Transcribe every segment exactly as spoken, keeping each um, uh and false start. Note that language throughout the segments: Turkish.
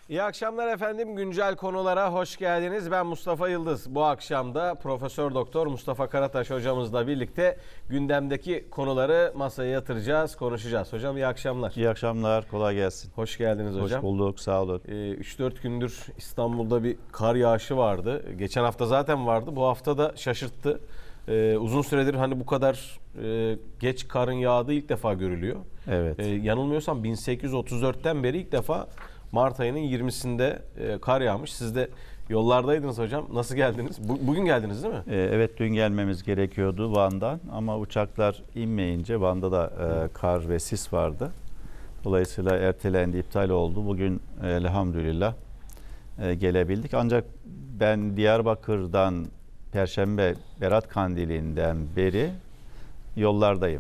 İyi akşamlar efendim. Güncel konulara hoş geldiniz. Ben Mustafa Yıldız. Bu akşam da Profesör Doktor Mustafa Karataş hocamızla birlikte gündemdeki konuları masaya yatıracağız, konuşacağız. Hocam iyi akşamlar. İyi akşamlar, kolay gelsin. Hoş geldiniz hocam. Hoş bulduk, sağ olun. üç dört gündür İstanbul'da bir kar yağışı vardı. Geçen hafta zaten vardı. Bu hafta da şaşırttı. Ee, uzun süredir hani bu kadar e, geç karın yağdığı ilk defa görülüyor. Evet. Ee, yanılmıyorsam bin sekiz yüz otuz dörtten beri ilk defa Mart ayının yirmisinde e, kar yağmış. Siz de yollardaydınız hocam. Nasıl geldiniz? Bu, bugün geldiniz değil mi? Ee, evet, dün gelmemiz gerekiyordu Van'dan ama uçaklar inmeyince Van'da da e, kar ve sis vardı. Dolayısıyla ertelendi, iptal oldu. Bugün e, elhamdülillah e, gelebildik. Ancak ben Diyarbakır'dan Perşembe Berat Kandili'nden beri yollardayım.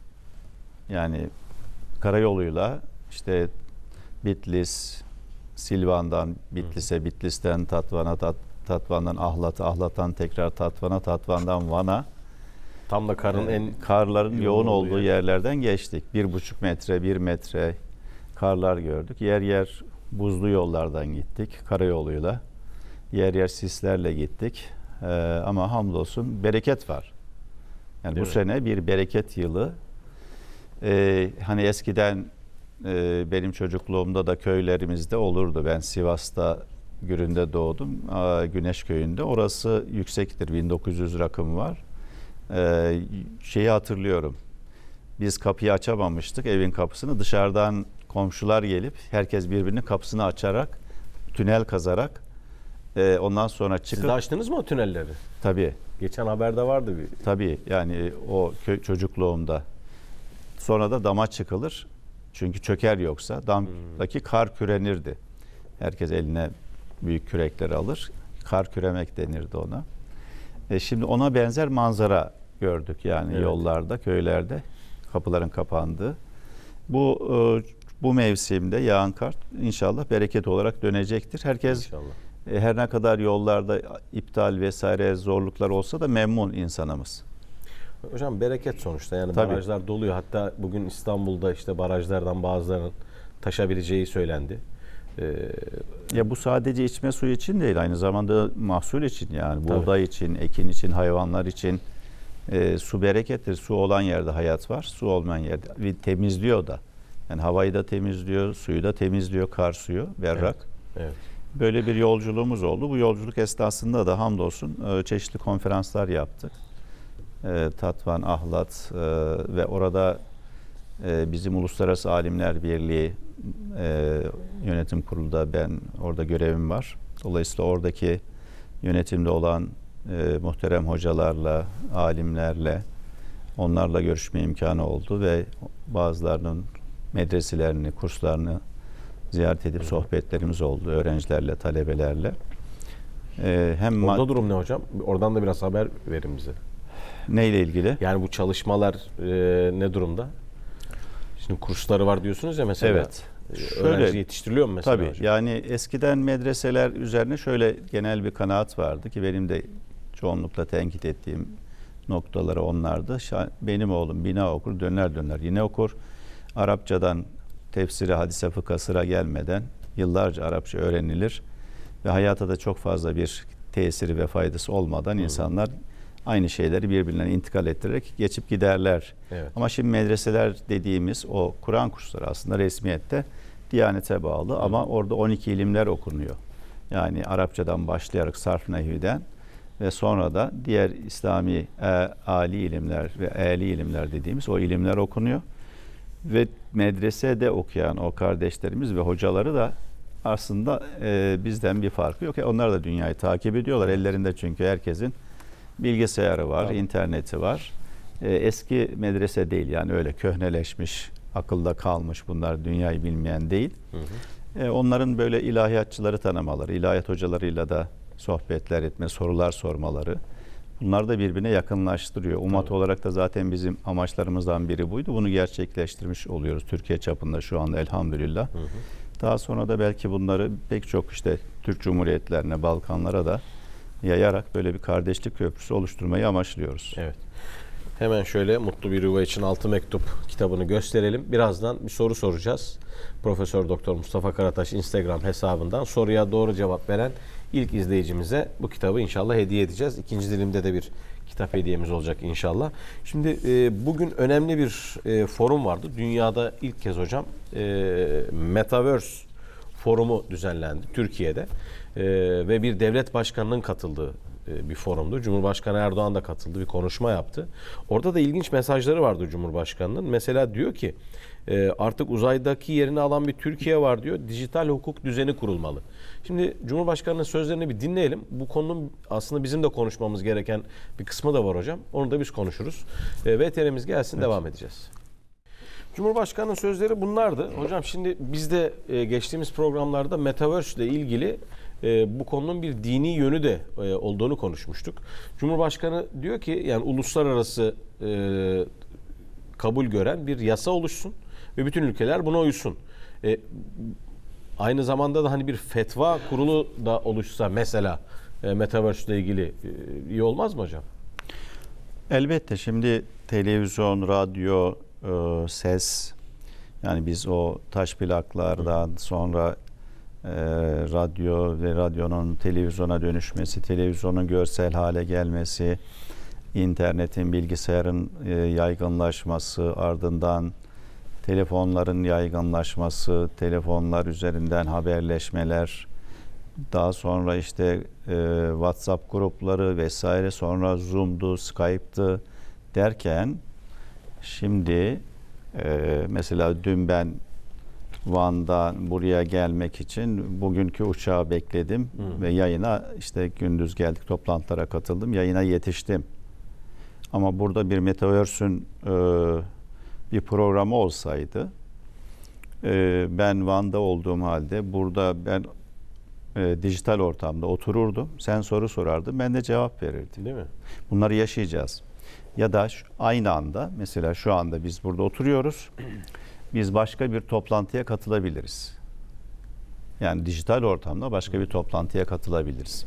Yani karayoluyla işte Bitlis, Silvan'dan Bitlis'e, Bitlis'ten Tatvan'a, Tat, Tatvan'dan Ahlat'a, Ahlat'tan tekrar Tatvan'a, Tatvan'dan Van'a. Tam da karın e, en karların yoğun, yoğun olduğu yer. yerlerden geçtik. Bir buçuk metre, bir metre karlar gördük. Yer yer buzlu yollardan gittik, karayoluyla. Yer yer sislerle gittik. Ee, ama hamdolsun bereket var. Yani Değil bu mi? sene bir bereket yılı. Ee, hani eskiden e, benim çocukluğumda da köylerimizde olurdu. Ben Sivas'ta Gürün'de doğdum. Aa, Güneş Köyü'nde. Orası yüksektir. bin dokuz yüz rakımı var. Ee, şeyi hatırlıyorum. Biz kapıyı açamamıştık, evin kapısını. Dışarıdan komşular gelip herkes birbirinin kapısını açarak, tünel kazarak e, ondan sonra çıkıp... Siz de açtınız mı o tünelleri? Tabii. Geçen haberde vardı bir. Tabii, yani o köy, çocukluğumda. Sonra da dama çıkılır. Çünkü çöker yoksa. Damdaki kar kürenirdi. Herkes eline büyük kürekleri alır. Kar küremek denirdi ona. E şimdi ona benzer manzara gördük. Yani Evet. yollarda, köylerde kapıların kapandığı. Bu e, bu mevsimde yağan kar inşallah bereket olarak dönecektir. Herkes İnşallah. e, her ne kadar yollarda iptal vesaire zorluklar olsa da memnun insanımız. Hocam bereket sonuçta, yani Tabii. barajlar doluyor. Hatta bugün İstanbul'da işte barajlardan bazılarının taşabileceği söylendi. Ee, Ya bu sadece içme suyu için değil, aynı zamanda mahsul için, yani Tabii. buğday için, ekin için, hayvanlar için e, su berekettir. Su olan yerde hayat var, su olmayan yerde ve temizliyor da. Yani havayı da temizliyor, suyu da temizliyor, kar suyu, berrak. Evet. Evet. Böyle bir yolculuğumuz oldu. Bu yolculuk esnasında da hamdolsun e, çeşitli konferanslar yaptık. E, Tatvan, Ahlat e, ve orada e, bizim Uluslararası Alimler Birliği e, yönetim kurulunda ben orada görevim var. Dolayısıyla oradaki yönetimde olan e, muhterem hocalarla, alimlerle, onlarla görüşme imkanı oldu ve bazılarının medreselerini, kurslarını ziyaret edip sohbetlerimiz oldu öğrencilerle, talebelerle. E, hem Orada mad- durum ne hocam? Oradan da biraz haber verin bize. neyle ilgili? Yani bu çalışmalar e, ne durumda? Şimdi kursları var diyorsunuz ya mesela. Evet. E, öğrenci Şöyle, yetiştiriliyor mu mesela tabii, hocam? yani eskiden medreseler üzerine şöyle genel bir kanaat vardı ki benim de çoğunlukla tenkit ettiğim noktaları onlardı. Şa- Benim oğlum bina okur, döner döner yine okur. Arapçadan tefsire, hadise, fıkha sıra gelmeden yıllarca Arapça öğrenilir ve hayata da çok fazla bir tesiri ve faydası olmadan Hı. insanlar aynı şeyleri birbirlerine intikal ettirerek geçip giderler. Evet. Ama şimdi medreseler dediğimiz o Kur'an kursları aslında resmiyette Diyanete bağlı. Hı. Ama orada on iki ilimler okunuyor. Yani Arapçadan başlayarak sarf nehviden ve sonra da diğer İslami e, âli ilimler ve âli ilimler dediğimiz o ilimler okunuyor. Ve medresede okuyan o kardeşlerimiz ve hocaları da aslında e, bizden bir farkı yok. Onlar da dünyayı takip ediyorlar. Ellerinde çünkü herkesin bilgisayarı var, Tabii. interneti var. E, eski medrese değil, yani öyle köhneleşmiş, akılda kalmış, bunlar dünyayı bilmeyen değil. Hı hı. E, onların böyle ilahiyatçıları tanımaları, ilahiyat hocalarıyla da sohbetler etme, sorular sormaları, bunlar da birbirine yakınlaştırıyor. Ummat Tabii. olarak da zaten bizim amaçlarımızdan biri buydu. Bunu gerçekleştirmiş oluyoruz Türkiye çapında şu anda elhamdülillah. Hı hı. Daha sonra da belki bunları pek çok işte Türk Cumhuriyetlerine, Balkanlara da yayarak böyle bir kardeşlik köprüsü oluşturmayı amaçlıyoruz. Evet. Hemen şöyle Mutlu Bir Yuva için Altı Mektup kitabını gösterelim. Birazdan bir soru soracağız. Profesör Doktor Mustafa Karataş Instagram hesabından soruya doğru cevap veren ilk izleyicimize bu kitabı inşallah hediye edeceğiz. İkinci dilimde de bir kitap hediyemiz olacak inşallah. Şimdi e, bugün önemli bir e, forum vardı. Dünyada ilk kez hocam e, Metaverse forumu düzenlendi Türkiye'de. E, ve bir devlet başkanının katıldığı bir forumdu. Cumhurbaşkanı Erdoğan da katıldı, bir konuşma yaptı. Orada da ilginç mesajları vardı Cumhurbaşkanı'nın. Mesela diyor ki artık uzaydaki yerini alan bir Türkiye var diyor. Dijital hukuk düzeni kurulmalı. Şimdi Cumhurbaşkanı'nın sözlerini bir dinleyelim. Bu konunun aslında bizim de konuşmamız gereken bir kısmı da var hocam. Onu da biz konuşuruz. V T R'miz gelsin, evet. Devam edeceğiz. Cumhurbaşkanı'nın sözleri bunlardı. Hocam şimdi biz de geçtiğimiz programlarda Metaverse ile ilgili E, bu konunun bir dini yönü de e, olduğunu konuşmuştuk. Cumhurbaşkanı diyor ki yani uluslararası e, kabul gören bir yasa oluşsun ve bütün ülkeler buna uysun. E, aynı zamanda da hani bir fetva kurulu da oluşsa mesela e, Metaverse ile ilgili e, iyi olmaz mı hocam? Elbette şimdi televizyon, radyo, e, ses, yani biz o taş plaklardan sonra E, radyo ve radyonun televizyona dönüşmesi, televizyonun görsel hale gelmesi, internetin, bilgisayarın e, yaygınlaşması, ardından telefonların yaygınlaşması, telefonlar üzerinden haberleşmeler, daha sonra işte e, WhatsApp grupları vesaire, sonra Zoom'du, Skype'dı derken şimdi e, mesela dün ben Van'dan buraya gelmek için bugünkü uçağı bekledim Hı. ve yayına işte gündüz geldik, toplantılara katıldım, yayına yetiştim. Ama burada bir Metaverse'ün e, bir programı olsaydı e, ben Van'da olduğum halde burada ben e, dijital ortamda otururdum, sen soru sorardın, ben de cevap verirdim. Değil mi? Bunları yaşayacağız. Ya da şu, aynı anda mesela şu anda biz burada oturuyoruz. Biz başka bir toplantıya katılabiliriz. Yani dijital ortamda başka bir toplantıya katılabiliriz.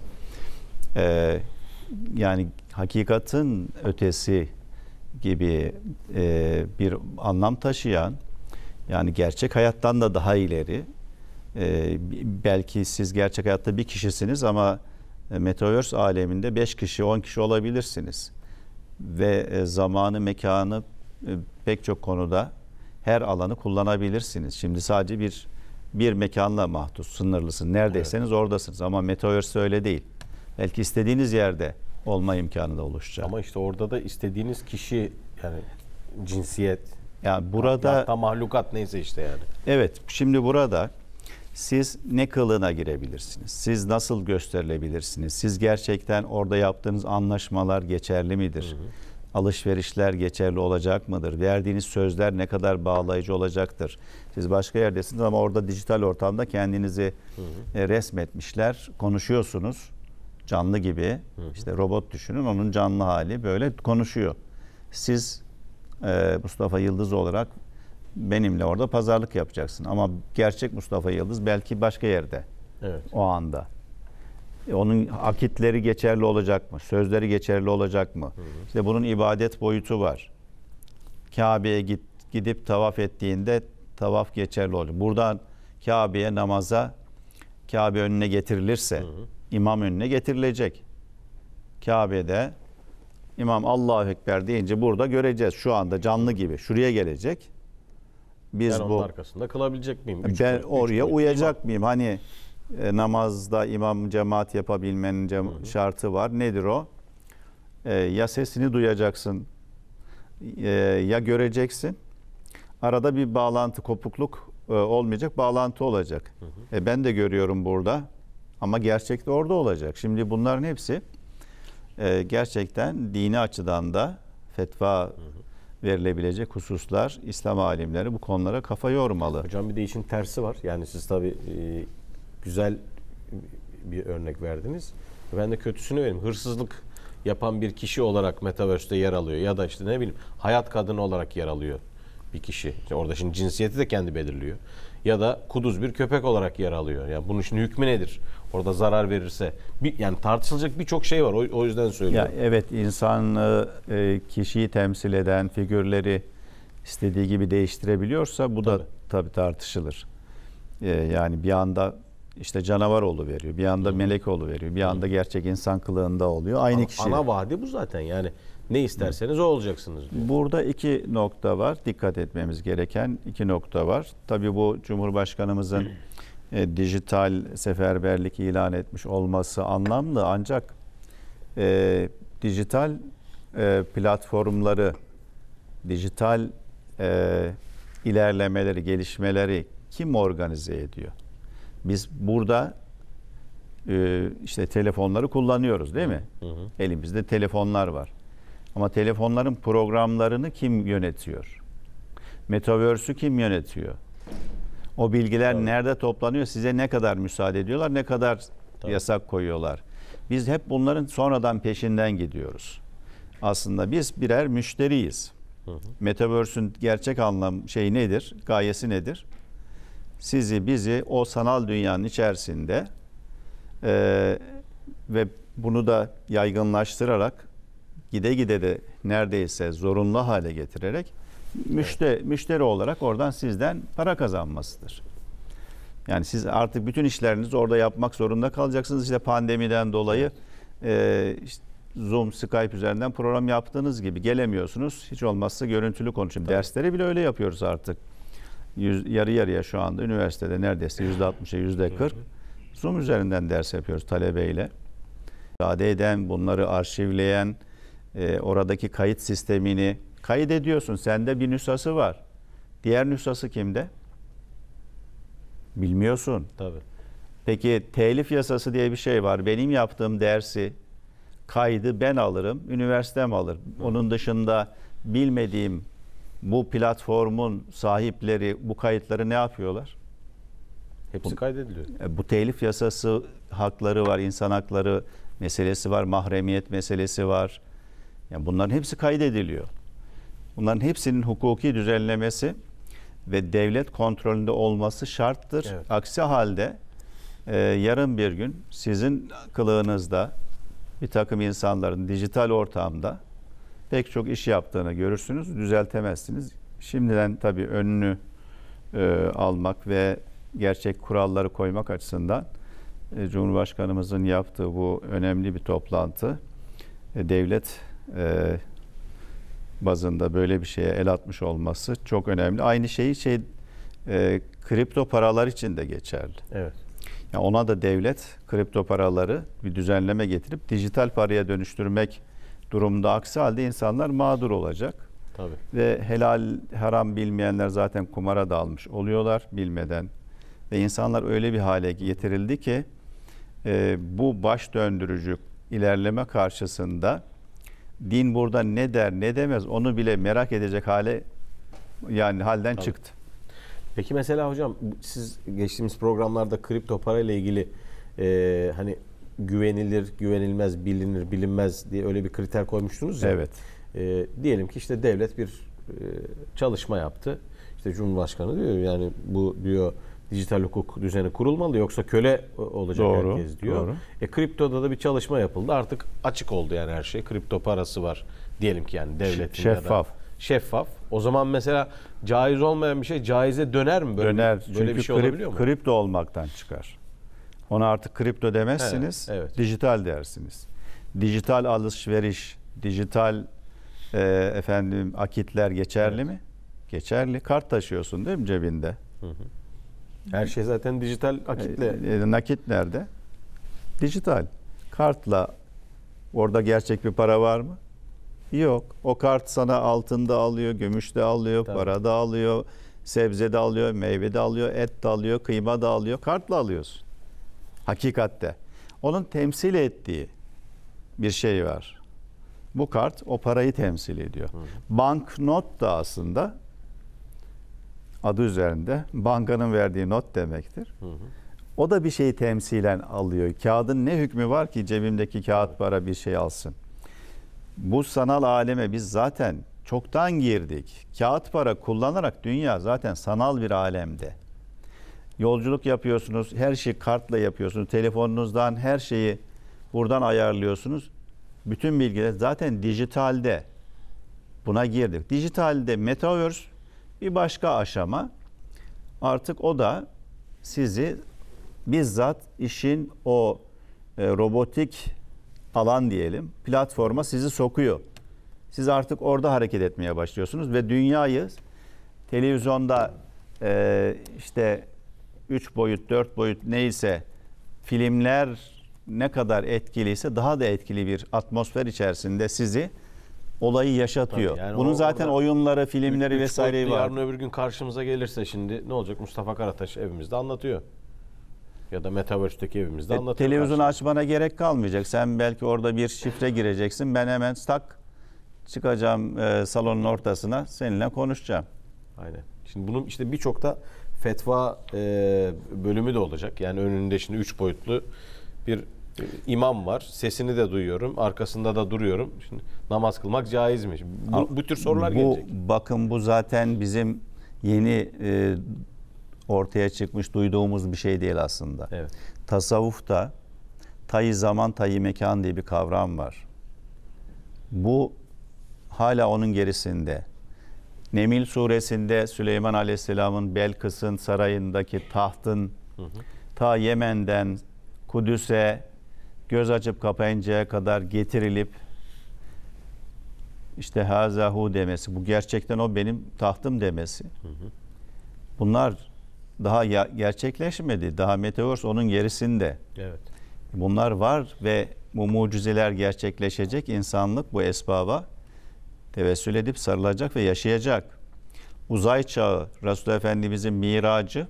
Ee, yani hakikatin ötesi gibi e, bir anlam taşıyan, yani gerçek hayattan da daha ileri, e, belki siz gerçek hayatta bir kişisiniz ama Metaverse aleminde beş kişi, on kişi olabilirsiniz. Ve e, zamanı, mekanı e, pek çok konuda her alanı kullanabilirsiniz. Şimdi sadece bir bir mekanla mahdut, sınırlısın. Neredeyseniz evet. oradasınız. Ama Metaverse öyle değil. Belki istediğiniz yerde olma imkanı da oluşacak. Ama işte orada da istediğiniz kişi, yani cinsiyet, yani burada hatta mahlukat neyse işte yani. Evet. Şimdi burada siz ne kılığına girebilirsiniz? Siz nasıl gösterilebilirsiniz? Siz gerçekten orada yaptığınız anlaşmalar geçerli midir? Hı hı. Alışverişler geçerli olacak mıdır? Verdiğiniz sözler ne kadar bağlayıcı olacaktır? Siz başka yerdesiniz ama orada dijital ortamda kendinizi hı hı. resmetmişler. Konuşuyorsunuz canlı gibi. Hı hı. İşte robot düşünün, onun canlı hali böyle konuşuyor. Siz e, Mustafa Yıldız olarak benimle orada pazarlık yapacaksın. Ama gerçek Mustafa Yıldız belki başka yerde. Evet. O anda. Onun akitleri geçerli olacak mı? Sözleri geçerli olacak mı? Hı hı. İşte bunun ibadet boyutu var. Kabe'ye git, gidip tavaf ettiğinde tavaf geçerli olacak. Buradan Kabe'ye, namaza, Kabe önüne getirilirse, hı hı. imam önüne getirilecek. Kabe'de imam Allahu Ekber deyince burada göreceğiz. Şu anda canlı gibi. Şuraya gelecek. Biz ben bu onun arkasında kalabilecek miyim? Üç ben üç oraya üç uyacak imam. mıyım? Hani e, namazda imam cemaat yapabilmenin cem hı hı. şartı var. Nedir o? E, ya sesini duyacaksın, e, ya göreceksin. Arada bir bağlantı, kopukluk e, olmayacak, bağlantı olacak. Hı hı. E, ben de görüyorum burada ama gerçekte orada olacak. Şimdi bunların hepsi e, gerçekten dini açıdan da fetva hı hı. verilebilecek hususlar. İslam alimleri bu konulara kafa yormalı. Hocam bir de işin tersi var. Yani siz tabii e, güzel bir örnek verdiniz. Ben de kötüsünü vereyim. Hırsızlık yapan bir kişi olarak Metaverse'de yer alıyor. Ya da işte ne bileyim hayat kadını olarak yer alıyor. bir kişi. İşte orada şimdi cinsiyeti de kendi belirliyor. Ya da kuduz bir köpek olarak yer alıyor. Yani bunun için hükmü nedir? Orada zarar verirse. Bir, yani tartışılacak birçok şey var. O, o yüzden söylüyorum. Ya evet, insan e, kişiyi temsil eden figürleri istediği gibi değiştirebiliyorsa bu da Tabii. tabii tartışılır. E, yani bir anda işte canavar oluveriyor, bir anda melek oluveriyor, bir anda gerçek insan kılığında oluyor. Aynı ana, kişi. ana vaadi bu zaten. Yani ne isterseniz o olacaksınız diyor. Burada iki nokta var. Dikkat etmemiz gereken iki nokta var. Tabii bu Cumhurbaşkanımızın e, dijital seferberlik ilan etmiş olması anlamlı, ancak e, dijital e, platformları, dijital e, ilerlemeleri, gelişmeleri kim organize ediyor? Biz burada e, işte telefonları kullanıyoruz, değil mi? Hı hı. Elimizde telefonlar var. Ama telefonların programlarını kim yönetiyor? Metaverse'ü kim yönetiyor? O bilgiler Tabii. nerede toplanıyor? Size ne kadar müsaade ediyorlar? Ne kadar Tabii. yasak koyuyorlar? Biz hep bunların sonradan peşinden gidiyoruz. Aslında biz birer müşteriyiz. Hı hı. Metaverse'ün gerçek anlam şey nedir? Gayesi nedir? Sizi, bizi o sanal dünyanın içerisinde e, ve bunu da yaygınlaştırarak, gide gide de neredeyse zorunlu hale getirerek müşteri, evet. müşteri olarak oradan sizden para kazanmasıdır. Yani siz artık bütün işlerinizi orada yapmak zorunda kalacaksınız. İşte pandemiden dolayı e, işte Zoom, Skype üzerinden program yaptığınız gibi gelemiyorsunuz. Hiç olmazsa görüntülü konuşun. Dersleri bile öyle yapıyoruz artık. Yüz, yarı yarıya şu anda üniversitede neredeyse yüzde altmışa yüzde kırk Zoom üzerinden ders yapıyoruz talebeyle. İade eden, bunları arşivleyen, e, oradaki kayıt sistemini kaydediyorsun. Sende bir nüshası var. Diğer nüshası kimde? Bilmiyorsun. Tabii. Peki telif yasası diye bir şey var. Benim yaptığım dersi, kaydı ben alırım, üniversitem alır. Onun dışında bilmediğim bu platformun sahipleri bu kayıtları ne yapıyorlar? Hepsi kaydediliyor. E, bu telif yasası hakları var, insan hakları meselesi var, mahremiyet meselesi var. Yani bunların hepsi kaydediliyor. Bunların hepsinin hukuki düzenlemesi ve devlet kontrolünde olması şarttır. Evet. Aksi halde e, yarın bir gün sizin kılığınızda bir takım insanların dijital ortamda pek çok iş yaptığını görürsünüz, düzeltemezsiniz. Şimdiden tabii önünü e, almak ve gerçek kuralları koymak açısından e, Cumhurbaşkanımızın yaptığı bu önemli bir toplantı, e, devlet e, bazında böyle bir şeye el atmış olması çok önemli. Aynı şeyi şey e, kripto paralar için de geçerli. Evet. Yani ona da devlet kripto paraları bir düzenleme getirip dijital paraya dönüştürmek durumda. Aksi halde insanlar mağdur olacak. Tabii. Ve helal haram bilmeyenler zaten kumara dalmış oluyorlar bilmeden. Ve insanlar öyle bir hale getirildi ki e, bu baş döndürücü ilerleme karşısında din burada ne der ne demez onu bile merak edecek hale, yani halden Tabii. çıktı. Peki mesela hocam siz geçtiğimiz programlarda kripto para ile ilgili e, hani güvenilir, güvenilmez, bilinir, bilinmez diye öyle bir kriter koymuştunuz ya. Evet. E, diyelim ki işte devlet bir e, çalışma yaptı. İşte Cumhurbaşkanı diyor yani bu diyor dijital hukuk düzeni kurulmalı yoksa köle olacak Doğru, herkes diyor. doğru. E kriptoda da bir çalışma yapıldı. Artık açık oldu yani her şey. Kripto parası var. Diyelim ki yani devletin Şeffaf. ya da şeffaf. O zaman mesela caiz olmayan bir şey caize döner mi? Böyle Döner. böyle Çünkü bir şey krip, olabiliyor mu? kripto olmaktan çıkar. Ona artık kripto demezsiniz. Evet, evet. Dijital dersiniz. Dijital alışveriş, dijital e, efendim akitler geçerli Evet. mi? Geçerli. Kart taşıyorsun değil mi cebinde? Hı hı. Her şey zaten dijital akitle. E, e, nakit nerede? Dijital. Kartla orada gerçek bir para var mı? Yok. O kart sana altında alıyor, gümüşte alıyor, Tabii. para da alıyor, sebze de alıyor, meyve de alıyor, et de alıyor, kıyma da alıyor. Kartla alıyorsun. Hakikatte. Onun temsil ettiği bir şey var. Bu kart o parayı temsil ediyor. Hı. Banknot da aslında adı üzerinde bankanın verdiği not demektir. Hı hı. O da bir şeyi temsilen alıyor. Kağıdın ne hükmü var ki cebimdeki kağıt para bir şey alsın? Bu sanal aleme biz zaten çoktan girdik. Kağıt para kullanarak dünya zaten sanal bir alemde. Yolculuk yapıyorsunuz, her şeyi kartla yapıyorsunuz. Telefonunuzdan her şeyi buradan ayarlıyorsunuz. Bütün bilgiler zaten dijitalde. Buna girdik. Dijitalde Metaverse bir başka aşama. Artık o da sizi bizzat işin o e, robotik alan diyelim, platforma sizi sokuyor. Siz artık orada hareket etmeye başlıyorsunuz ve dünyayı televizyonda e, işte üç boyut, dört boyut neyse filmler ne kadar etkiliyse daha da etkili bir atmosfer içerisinde sizi olayı yaşatıyor. Yani Bunun o- zaten orada oyunları, filmleri Üç vesaireyi boyutlu var. yarın öbür gün karşımıza gelirse şimdi ne olacak? Mustafa Karataş evimizde anlatıyor. Ya da Metaverse'deki evimizde E, anlatıyor. televizyonu karşımıza. açmana gerek kalmayacak. Sen belki orada bir şifre gireceksin. Ben hemen tak çıkacağım e, salonun ortasına seninle konuşacağım. Aynen. Şimdi bunun işte birçok da fetva e, bölümü de olacak. Yani önünde şimdi üç boyutlu bir e, imam var. Sesini de duyuyorum. Arkasında da duruyorum. Şimdi namaz kılmak caiz mi? Şimdi bu, bu tür sorular bu, gelecek. Bakın bu zaten bizim yeni e, ortaya çıkmış duyduğumuz bir şey değil aslında. Evet. Tasavvufta tayı zaman tayı mekan diye bir kavram var. Bu hala onun gerisinde. Nemil suresinde Süleyman Aleyhisselam'ın Belkıs'ın sarayındaki tahtın Hı hı. ta Yemen'den Kudüs'e göz açıp kapayıncaya kadar getirilip işte hazahu demesi, bu gerçekten o benim tahtım demesi. Hı hı. Bunlar daha ya- gerçekleşmedi. Daha Metaverse onun gerisinde. Evet. Bunlar var ve bu mucizeler gerçekleşecek. İnsanlık bu esbaba tevessül edip sarılacak ve yaşayacak. Uzay çağı, Resulullah Efendimizin miracı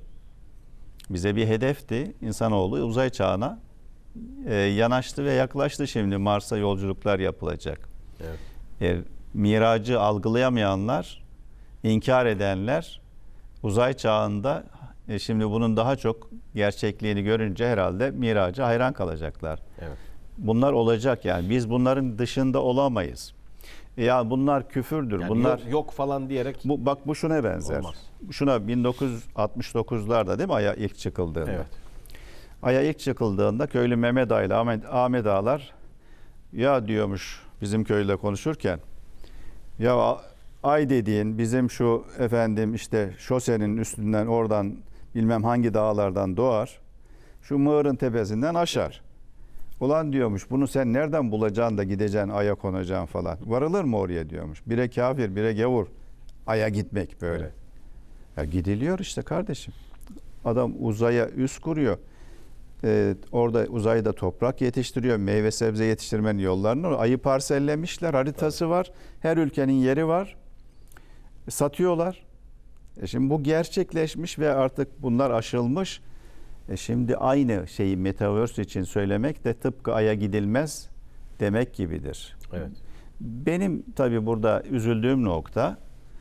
bize bir hedefti. İnsanoğlu uzay çağına e, yanaştı ve yaklaştı şimdi. Mars'a yolculuklar yapılacak. Evet. E, miracı algılayamayanlar, inkar edenler uzay çağında e, şimdi bunun daha çok gerçekliğini görünce herhalde miraca hayran kalacaklar. Evet. Bunlar olacak yani. Biz bunların dışında olamayız. Ya bunlar küfürdür. Yani bunlar yok, yok falan diyerek bu bak bu şuna benzer. Olmaz. Şuna bin dokuz yüz altmış dokuzlarda değil mi Ay'a ilk çıkıldığında? evet. Ay'a ilk çıkıldığında köylü Mehmet Ağa ile Ahmet, Ahmet Ağalar ya diyormuş bizim köylüyle konuşurken, ya ay dediğin bizim şu efendim işte şosenin üstünden oradan bilmem hangi dağlardan doğar, şu Mığır'ın tepesinden aşar. Ulan diyormuş bunu sen nereden bulacaksın da gideceksin aya konacaksın falan. Varılır mı oraya diyormuş. Bire kafir bire gavur aya gitmek böyle. Evet. Ya gidiliyor işte kardeşim. Adam uzaya üs kuruyor. Ee, orada uzayda toprak yetiştiriyor. Meyve sebze yetiştirmenin yollarını. Ayı parsellemişler. Haritası var. Her ülkenin yeri var. Satıyorlar. E şimdi bu gerçekleşmiş ve artık bunlar aşılmış. E şimdi aynı şeyi Metaverse için söylemek de tıpkı Ay'a gidilmez demek gibidir. Evet. Benim tabii burada üzüldüğüm nokta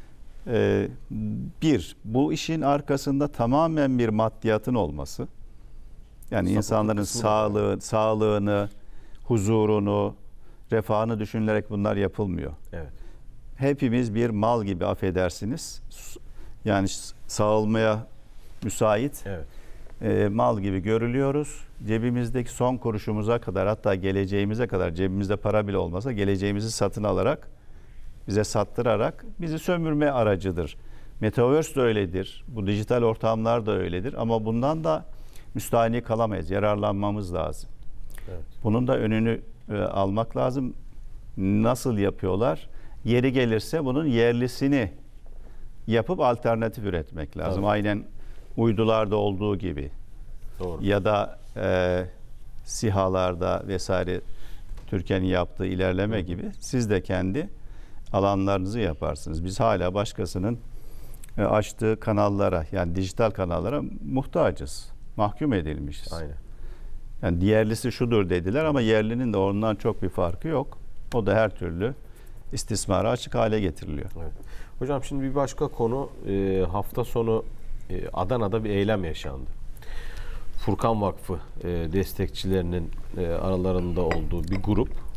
e, bir, bu işin arkasında tamamen bir maddiyatın olması. Yani Sapıklık insanların kısmı da sağlığı, sağlığını, huzurunu, refahını düşünülerek bunlar yapılmıyor. Evet. Hepimiz bir mal gibi affedersiniz. Yani sağılmaya müsait Evet. e, mal gibi görülüyoruz. Cebimizdeki son kuruşumuza kadar, hatta geleceğimize kadar, cebimizde para bile olmasa geleceğimizi satın alarak, bize sattırarak bizi sömürme aracıdır. Metaverse de öyledir. Bu dijital ortamlar da öyledir. Ama bundan da müstahni kalamayız. Yararlanmamız lazım. Evet. Bunun da önünü e, almak lazım. Nasıl yapıyorlar? Yeri gelirse bunun yerlisini yapıp alternatif üretmek lazım. Tabii. Aynen uydularda olduğu gibi. Doğru. Ya da e, SİHA'larda vesaire Türkiye'nin yaptığı ilerleme gibi siz de kendi alanlarınızı yaparsınız. Biz hala başkasının e, açtığı kanallara, yani dijital kanallara muhtacız. Mahkum edilmişiz. Aynen. Yani diğerlisi şudur dediler ama yerlinin de ondan çok bir farkı yok. O da her türlü istismara açık hale getiriliyor. Evet. Hocam şimdi bir başka konu, e, hafta sonu e, Adana'da bir eylem yaşandı. Furkan Vakfı e, destekçilerinin e, aralarında olduğu bir grup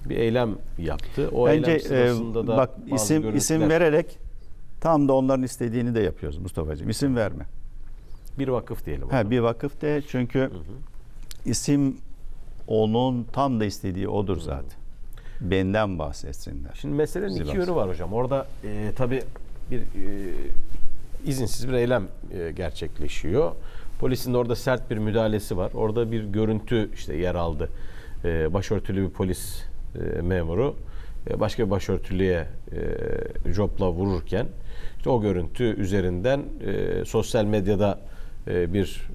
bir eylem yaptı. O Bence eylem sırasında e, da bak bazı isim görüntüler- isim vererek tam da onların istediğini de yapıyoruz Mustafa'cığım. İsim verme. bir vakıf diyelim. Ha, ona. bir vakıf de çünkü Hı hı. isim onun tam da istediği odur zaten. Benden bahsetsinler. Şimdi meselenin iki Sivas. yönü var hocam. Orada e, tabii bir e, izinsiz bir eylem e, gerçekleşiyor. Polisin de orada sert bir müdahalesi var. Orada bir görüntü işte yer aldı. E, başörtülü bir polis e, memuru e, başka bir başörtülüye e, jopla vururken işte o görüntü üzerinden e, sosyal medyada e, bir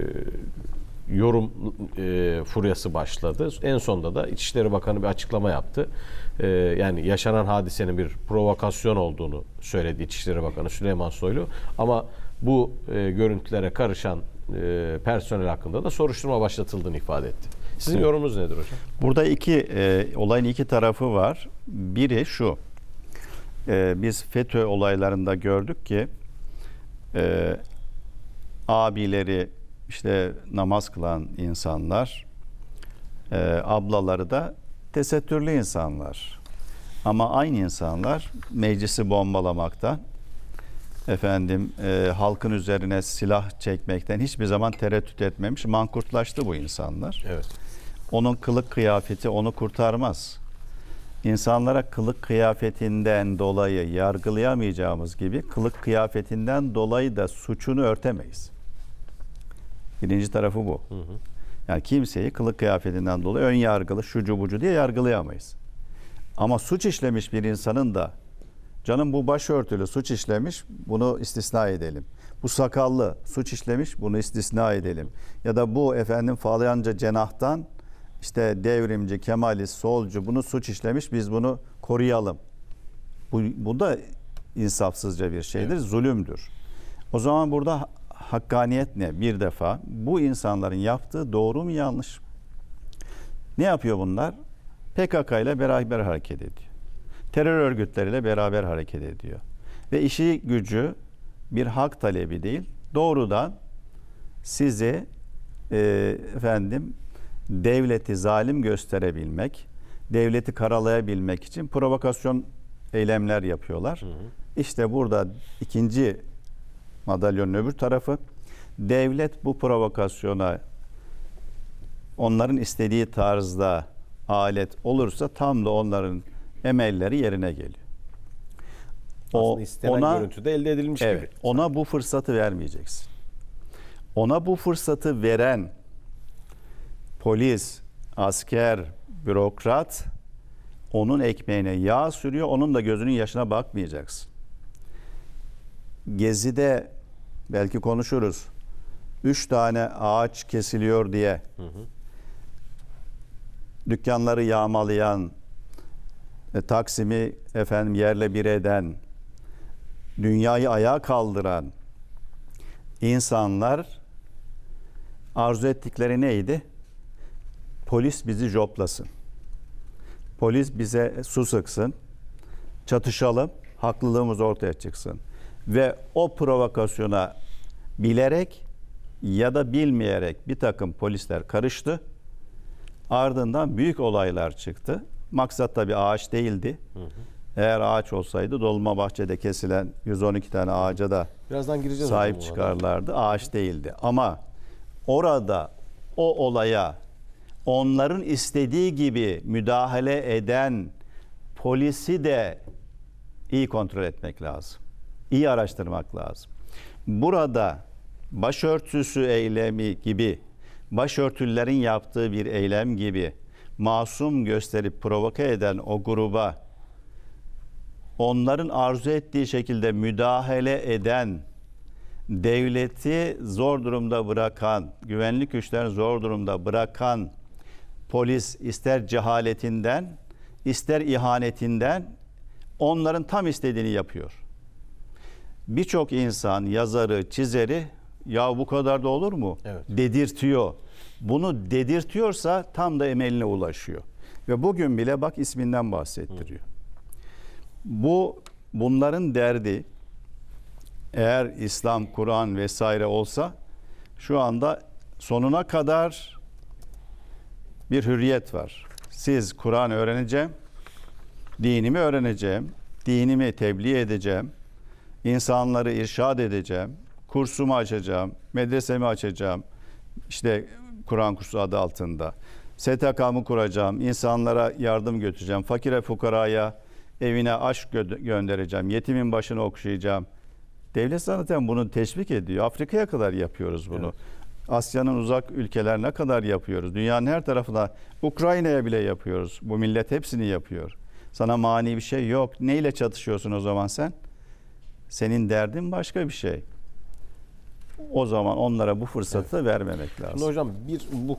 e, yorum e, furyası başladı. En sonunda da İçişleri Bakanı bir açıklama yaptı. E, yani yaşanan hadisenin bir provokasyon olduğunu söyledi İçişleri Bakanı Süleyman Soylu. Ama bu e, görüntülere karışan e, personel hakkında da soruşturma başlatıldığını ifade etti. Sizin yorumunuz nedir hocam? Burada iki e, olayın iki tarafı var. Biri şu. E, biz FETÖ olaylarında gördük ki e, abileri işte namaz kılan insanlar, e, ablaları da tesettürlü insanlar. Ama aynı insanlar meclisi bombalamaktan, efendim e, halkın üzerine silah çekmekten hiçbir zaman tereddüt etmemiş, mankurtlaştı bu insanlar. Evet. Onun kılık kıyafeti onu kurtarmaz. İnsanlara kılık kıyafetinden dolayı yargılayamayacağımız gibi kılık kıyafetinden dolayı da suçunu örtemeyiz. Birinci tarafı bu. Hı hı. Yani kimseyi kılık kıyafetinden dolayı ön yargılı, şucu bucu diye yargılayamayız. Ama suç işlemiş bir insanın da canım bu başörtülü suç işlemiş, bunu istisna edelim. Bu sakallı suç işlemiş, bunu istisna edelim. Ya da bu efendim falanca cenahtan işte devrimci, kemalist, solcu bunu suç işlemiş, biz bunu koruyalım. Bu, bu da insafsızca bir şeydir, evet. Zulümdür. O zaman burada hakkaniyet ne? Bir defa bu insanların yaptığı doğru mu yanlış mı? Ne yapıyor bunlar? P K K ile beraber hareket ediyor. Terör örgütleriyle beraber hareket ediyor. Ve işi gücü bir hak talebi değil, doğrudan sizi e, efendim devleti zalim gösterebilmek, devleti karalayabilmek için provokasyon eylemler yapıyorlar. Hı hı. İşte burada ikinci madalyonun öbür tarafı, devlet bu provokasyona onların istediği tarzda alet olursa tam da onların emelleri yerine geliyor. O, Aslında istenen ona, görüntüde elde edilmiş evet, gibi. Ona bu fırsatı vermeyeceksin. Ona bu fırsatı veren polis, asker, bürokrat onun ekmeğine yağ sürüyor, onun da gözünün yaşına bakmayacaksın. Gezi'de belki konuşuruz. Üç tane ağaç kesiliyor diye hı hı. dükkanları yağmalayan, e, Taksim'i efendim yerle bir eden, dünyayı ayağa kaldıran insanlar arzu ettikleri neydi? Polis bizi joplasın. Polis bize su sıksın. Çatışalım, haklılığımız ortaya çıksın. Ve o provokasyona bilerek ya da bilmeyerek bir takım polisler karıştı. Ardından büyük olaylar çıktı. Maksat tabii ağaç değildi. Hı hı. Eğer ağaç olsaydı Dolmabahçe'de kesilen yüz on iki tane ağaca da birazdan gireceğiz sahip çıkarlardı. Ağaç değildi. Ama orada o olaya onların istediği gibi müdahale eden polisi de iyi kontrol etmek lazım. İyi araştırmak lazım. Burada başörtüsü eylemi gibi, başörtülerin yaptığı bir eylem gibi masum gösterip provoke eden o gruba onların arzu ettiği şekilde müdahale eden, devleti zor durumda bırakan, güvenlik güçlerini zor durumda bırakan polis ister cehaletinden, ister ihanetinden onların tam istediğini yapıyor. Birçok insan, yazarı, çizeri ya bu kadar da olur mu? Evet. Dedirtiyor. Bunu dedirtiyorsa tam da emeline ulaşıyor. Ve bugün bile bak isminden bahsettiriyor. Hı. Bu bunların derdi eğer İslam, Kur'an vesaire olsa şu anda sonuna kadar bir hürriyet var. siz Kur'an öğreneceğim, dinimi öğreneceğim, dinimi tebliğ edeceğim, insanları irşad edeceğim, kursumu açacağım, medresemi açacağım, işte Kur'an kursu adı altında. S T K'mı kuracağım, insanlara yardım götüreceğim, fakire fukaraya evine aşk gö- göndereceğim, yetimin başını okşayacağım. Devlet zaten bunu teşvik ediyor. Afrika'ya kadar yapıyoruz bunu. Evet. Asya'nın uzak ülkelerine kadar yapıyoruz. Dünyanın her tarafına, Ukrayna'ya bile yapıyoruz. Bu millet hepsini yapıyor. Sana mani bir şey yok. Neyle çatışıyorsun o zaman sen? Senin derdin başka bir şey. O zaman onlara bu fırsatı evet. vermemek lazım. Şimdi hocam bir bu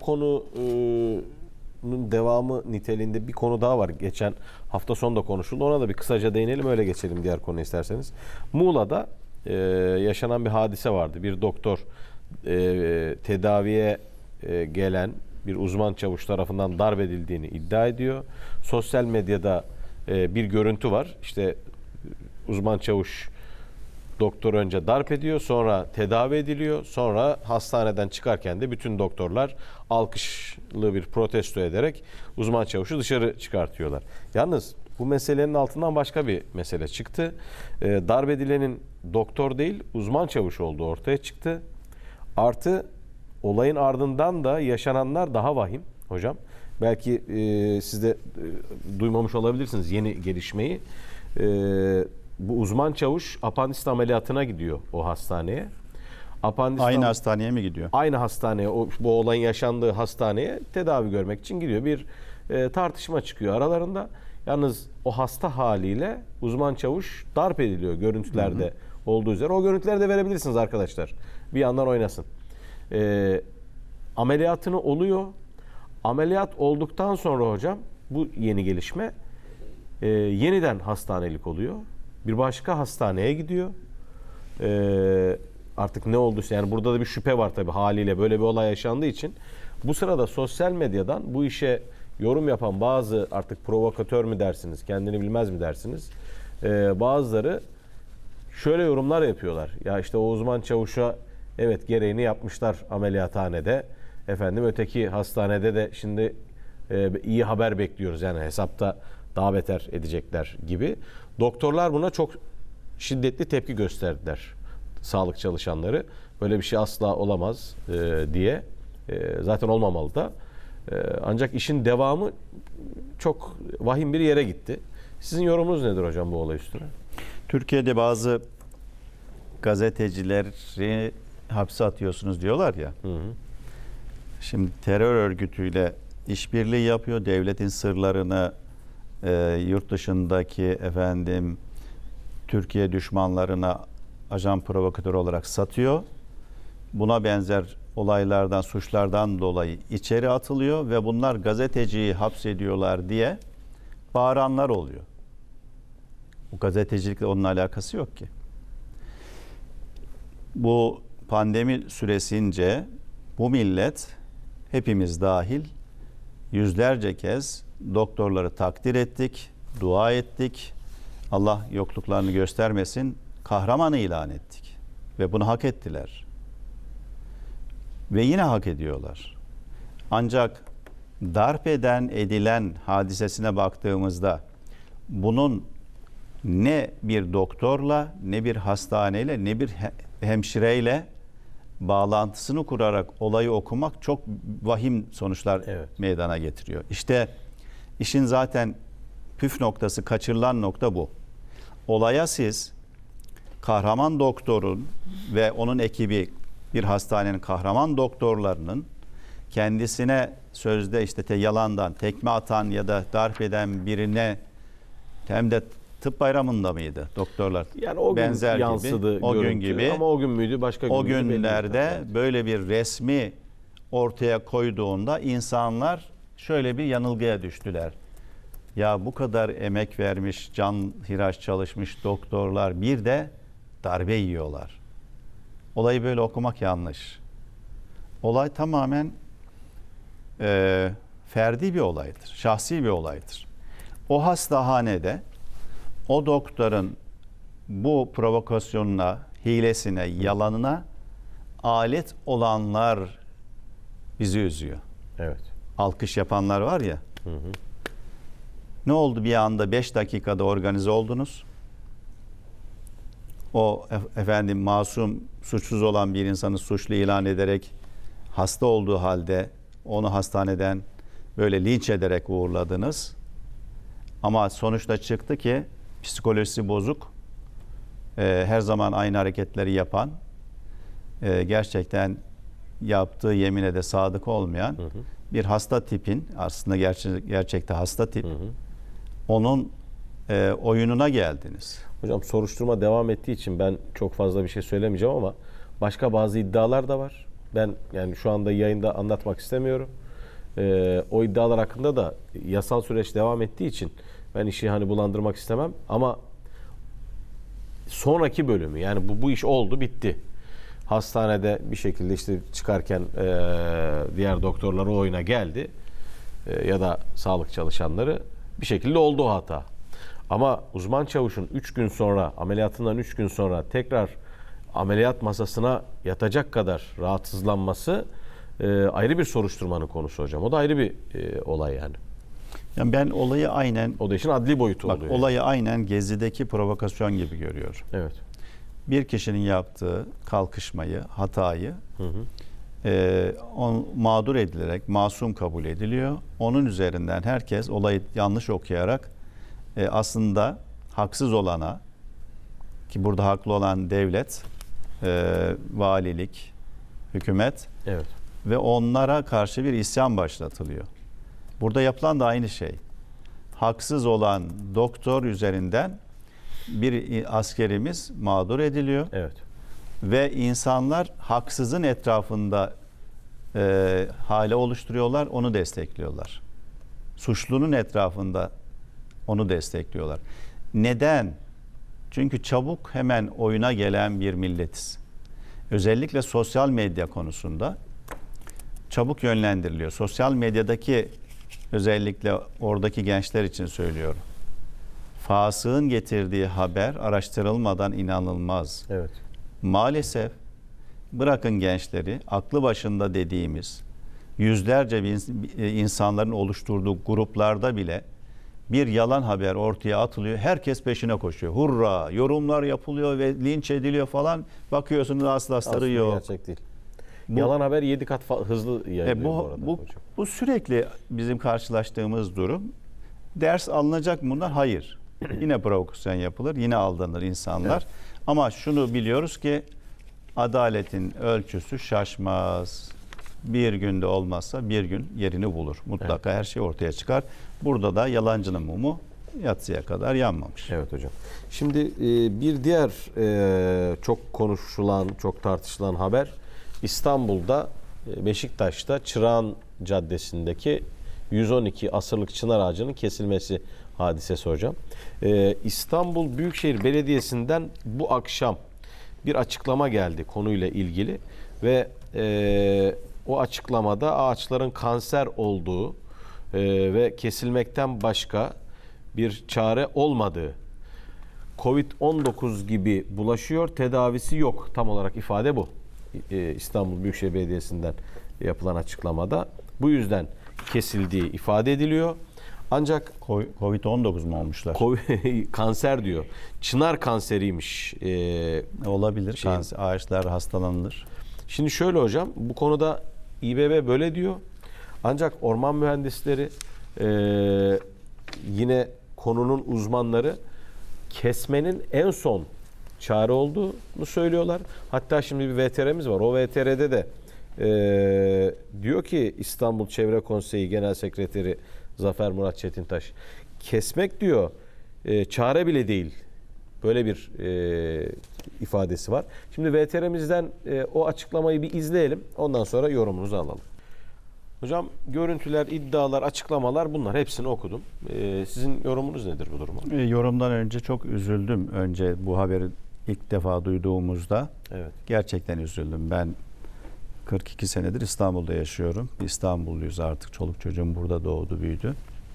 konunun devamı niteliğinde bir konu daha var. Geçen hafta sonu da konuşuldu. Ona da bir kısaca değinelim, öyle geçelim diğer konuya isterseniz. Muğla'da e, yaşanan bir hadise vardı. Bir doktor e, tedaviye e, gelen bir uzman çavuş tarafından darp edildiğini iddia ediyor. Sosyal medyada e, bir görüntü var. İşte uzman çavuş doktor önce darp ediyor, sonra tedavi ediliyor, sonra hastaneden çıkarken de bütün doktorlar alkışlı bir protesto ederek uzman çavuşu dışarı çıkartıyorlar. Yalnız bu meselenin altından başka bir mesele çıktı. E, darp edilenin doktor değil, uzman çavuş olduğu ortaya çıktı. Artı olayın ardından da yaşananlar daha vahim hocam. Belki e, siz de e, duymamış olabilirsiniz yeni gelişmeyi. E, bu uzman çavuş apandisit ameliyatına gidiyor o hastaneye. Apandisit aynı am- hastaneye mi gidiyor? Aynı hastaneye, o, bu olayın yaşandığı hastaneye tedavi görmek için gidiyor. Bir e, tartışma çıkıyor aralarında. Yalnız o hasta haliyle uzman çavuş darp ediliyor görüntülerde hı hı. olduğu üzere. O görüntüleri de verebilirsiniz arkadaşlar. Bir yandan oynasın. E, ameliyatını oluyor. Ameliyat olduktan sonra hocam bu yeni gelişme e, yeniden hastanelik oluyor. Bir başka hastaneye gidiyor. E, artık ne olduysa, yani burada da bir şüphe var tabii haliyle, böyle bir olay yaşandığı için. Bu sırada sosyal medyadan bu işe yorum yapan bazı, artık provokatör mü dersiniz, kendini bilmez mi dersiniz, e, bazıları şöyle yorumlar yapıyorlar. Ya işte o uzman çavuşa evet gereğini yapmışlar ameliyathanede. Efendim öteki hastanede de şimdi e, iyi haber bekliyoruz. Yani hesapta daha beter edecekler gibi. Doktorlar buna çok şiddetli tepki gösterdiler. Sağlık çalışanları. Böyle bir şey asla olamaz e, diye. E, zaten olmamalı da. E, ancak işin devamı çok vahim bir yere gitti. Sizin yorumunuz nedir hocam bu olay üstüne? Türkiye'de bazı gazetecileri hapse atıyorsunuz diyorlar ya. Hı hı. Şimdi terör örgütüyle işbirliği yapıyor. Devletin sırlarını e, yurt dışındaki efendim Türkiye düşmanlarına ajan provokatör olarak satıyor. Buna benzer olaylardan, suçlardan dolayı içeri atılıyor ve bunlar gazeteciyi hapsediyorlar diye bağıranlar oluyor. Bu gazetecilikle onun alakası yok ki. Bu pandemi süresince bu millet, hepimiz dahil, yüzlerce kez doktorları takdir ettik, dua ettik. Allah yokluklarını göstermesin, kahramanı ilan ettik. Ve bunu hak ettiler. Ve yine hak ediyorlar. Ancak darp eden, edilen hadisesine baktığımızda bunun ne bir doktorla, ne bir hastaneyle, ne bir hemşireyle bağlantısını kurarak olayı okumak çok vahim sonuçlar evet. meydana getiriyor. İşte işin zaten püf noktası, kaçırılan nokta bu. Olaya siz kahraman doktorun ve onun ekibi, bir hastanenin kahraman doktorlarının kendisine sözde işte te yalandan tekme atan ya da darp eden birine, hem de tıp bayramında mıydı doktorlar? Yani o gün benzer yansıdı gibi, o görüntü. gün gibi. Ama o gün müydü, başka gün o müydü? O günlerde böyle bir resmi ortaya koyduğunda insanlar şöyle bir yanılgıya düştüler. Ya bu kadar emek vermiş, can hiraş çalışmış doktorlar bir de darbe yiyorlar. Olayı böyle okumak yanlış. Olay tamamen e, ferdi bir olaydır, şahsi bir olaydır. O hastahanede o doktorun bu provokasyonuna, hilesine, yalanına alet olanlar bizi üzüyor. Evet. Alkış yapanlar var ya, Hı hı. Ne oldu bir anda beş dakikada organize oldunuz? O efendim masum, suçsuz olan bir insanı suçlu ilan ederek hasta olduğu halde onu hastaneden böyle linç ederek uğurladınız. Ama sonuçta çıktı ki psikolojisi bozuk, e, her zaman aynı hareketleri yapan, e, gerçekten yaptığı yemine de sadık olmayan hı hı. bir hasta tipin, aslında gerçek, gerçekte hasta tip, hı hı. onun e, oyununa geldiniz. Hocam soruşturma devam ettiği için ben çok fazla bir şey söylemeyeceğim ama başka bazı iddialar da var. Ben yani şu anda yayında anlatmak istemiyorum. Ee, o iddialar hakkında da yasal süreç devam ettiği için ben işi hani bulandırmak istemem ama sonraki bölümü yani bu bu iş oldu bitti. Hastanede bir şekilde işte çıkarken e, diğer doktorlar o oyuna geldi e, ya da sağlık çalışanları bir şekilde oldu o hata. Ama uzman çavuşun üç gün sonra ameliyatından üç gün sonra tekrar ameliyat masasına yatacak kadar rahatsızlanması e, ayrı bir soruşturmanın konusu hocam. O da ayrı bir e, olay yani. Yani ben olayı aynen o da işin adli boyutu bak, oluyor. Olayı yani. aynen Gezi'deki provokasyon gibi görüyorum. Evet. Bir kişinin yaptığı kalkışmayı, hatayı hı hı. E, on, mağdur edilerek masum kabul ediliyor. Onun üzerinden herkes olayı yanlış okuyarak e, aslında haksız olana, ki burada haklı olan devlet, e, valilik, hükümet evet. ve onlara karşı bir isyan başlatılıyor. Burada yapılan da aynı şey. Haksız olan doktor üzerinden bir askerimiz mağdur ediliyor. Evet. Ve insanlar haksızın etrafında e, hale oluşturuyorlar, onu destekliyorlar. Suçlunun etrafında onu destekliyorlar. Neden? Çünkü çabuk hemen oyuna gelen bir milletiz. Özellikle sosyal medya konusunda çabuk yönlendiriliyor. Sosyal medyadaki, özellikle oradaki gençler için söylüyorum. Fasığın getirdiği haber araştırılmadan inanılmaz. Evet. Maalesef bırakın gençleri, aklı başında dediğimiz yüzlerce insanların oluşturduğu gruplarda bile bir yalan haber ortaya atılıyor. Herkes peşine koşuyor. Hurra! Yorumlar yapılıyor ve linç ediliyor falan. Bakıyorsunuz aslı astarı yok. Gerçek değil. Bu, yalan haber yedi kat hızlı yayılıyor e, bu, bu arada bu, hocam. Bu sürekli bizim karşılaştığımız durum. Ders alınacak mı bundan? Hayır. Yine provokasyon yapılır. Yine aldanır insanlar. Evet. Ama şunu biliyoruz ki adaletin ölçüsü şaşmaz. Bir günde olmazsa bir gün yerini bulur. Mutlaka evet. her şey ortaya çıkar. Burada da yalancının mumu yatsıya kadar yanmamış. Evet hocam. Şimdi bir diğer çok konuşulan, çok tartışılan haber İstanbul'da Beşiktaş'ta Çırağan Caddesi'ndeki yüz on iki asırlık çınar ağacının kesilmesi hadisesi hocam. İstanbul Büyükşehir Belediyesi'nden bu akşam bir açıklama geldi konuyla ilgili ve e, o açıklamada ağaçların kanser olduğu e, ve kesilmekten başka bir çare olmadığı, kovid on dokuz gibi bulaşıyor, tedavisi yok, tam olarak ifade bu. E, İstanbul Büyükşehir Belediyesi'nden yapılan açıklamada bu yüzden kesildiği ifade ediliyor. Ancak kovid on dokuz mu olmuşlar? Kanser diyor. Çınar kanseriymiş. Ee, Olabilir. Şey, kanser, ağaçlar hastalanır. Şimdi şöyle hocam, bu konuda İBB böyle diyor. Ancak orman mühendisleri e, yine konunun uzmanları kesmenin en son çare olduğunu söylüyorlar. Hatta şimdi bir V T R'miz var. O V T R'de de e, diyor ki İstanbul Çevre Konseyi Genel Sekreteri Zafer Murat Çetintaş, kesmek diyor e, çare bile değil. Böyle bir e, ifadesi var. Şimdi V T R'mizden e, o açıklamayı bir izleyelim. Ondan sonra yorumunuzu alalım. Hocam görüntüler, iddialar, açıklamalar, bunlar hepsini okudum. E, sizin yorumunuz nedir bu duruma? E, yorumdan önce çok üzüldüm. Önce bu haberi ilk defa duyduğumuzda evet. gerçekten üzüldüm. Ben kırk iki senedir İstanbul'da yaşıyorum. İstanbulluyuz artık. Çoluk çocuğum burada doğdu, büyüdü.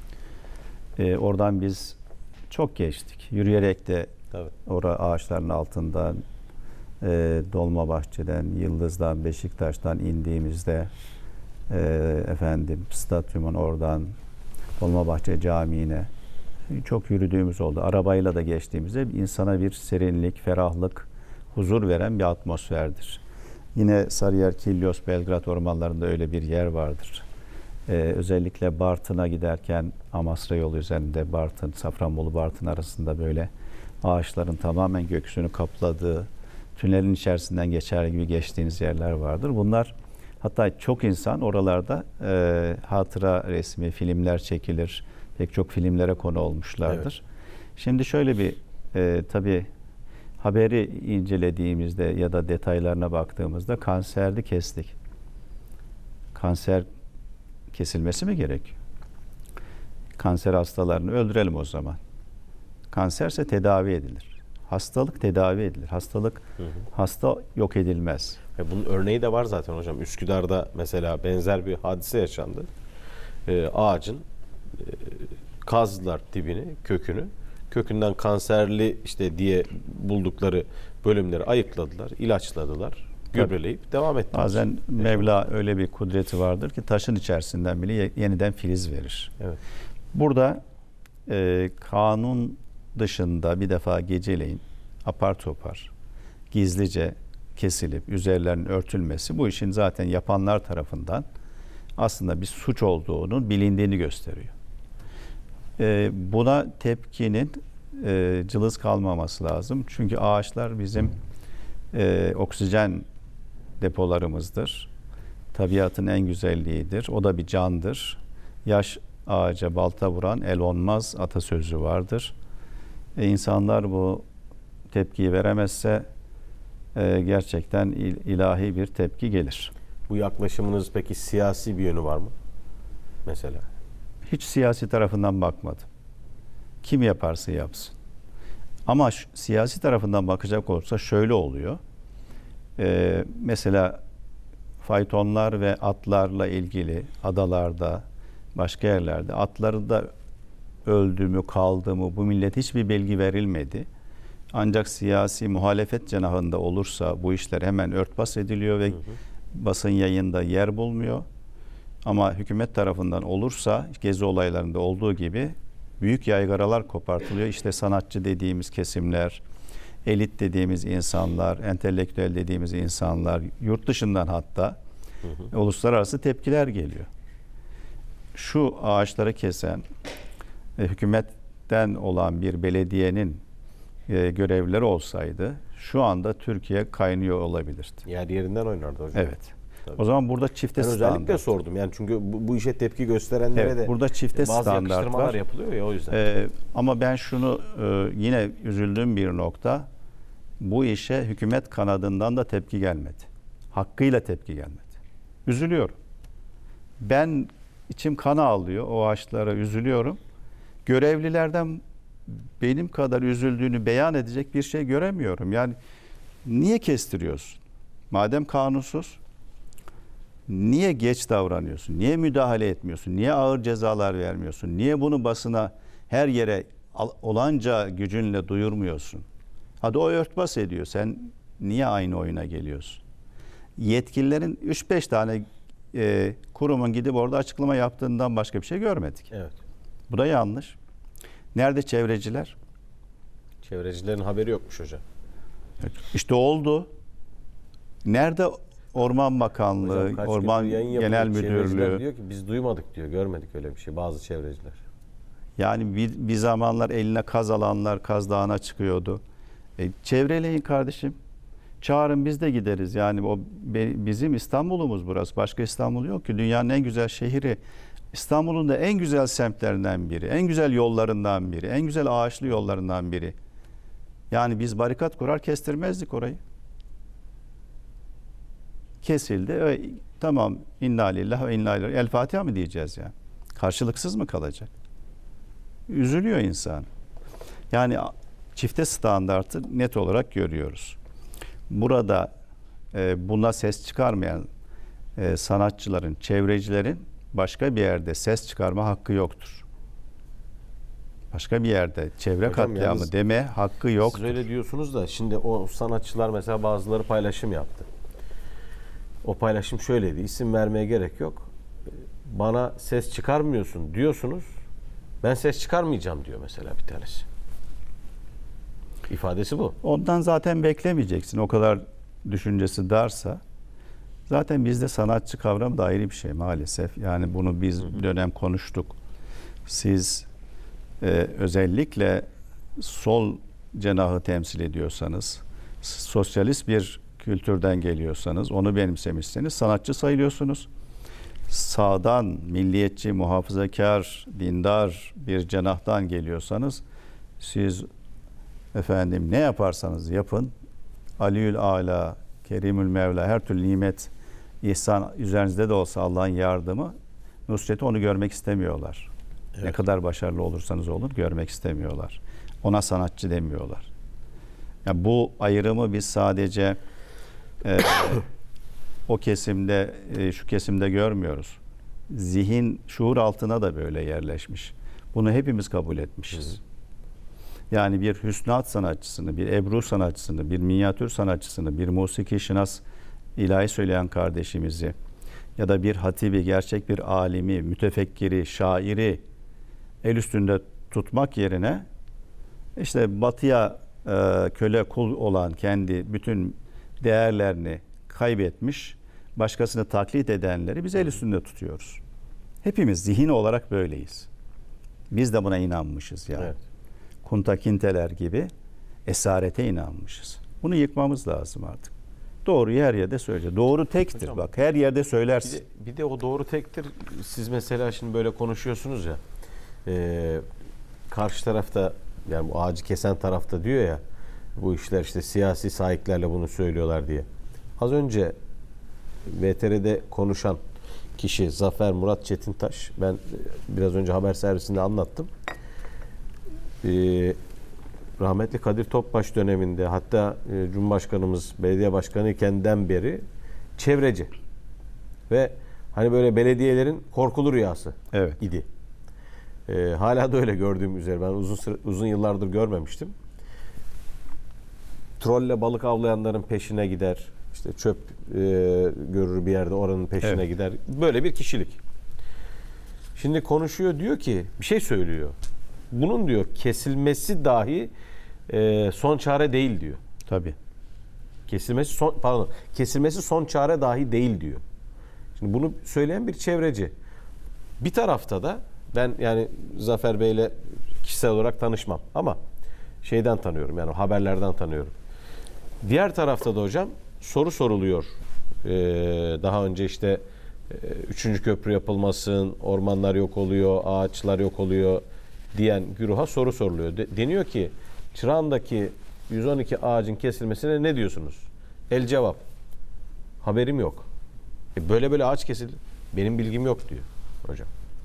Ee, oradan biz çok geçtik. Yürüyerek de orada ağaçların altından, e, Dolmabahçe'den, Yıldız'dan, Beşiktaş'tan indiğimizde e, efendim stadyumun oradan Dolmabahçe Camii'ne çok yürüdüğümüz oldu. Arabayla da geçtiğimizde insana bir serinlik, ferahlık, huzur veren bir atmosferdir. Yine Sarıyer, Kilyos, Belgrad ormanlarında öyle bir yer vardır. Ee, özellikle Bartın'a giderken Amasra yolu üzerinde Bartın, Safranbolu Bartın arasında böyle ağaçların tamamen gökyüzünü kapladığı, tünelin içerisinden geçer gibi geçtiğiniz yerler vardır. Bunlar hatta çok insan oralarda e, hatıra resmi, filmler çekilir. Pek çok filmlere konu olmuşlardır. Evet. Şimdi şöyle bir e, tabii haberi incelediğimizde ya da detaylarına baktığımızda kanserli kestik. Kanser kesilmesi mi gerekiyor? Kanser hastalarını öldürelim o zaman. Kanserse tedavi edilir. Hastalık tedavi edilir. Hastalık hı hı. hasta yok edilmez. E bunun örneği de var zaten hocam. Üsküdar'da mesela benzer bir hadise yaşandı. E, ağacın e, kazdılar dibini, kökünü. Kökünden kanserli işte diye buldukları bölümleri ayıkladılar, ilaçladılar, gübreleyip Tabii. devam ettiler. Bazen Mevla öyle bir kudreti vardır ki taşın içerisinden bile yeniden filiz verir. Evet. Burada e, kanun dışında bir defa geceleyin apar topar, gizlice kesilip üzerlerinin örtülmesi bu işin zaten yapanlar tarafından aslında bir suç olduğunun bilindiğini gösteriyor. Ee, buna tepkinin e, cılız kalmaması lazım. Çünkü ağaçlar bizim e, oksijen depolarımızdır. Tabiatın en güzelliğidir. O da bir candır. Yaş ağaca balta vuran el onmaz atasözü vardır. E, insanlar bu tepkiyi veremezse e, gerçekten il, ilahi bir tepki gelir. Bu yaklaşımınız peki siyasi bir yönü var mı? Mesela? Hiç siyasi tarafından bakmadım. Kim yaparsa yapsın. Ama şu, siyasi tarafından bakacak olursa şöyle oluyor. Ee, mesela faytonlar ve atlarla ilgili adalarda, başka yerlerde atları da öldü mü, kaldı mı bu millet hiçbir bilgi verilmedi. Ancak siyasi muhalefet cenahında olursa bu işler hemen örtbas ediliyor ve hı hı. basın yayında yer bulmuyor. Ama hükümet tarafından olursa gezi olaylarında olduğu gibi büyük yaygaralar kopartılıyor. İşte sanatçı dediğimiz kesimler, elit dediğimiz insanlar, entelektüel dediğimiz insanlar, yurt dışından hatta hı hı. uluslararası tepkiler geliyor. Şu ağaçları kesen e, hükümetten olan bir belediyenin e, görevlileri olsaydı şu anda Türkiye kaynıyor olabilirdi. Yer yerinden oynardı hocam. Evet. Tabii. O zaman burada çifte ben standart. Özellikle sordum yani çünkü bu, bu işe tepki gösterenlere evet, de burada çifte bazı standart yakıştırmalar var. yapılıyor ya o yüzden. Ee, ama ben şunu e, yine üzüldüğüm bir nokta, bu işe hükümet kanadından da tepki gelmedi. Hakkıyla tepki gelmedi. Üzülüyorum. Ben içim kana ağlıyor, o ağaçlara üzülüyorum. Görevlilerden benim kadar üzüldüğünü beyan edecek bir şey göremiyorum. Yani niye kestiriyorsun? Madem kanunsuz, niye geç davranıyorsun? Niye müdahale etmiyorsun? Niye ağır cezalar vermiyorsun? Niye bunu basına her yere olanca gücünle duyurmuyorsun? Hadi o örtbas ediyor. Sen niye aynı oyuna geliyorsun? Yetkililerin üç beş tane e, kurumun gidip orada açıklama yaptığından başka bir şey görmedik. Evet. Bu da yanlış. Nerede çevreciler? Çevrecilerin haberi yokmuş hocam. İşte oldu. Nerede Orman Bakanlığı, Hocam, Orman Genel Müdürlüğü diyor ki biz duymadık diyor, görmedik öyle bir şey bazı çevreciler. Yani bir, bir zamanlar eline kaz alanlar Kaz Dağı'na çıkıyordu. E, çevreleyin kardeşim. Çağırın biz de gideriz. Yani o be, bizim İstanbul'umuz burası. Başka İstanbul yok ki. Dünyanın en güzel şehri. İstanbul'un da en güzel semtlerinden biri. En güzel yollarından biri. En güzel ağaçlı yollarından biri. Yani biz barikat kurar kestirmezdik orayı. Kesildi. E, tamam. İnna lillahi ve inna ileyhi. El Fatiha mı diyeceğiz ya? Karşılıksız mı kalacak? Üzülüyor insan. Yani çifte standartı net olarak görüyoruz. Burada e, buna ses çıkarmayan e, sanatçıların, çevrecilerin başka bir yerde ses çıkarma hakkı yoktur. Başka bir yerde çevre Hocam, katliamı yalnız deme hakkı yoktur. Siz öyle diyorsunuz da şimdi o sanatçılar mesela bazıları paylaşım yaptı. O paylaşım şöyleydi. İsim vermeye gerek yok. Bana ses çıkarmıyorsun diyorsunuz. Ben ses çıkarmayacağım diyor mesela bir tanesi. İfadesi bu. Ondan zaten beklemeyeceksin. O kadar düşüncesi darsa. Zaten bizde sanatçı kavramı da ayrı bir şey maalesef. Yani bunu biz bir dönem konuştuk. Siz e, özellikle sol cenahı temsil ediyorsanız, sosyalist bir kültürden geliyorsanız, onu benimsemişseniz sanatçı sayılıyorsunuz. Sağdan, milliyetçi, muhafazakar, dindar bir cenahtan geliyorsanız, siz efendim ne yaparsanız yapın, Aliül Ala, Kerimül Mevla, her türlü nimet, ihsan üzerinizde de olsa Allah'ın yardımı, nusreti, onu görmek istemiyorlar. Evet. Ne kadar başarılı olursanız olun görmek istemiyorlar. Ona sanatçı demiyorlar. Yani bu ayrımı biz sadece e, o kesimde, e, şu kesimde görmüyoruz. Zihin, şuur altına da böyle yerleşmiş. Bunu hepimiz kabul etmişiz. Hı. Yani bir hüsnat sanatçısını, bir ebru sanatçısını, bir minyatür sanatçısını, bir musiki şinas, ilahi söyleyen kardeşimizi ya da bir hatibi, gerçek bir alimi, mütefekkiri, şairi el üstünde tutmak yerine işte batıya e, köle kul olan, kendi bütün değerlerini kaybetmiş, başkasını taklit edenleri biz el üstünde tutuyoruz. Hepimiz zihin olarak böyleyiz. Biz de buna inanmışız yani. Evet. Kuntakinteler gibi esarete inanmışız. Bunu yıkmamız lazım artık. Doğruyu her yerde söyle. Doğru tektir. Hocam, bak her yerde söylersin. Bir de, bir de o doğru tektir. Siz mesela şimdi böyle konuşuyorsunuz ya. E, karşı tarafta, yani bu ağacı kesen tarafta diyor ya, bu işler işte siyasi sahiplerle bunu söylüyorlar diye. Az önce V T R'de konuşan kişi Zafer Murat Çetintaş, ben biraz önce haber servisinde anlattım. Ee, rahmetli Kadir Topbaş döneminde, hatta e, Cumhurbaşkanımız belediye başkanı ikenden beri çevreci ve hani böyle belediyelerin korkulu rüyası evet. idi. Ee, hala da öyle gördüğüm üzere, ben uzun sıra, uzun yıllardır görmemiştim. Trolle balık avlayanların peşine gider. İşte çöp e, görür bir yerde, oranın peşine evet. gider. Böyle bir kişilik. Şimdi konuşuyor, diyor ki, bir şey söylüyor. Bunun diyor kesilmesi dahi e, son çare değil diyor. Tabii. Kesilmesi son pardon, kesilmesi son çare dahi değil diyor. Şimdi bunu söyleyen bir çevreci. Bir tarafta da ben yani Zafer Bey'le kişisel olarak tanışmam ama şeyden tanıyorum, yani haberlerden tanıyorum. Diğer tarafta da hocam soru soruluyor. Ee, daha önce işte e, üçüncü köprü yapılmasın, ormanlar yok oluyor, ağaçlar yok oluyor diyen güruha soru soruluyor. De, deniyor ki Çırağan'daki yüz on iki ağacın kesilmesine ne diyorsunuz? El cevap: haberim yok. E böyle böyle ağaç kesildi. Benim bilgim yok diyor hocam.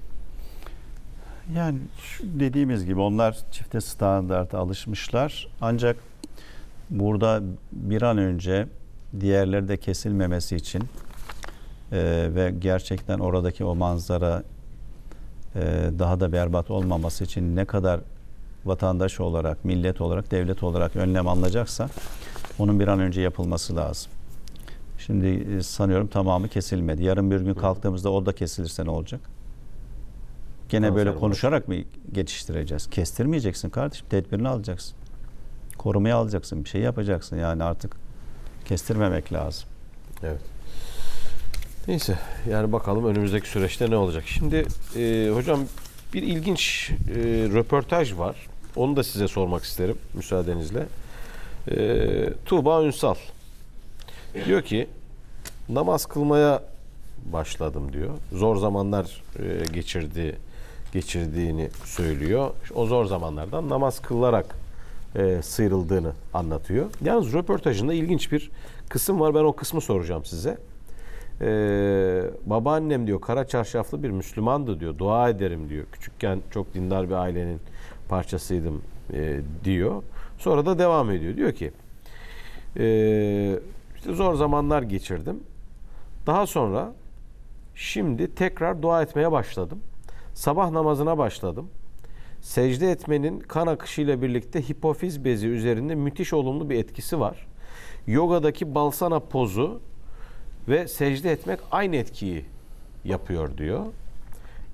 Yani şu dediğimiz gibi onlar çifte standarta alışmışlar. Ancak burada bir an önce diğerleri de kesilmemesi için e, ve gerçekten oradaki o manzara e, daha da berbat olmaması için ne kadar vatandaş olarak, millet olarak, devlet olarak önlem alınacaksa onun bir an önce yapılması lazım. Şimdi e, sanıyorum tamamı kesilmedi. Yarın bir gün kalktığımızda o da kesilirse ne olacak? Gene Kanser böyle konuşarak mı geçiştireceğiz? Kestirmeyeceksin kardeşim. Tedbirini alacaksın. Korumaya alacaksın. Bir şey yapacaksın. Yani artık kestirmemek lazım. Evet. Neyse. Yani bakalım önümüzdeki süreçte ne olacak. Şimdi e, hocam bir ilginç e, röportaj var. Onu da size sormak isterim müsaadenizle. E, Tuğba Ünsal diyor ki namaz kılmaya başladım diyor. Zor zamanlar e, geçirdi geçirdiğini söylüyor. O zor zamanlardan namaz kılarak e, sıyrıldığını anlatıyor. Yalnız röportajında ilginç bir kısım var. Ben o kısmı soracağım size. E, babaannem diyor kara çarşaflı bir Müslümandı diyor. Dua ederim diyor. Küçükken çok dindar bir ailenin parçasıydım e, diyor. Sonra da devam ediyor. Diyor ki e, işte zor zamanlar geçirdim. Daha sonra şimdi tekrar dua etmeye başladım. Sabah namazına başladım. Secde etmenin kan akışıyla birlikte hipofiz bezi üzerinde müthiş olumlu bir etkisi var. Yogadaki balsana pozu ve secde etmek aynı etkiyi yapıyor diyor.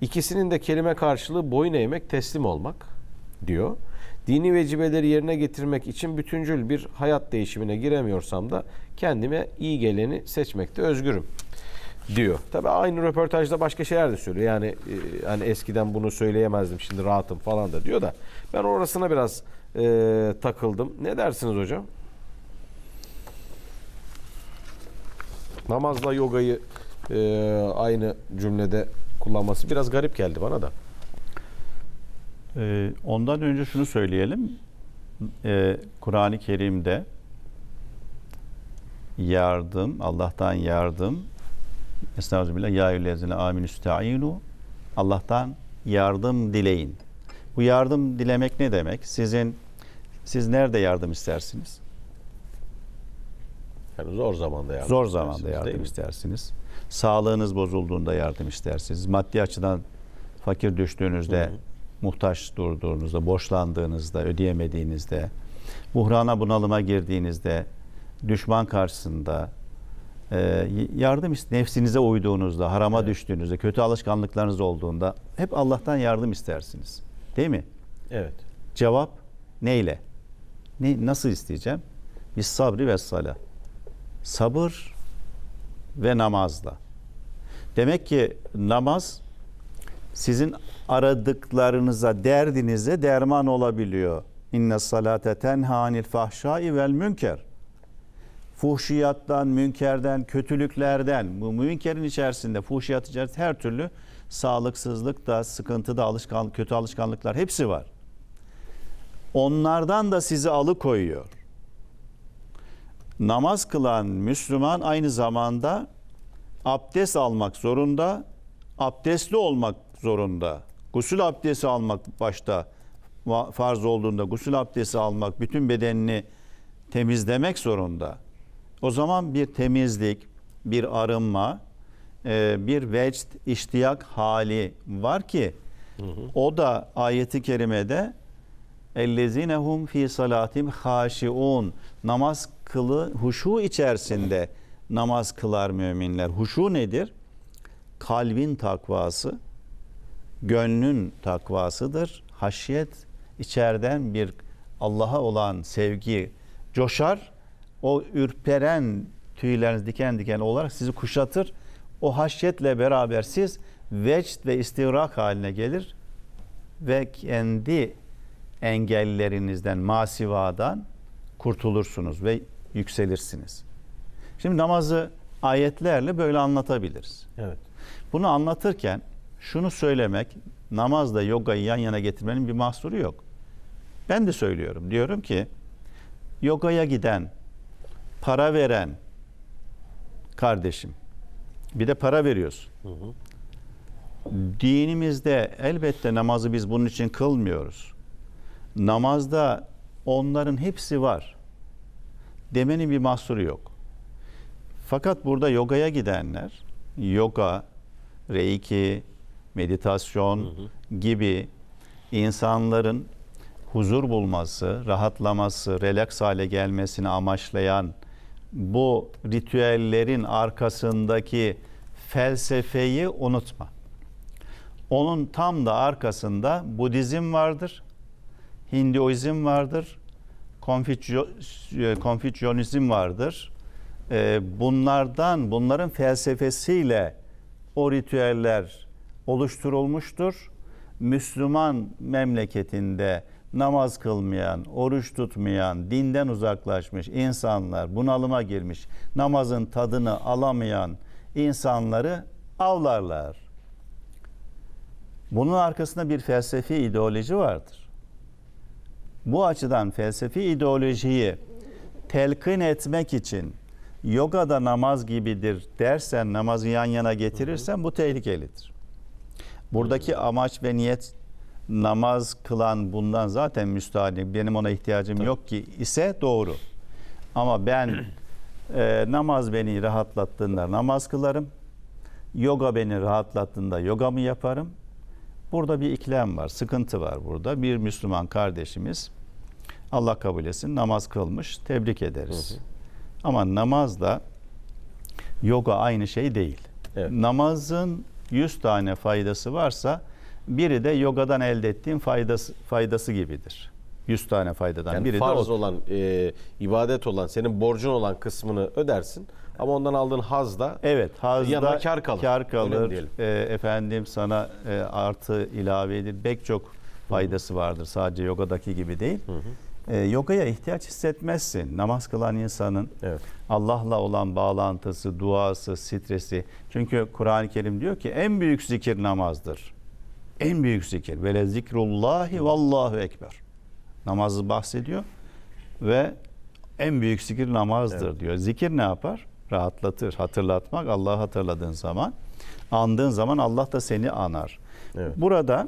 İkisinin de kelime karşılığı boyun eğmek, teslim olmak diyor. Dini vecibeleri yerine getirmek için bütüncül bir hayat değişimine giremiyorsam da kendime iyi geleni seçmekte özgürüm diyor. Tabii aynı röportajda başka şeyler de söylüyor. Yani e, hani eskiden bunu söyleyemezdim, şimdi rahatım falan da diyor da ben orasına biraz e, takıldım. Ne dersiniz hocam? Namazla yogayı e, aynı cümlede kullanması biraz garip geldi bana da. Ee, ondan önce şunu söyleyelim. Ee, Kur'an-ı Kerim'de yardım, Allah'tan yardım, Estağfirullah, ya eyyühellezine âminü ista'inu, Allah'tan yardım dileyin. Bu yardım dilemek ne demek? Sizin siz nerede yardım istersiniz? Yani zor zamanda yardım Zor zamanda istersiniz, değil yardım mi? istersiniz. Sağlığınız bozulduğunda yardım istersiniz. Maddi açıdan fakir düştüğünüzde, hı hı. muhtaç durduğunuzda, borçlandığınızda, ödeyemediğinizde, buhrana, bunalıma girdiğinizde, düşman karşısında, e, yardım nefsinize uyduğunuzda, harama evet. düştüğünüzde, kötü alışkanlıklarınız olduğunda hep Allah'tan yardım istersiniz. Değil mi? Evet. Cevap neyle? Ne, nasıl isteyeceğim? Biz sabri ve sala. Sabır ve namazla. Demek ki namaz sizin aradıklarınıza, derdinize derman olabiliyor. İnne salate tenha anil fahşai vel münker. Fuhşiyattan, münkerden, kötülüklerden, bu münkerin içerisinde, fuhşiyat içerisinde her türlü sağlıksızlık da, sıkıntı da, alışkanlık, kötü alışkanlıklar hepsi var. Onlardan da sizi alıkoyuyor. Namaz kılan Müslüman aynı zamanda abdest almak zorunda, abdestli olmak zorunda. Gusül abdesti almak başta farz olduğunda gusül abdesti almak, bütün bedenini temizlemek zorunda. O zaman bir temizlik, bir arınma, bir vecd, iştiyak hali var ki hı hı. o da ayeti kerimede ellezinehum fi salatim haşiun, namaz kılı huşu içerisinde namaz kılar müminler. Huşu nedir? Kalbin takvası, gönlün takvasıdır. Haşyet, içeriden bir Allah'a olan sevgi coşar. O ürperen tüyleriniz diken diken olarak sizi kuşatır. O haşyetle beraber siz vecd ve istigrak haline gelir ve kendi engellerinizden, masivadan kurtulursunuz ve yükselirsiniz. Şimdi namazı ayetlerle böyle anlatabiliriz. Evet. Bunu anlatırken şunu söylemek, namazla yogayı yan yana getirmenin bir mahsuru yok. Ben de söylüyorum. Diyorum ki yogaya giden, para veren kardeşim, bir de para veriyorsun. Hı hı. Dinimizde elbette namazı biz bunun için kılmıyoruz. Namazda onların hepsi var demenin bir mahsuru yok. Fakat burada yogaya gidenler, yoga, reiki, meditasyon hı hı. gibi insanların huzur bulması, rahatlaması, relaks hale gelmesini amaçlayan bu ritüellerin arkasındaki felsefeyi unutma. Onun tam da arkasında Budizm vardır, Hinduizm vardır, Konfüçyonizm vardır. Bunlardan, bunların felsefesiyle o ritüeller oluşturulmuştur. Müslüman memleketinde namaz kılmayan, oruç tutmayan, dinden uzaklaşmış insanlar, bunalıma girmiş, namazın tadını alamayan insanları avlarlar. Bunun arkasında bir felsefi ideoloji vardır. Bu açıdan felsefi ideolojiyi telkin etmek için yogada namaz gibidir dersen, namazı yan yana getirirsen hı hı. bu tehlikelidir. Buradaki hı hı. amaç ve niyet namaz kılan bundan zaten müstahni, benim ona ihtiyacım Tabii. yok ki ise doğru. Ama ben e, namaz beni rahatlattığında namaz kılarım, yoga beni rahatlattığında yogamı yaparım. Burada bir ikilem var, sıkıntı var burada. Bir Müslüman kardeşimiz, Allah kabul etsin, namaz kılmış, tebrik ederiz. Hı hı. Ama namazla yoga aynı şey değil. Evet. Namazın yüz tane faydası varsa biri de yogadan elde ettiğin faydası, faydası gibidir. yüz tane faydadan Yani biri farz de o. olan, e, ibadet olan, senin borcun olan kısmını ödersin. Ama ondan aldığın haz da Evet, hazda yanına kar kalır. kar Öyle mi kalır. diyelim? E, efendim sana e, artı ilave edilir. Pek çok faydası vardır. Sadece yogadaki gibi değil. Hı hı. E, yogaya ihtiyaç hissetmezsin. Namaz kılan insanın Evet. Allah'la olan bağlantısı, duası, stresi. Çünkü Kur'an-ı Kerim diyor ki en büyük zikir namazdır. En büyük zikir. Ve le zikrullahi vallahu ekber. Namazı bahsediyor ve en büyük zikir namazdır Evet. diyor. Zikir ne yapar? Rahatlatır. Hatırlatmak, Allah'ı hatırladığın zaman, andığın zaman Allah da seni anar. Evet. Burada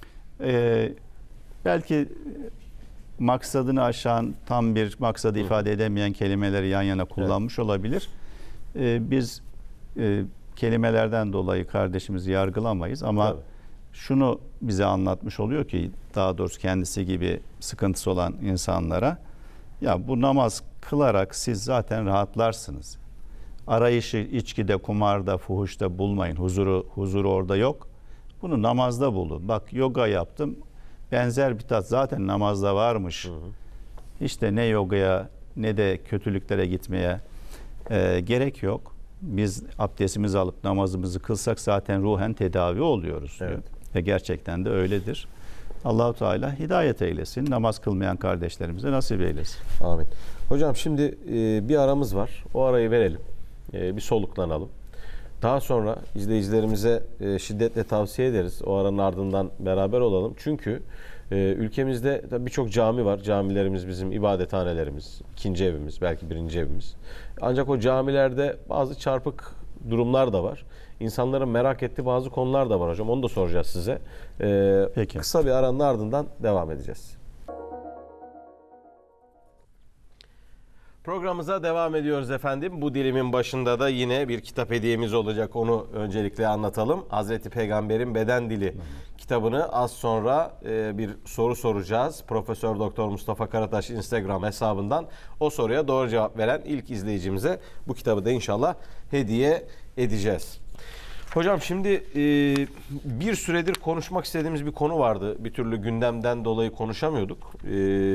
e, belki maksadını aşan, tam bir maksadı ifade edemeyen kelimeleri yan yana kullanmış olabilir. E, biz e, kelimelerden dolayı kardeşimizi yargılamayız ama Tabii. şunu bize anlatmış oluyor ki, daha doğrusu kendisi gibi sıkıntısı olan insanlara, ya bu namaz kılarak siz zaten rahatlarsınız. Arayışı içkide, kumarda, fuhuşta bulmayın. Huzuru huzuru orada yok. Bunu namazda bulun. Bak, yoga yaptım. Benzer bir tat zaten namazda varmış. Hı hı. İşte ne yogaya ne de kötülüklere gitmeye e, gerek yok. Biz abdestimizi alıp namazımızı kılsak zaten ruhen tedavi oluyoruz diyor. Evet. Ve gerçekten de öyledir. Allahu Teala hidayet eylesin. Namaz kılmayan kardeşlerimize nasip eylesin. Amin. Hocam şimdi e, bir aramız var. O arayı verelim. E, bir soluklanalım. Daha sonra izleyicilerimize e, şiddetle tavsiye ederiz. O aranın ardından beraber olalım. Çünkü e, ülkemizde birçok cami var. Camilerimiz bizim ibadethanelerimiz, ikinci evimiz, belki birinci evimiz. Ancak o camilerde bazı çarpık durumlar da var. İnsanların merak ettiği bazı konular da var hocam. Onu da soracağız size. E, Peki. Kısa bir aranın ardından devam edeceğiz. Programımıza devam ediyoruz efendim. Bu dilimin başında da yine bir kitap hediyemiz olacak. Onu öncelikle anlatalım. Hazreti Peygamber'in Beden Dili kitabını az sonra e, bir soru soracağız. Profesör Doktor Mustafa Karataş Instagram hesabından o soruya doğru cevap veren ilk izleyicimize bu kitabı da inşallah hediye edeceğiz. Hocam şimdi e, bir süredir konuşmak istediğimiz bir konu vardı. Bir türlü gündemden dolayı konuşamıyorduk. E,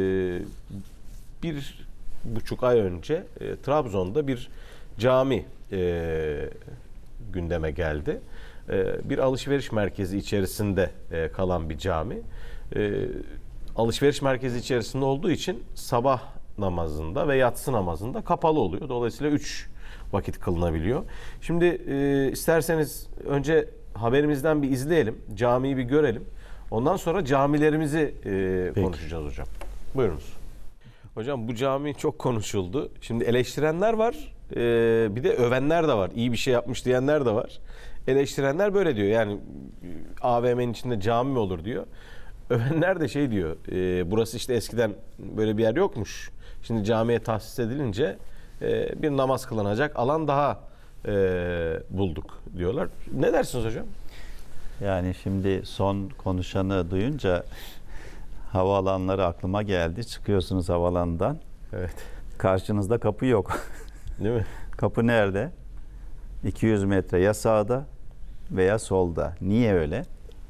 bir buçuk ay önce e, Trabzon'da bir cami e, gündeme geldi. E, bir alışveriş merkezi içerisinde e, kalan bir cami. E, alışveriş merkezi içerisinde olduğu için sabah namazında ve yatsı namazında kapalı oluyor. Dolayısıyla üç vakit kılınabiliyor. Şimdi e, isterseniz önce haberimizden bir izleyelim. Camiyi bir görelim. Ondan sonra camilerimizi e, konuşacağız hocam. Buyurunuz. Hocam bu cami çok konuşuldu. Şimdi eleştirenler var. E, bir de övenler de var. İyi bir şey yapmış diyenler de var. Eleştirenler böyle diyor. Yani A V M'nin içinde cami mi olur diyor. Övenler de şey diyor. E, burası işte eskiden böyle bir yer yokmuş. Şimdi camiye tahsis edilince e, bir namaz kılınacak alan daha e, bulduk diyorlar. Ne dersiniz hocam? Yani şimdi son konuşanı duyunca havaalanları aklıma geldi. Çıkıyorsunuz havaalanından. Evet. Karşınızda kapı yok. Değil mi? Kapı nerede? iki yüz metre ya sağda veya solda. Niye öyle?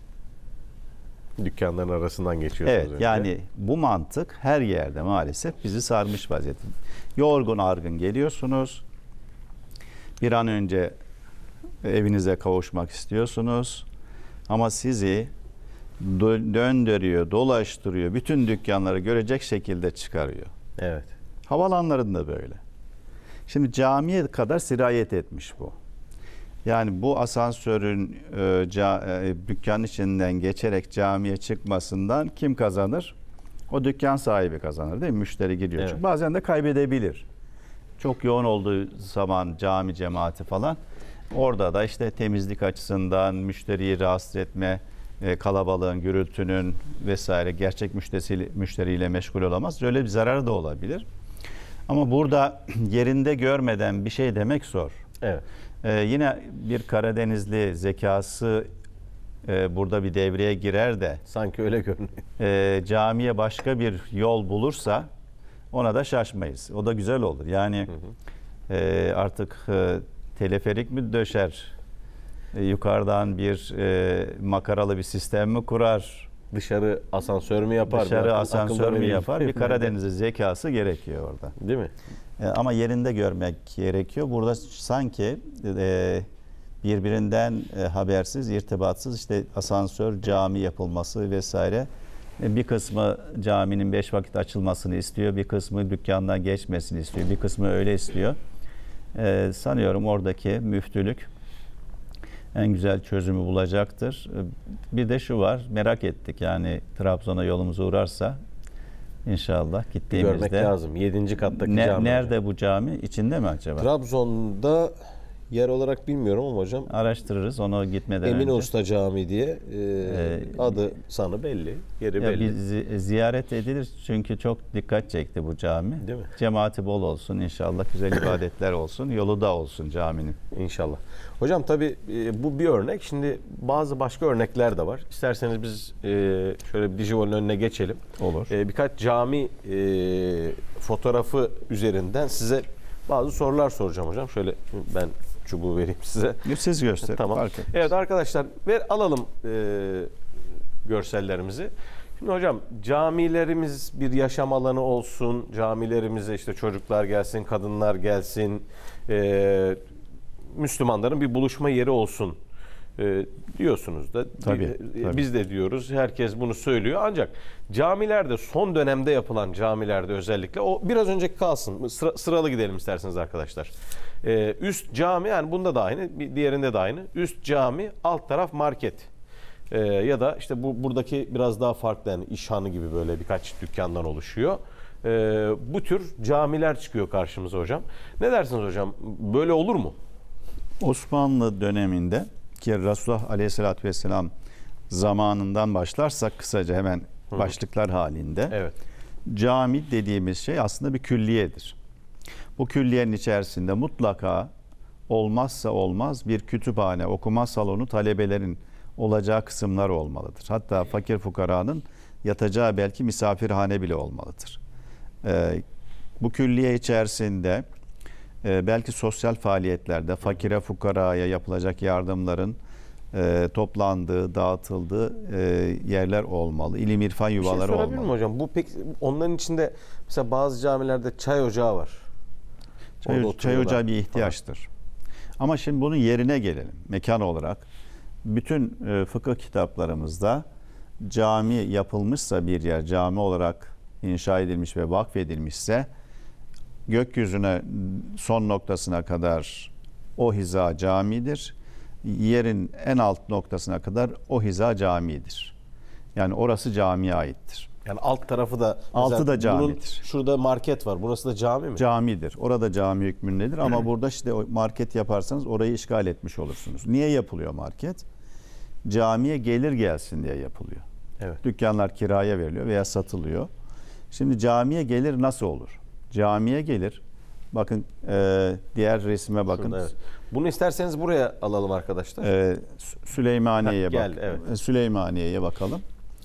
Dükkanların arasından geçiyorsunuz. Evet, önce. yani bu mantık her yerde maalesef bizi sarmış vaziyette. Yorgun argın geliyorsunuz. Bir an önce evinize kavuşmak istiyorsunuz. Ama sizi dö- döndürüyor, dolaştırıyor. Bütün dükkanları görecek şekilde çıkarıyor. Evet. Havalanlarında böyle. Şimdi camiye kadar sirayet etmiş bu. Yani bu asansörün e, ca- e, dükkanın içinden geçerek camiye çıkmasından kim kazanır? O dükkan sahibi kazanır değil mi? Müşteri gidiyor. Evet. Çünkü bazen de kaybedebilir. Çok yoğun olduğu zaman cami cemaati falan. Orada da işte temizlik açısından müşteriyi rahatsız etme, e, kalabalığın, gürültünün vesaire gerçek müşterisi, müşteriyle meşgul olamaz. Öyle bir zararı da olabilir. Ama burada yerinde görmeden bir şey demek zor. Evet. Ee, yine bir Karadenizli zekası e, burada bir devreye girer de Sanki öyle görünüyor. e, camiye başka bir yol bulursa ona da şaşmayız. O da güzel olur. Yani Hı hı. e, artık e, teleferik mi döşer, E, yukarıdan bir e, makaralı bir sistem mi kurar? Dışarı asansör mü yapar? Dışarı Akıl- asansör akıllı mü bir- yapar? Bir Karadenizli zekası gerekiyor orada. Değil mi? E, ama yerinde görmek gerekiyor. Burada sanki e, birbirinden e, habersiz, irtibatsız işte asansör, cami yapılması vesaire. E, bir kısmı caminin beş vakit açılmasını istiyor, bir kısmı dükkandan geçmesini istiyor, bir kısmı öyle istiyor. E, sanıyorum oradaki müftülük en güzel çözümü bulacaktır. E, bir de şu var, merak ettik yani Trabzon'a yolumuz uğrarsa inşallah Görmek gittiğimizde. lazım. Yedinci kattaki Ne- cami. nerede bu cami? İçinde mi acaba? Trabzon'da yer olarak bilmiyorum ama hocam Araştırırız onu gitmeden Emin önce. Usta Camii diye e, Ee, adı sanı belli, yeri Ya belli. bir zi- ziyaret edilir çünkü çok dikkat çekti bu cami. Değil mi? Cemaati bol olsun inşallah, güzel ibadetler olsun, yolu da olsun caminin. İnşallah. Hocam tabii e, bu bir örnek. Şimdi bazı başka örnekler de var. İsterseniz biz e, şöyle bir Dijivol'ün önüne geçelim. Olur. E, birkaç cami e, fotoğrafı üzerinden size bazı sorular soracağım hocam. Şöyle ben çubuğu vereyim size. Siz gösterin. Tamam. fark etmez. Evet arkadaşlar ver alalım e, görsellerimizi. Şimdi hocam camilerimiz bir yaşam alanı olsun. Camilerimize işte çocuklar gelsin, kadınlar gelsin. E, Müslümanların bir buluşma yeri olsun e, diyorsunuz da. Tabii, E, tabii. Biz de diyoruz. Herkes bunu söylüyor. Ancak camilerde son dönemde yapılan camilerde özellikle o biraz önceki kalsın. Sıra, sıralı gidelim isterseniz arkadaşlar. E, üst cami yani bunda da aynı, bir diğerinde de aynı. Üst cami, alt taraf market. E, ya da işte bu buradaki biraz daha farklı yani işhanı gibi böyle birkaç dükkandan oluşuyor. E, bu tür camiler çıkıyor karşımıza hocam. Ne dersiniz hocam? Böyle olur mu? Osmanlı döneminde ki Resulullah Aleyhisselatü Vesselam zamanından başlarsak kısaca hemen başlıklar halinde. Evet. Cami dediğimiz şey aslında bir külliyedir. Bu külliyenin içerisinde mutlaka olmazsa olmaz bir kütüphane, okuma salonu, talebelerin olacağı kısımlar olmalıdır. Hatta fakir fukaranın yatacağı belki misafirhane bile olmalıdır. Ee, bu külliye içerisinde e, belki sosyal faaliyetlerde fakire fukaraya yapılacak yardımların e, toplandığı, dağıtıldığı e, yerler olmalı. İlim irfan Bir şey yuvaları sorabilir miyim olmalı. hocam? Bu pek onların içinde mesela bazı camilerde çay ocağı var. Çay, Orada çay oturuyorlar ocağı bir falan. ihtiyaçtır. Ama şimdi bunun yerine gelelim. Mekan olarak bütün e, fıkıh kitaplarımızda cami yapılmışsa bir yer cami olarak inşa edilmiş ve vakfedilmişse gökyüzüne son noktasına kadar o hiza camidir. Yerin en alt noktasına kadar o hiza camidir. Yani orası camiye aittir. Yani alt tarafı da Altı mesela da camidir. bunun şurada market var. Burası da cami mi? Camidir. Orada cami hükmündedir ama burada işte o market yaparsanız orayı işgal etmiş olursunuz. Niye yapılıyor market? Camiye gelir gelsin diye yapılıyor. Evet. Dükkanlar kiraya veriliyor veya satılıyor. Şimdi camiye gelir nasıl olur? Camiye gelir. Bakın e, diğer resme bakın. Şurada, evet. Bunu isterseniz buraya alalım arkadaşlar. E, Sü- Süleymaniye'ye Heh, bak. gel, evet. E, Süleymaniye'ye bakalım.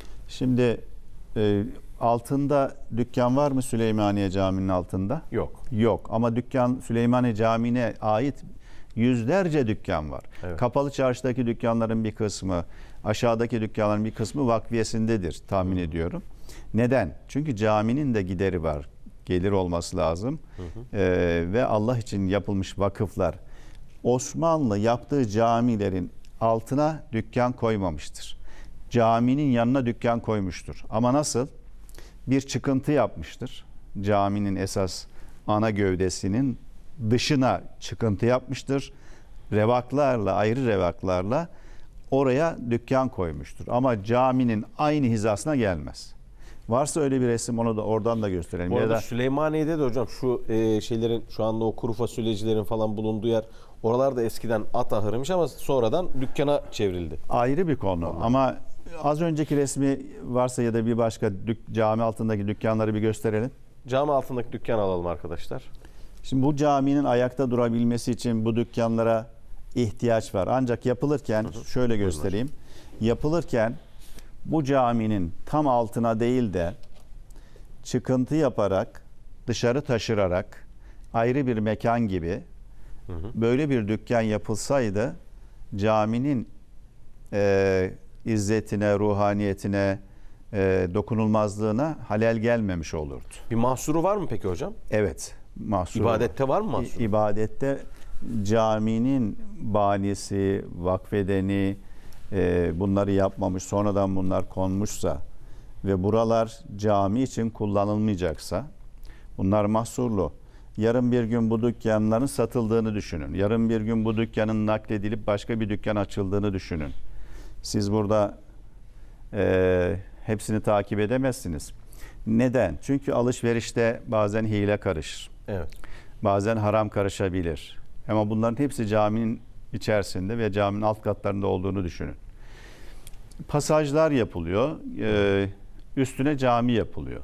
Şimdi e, altında dükkan var mı Süleymaniye Camii'nin altında? Yok. Yok ama dükkan Süleymaniye Camii'ne ait yüzlerce dükkan var. Evet. Kapalı çarşıdaki dükkanların bir kısmı, aşağıdaki dükkanların bir kısmı vakfiyesindedir tahmin ediyorum. Neden? Çünkü caminin de gideri var. Gelir olması lazım. Hı hı. Ee, ve Allah için yapılmış vakıflar. Osmanlı yaptığı camilerin altına dükkan koymamıştır. Caminin yanına dükkan koymuştur. Ama nasıl? Bir çıkıntı yapmıştır. Caminin esas ana gövdesinin dışına çıkıntı yapmıştır. Revaklarla, ayrı revaklarla oraya dükkan koymuştur. Ama caminin aynı hizasına gelmez. Varsa öyle bir resim onu da oradan da gösterelim. Bu Ya arada da Süleymaniye'de de hocam şu e, şeylerin şu anda o kuru fasulyecilerin falan bulunduğu yer oralar da eskiden at ahırıymış ama sonradan dükkana çevrildi. ayrı bir konu. Ama az önceki resmi varsa ya da bir başka dük- cami altındaki dükkanları bir gösterelim. Cami altındaki dükkan alalım arkadaşlar. Şimdi bu caminin ayakta durabilmesi için bu dükkanlara ihtiyaç var. Ancak yapılırken şöyle göstereyim. Yapılırken bu caminin tam altına değil de çıkıntı yaparak, dışarı taşırarak ayrı bir mekan gibi Hı hı. böyle bir dükkan yapılsaydı caminin e, izzetine, ruhaniyetine, e, dokunulmazlığına halel gelmemiş olurdu. Bir mahsuru var mı peki hocam? Evet. Mahsuru İbadette var var mı mahsuru? İ- İbadette caminin banisi, vakfedeni e, bunları yapmamış, sonradan bunlar konmuşsa ve buralar cami için kullanılmayacaksa bunlar mahsurlu. Yarın bir gün bu dükkanların satıldığını düşünün. Yarın bir gün bu dükkanın nakledilip başka bir dükkan açıldığını düşünün. Siz burada e, hepsini takip edemezsiniz. Neden? Çünkü alışverişte bazen hile karışır. Evet. Bazen haram karışabilir. Ama bunların hepsi caminin içerisinde ve caminin alt katlarında olduğunu düşünün. Pasajlar yapılıyor. E, üstüne cami yapılıyor.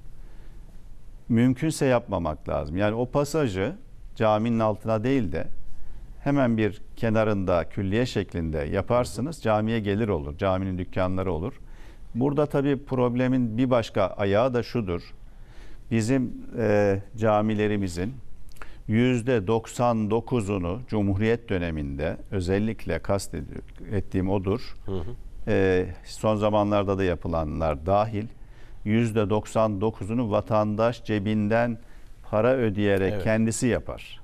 Mümkünse yapmamak lazım. Yani o pasajı caminin altına değil de hemen bir kenarında külliye şeklinde yaparsınız. Camiye gelir olur. Caminin dükkanları olur. Burada tabii problemin bir başka ayağı da şudur. Bizim e, camilerimizin yüzde doksan dokuzunu Cumhuriyet döneminde özellikle kastettiğim odur. Hı hı. E, son zamanlarda da yapılanlar dahil yüzde doksan dokuzunu vatandaş cebinden para ödeyerek evet. kendisi yapar.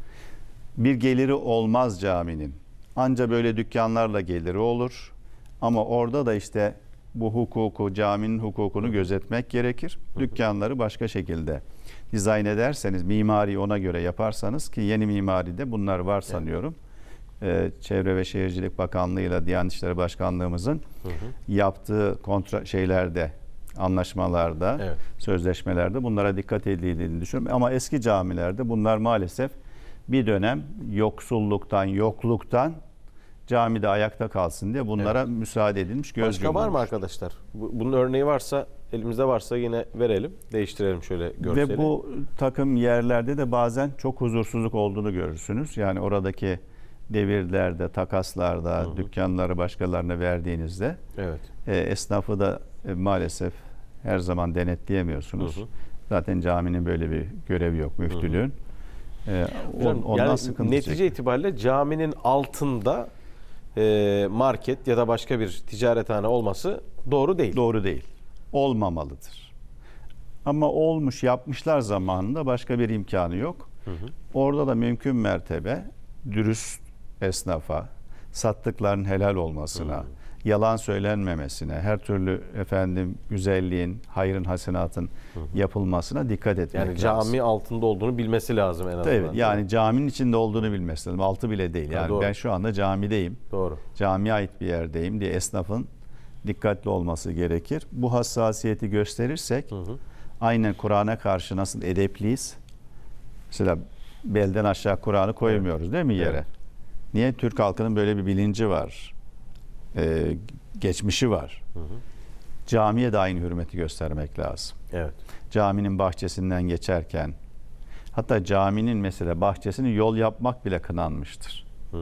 Bir geliri olmaz caminin. Anca böyle dükkanlarla geliri olur. Ama orada da işte bu hukuku, caminin hukukunu gözetmek gerekir. Dükkanları başka şekilde dizayn ederseniz, mimari ona göre yaparsanız, ki yeni mimaride bunlar var sanıyorum. Ee, Çevre ve Şehircilik Bakanlığı ile Diyanet İşleri Başkanlığımızın hı hı. yaptığı kontra şeylerde, anlaşmalarda, evet. sözleşmelerde bunlara dikkat edildiğini düşünüyorum. Ama eski camilerde bunlar maalesef bir dönem yoksulluktan, yokluktan camide ayakta kalsın diye bunlara evet. müsaade edilmiş. Göz Başka var mı arkadaşlar? Bunun örneği varsa, elimizde varsa yine verelim. Değiştirelim şöyle görseli. Ve bu takım yerlerde de bazen çok huzursuzluk olduğunu görürsünüz. Yani oradaki devirlerde, takaslarda, hı hı. dükkanları başkalarına verdiğinizde evet. e, esnafı da e, maalesef her zaman denetleyemiyorsunuz. Hı hı. Zaten caminin böyle bir görevi yok, müftülüğün. E, on, ondan yani sıkıntı netice çekiyor. itibariyle caminin altında e, market ya da başka bir ticarethane olması doğru değil. Doğru değil. Olmamalıdır. Ama olmuş, yapmışlar zamanında, başka bir imkanı yok. Hı hı. Orada da mümkün mertebe dürüst esnafa, sattıklarının helal olmasına, hı. yalan söylenmemesine, her türlü efendim güzelliğin, hayrın, hasenatın hı hı. yapılmasına dikkat etmek yani lazım. Yani cami altında olduğunu bilmesi lazım en azından. Evet, yani caminin içinde olduğunu bilmesi lazım. Altı bile değil. Yani ha, ben şu anda camideyim. Doğru. Camiye ait bir yerdeyim diye esnafın dikkatli olması gerekir. Bu hassasiyeti gösterirsek hı hı. aynen Kur'an'a karşı nasıl edepliyiz? Mesela belden aşağı Kur'an'ı koymuyoruz evet. değil mi yere? Evet. Niye? Türk halkının böyle bir bilinci var. Ee, geçmişi var. Hı hı. Camiye de aynı hürmeti göstermek lazım. Evet. Caminin bahçesinden geçerken, hatta caminin mesela bahçesini yol yapmak bile kınanmıştır. Hmm.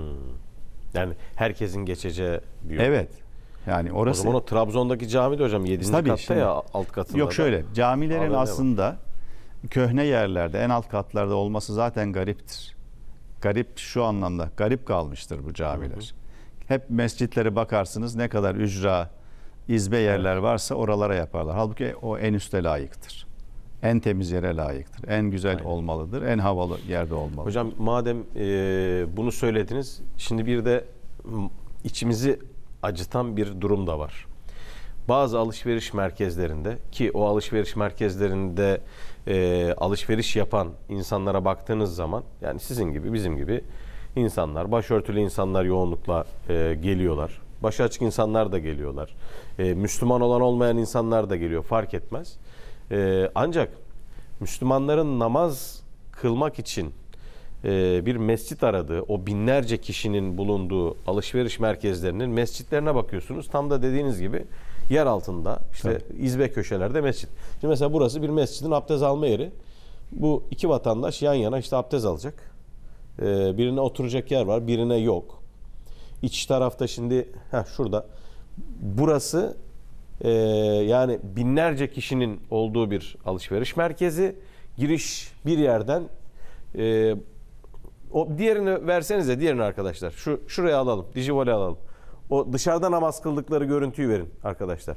Yani herkesin geçeceği bir yol. Evet. Yani orası. O zaman o Trabzon'daki cami de hocam yedinci katta şimdi, ya alt katında. Yok şöyle, camilerin da. aslında var. Köhne yerlerde, en alt katlarda olması zaten gariptir. Garip şu anlamda, garip kalmıştır bu camiler. Hı hı. Hep mescitlere bakarsınız, ne kadar ücra, izbe yerler evet. varsa oralara yaparlar. Halbuki o en üste layıktır. En temiz yere layıktır. En güzel Aynen. olmalıdır. En havalı yerde olmalıdır. Hocam madem e, bunu söylediniz, şimdi bir de içimizi acıtan bir durum da var. Bazı alışveriş merkezlerinde, ki o alışveriş merkezlerinde e, alışveriş yapan insanlara baktığınız zaman, yani sizin gibi bizim gibi insanlar, başörtülü insanlar yoğunlukla e, geliyorlar. Başı açık insanlar da geliyorlar. E, Müslüman olan olmayan insanlar da geliyor, fark etmez. E, ancak Müslümanların namaz kılmak için e, bir mescit aradığı, o binlerce kişinin bulunduğu alışveriş merkezlerinin mescitlerine bakıyorsunuz. Tam da dediğiniz gibi yer altında, işte Tabii. izbe köşelerde mescit. Şimdi mesela burası bir mescidin abdest alma yeri. Bu iki vatandaş yan yana işte abdest alacak. Ee, birine oturacak yer var, birine yok. İç tarafta şimdi, heh, şurada. Burası e, yani binlerce kişinin olduğu bir alışveriş merkezi. Giriş bir yerden, e, O diğerini versenize, diğerini arkadaşlar. Şu şuraya alalım. Dijivole alalım. O dışarıda namaz kıldıkları görüntüyü verin arkadaşlar.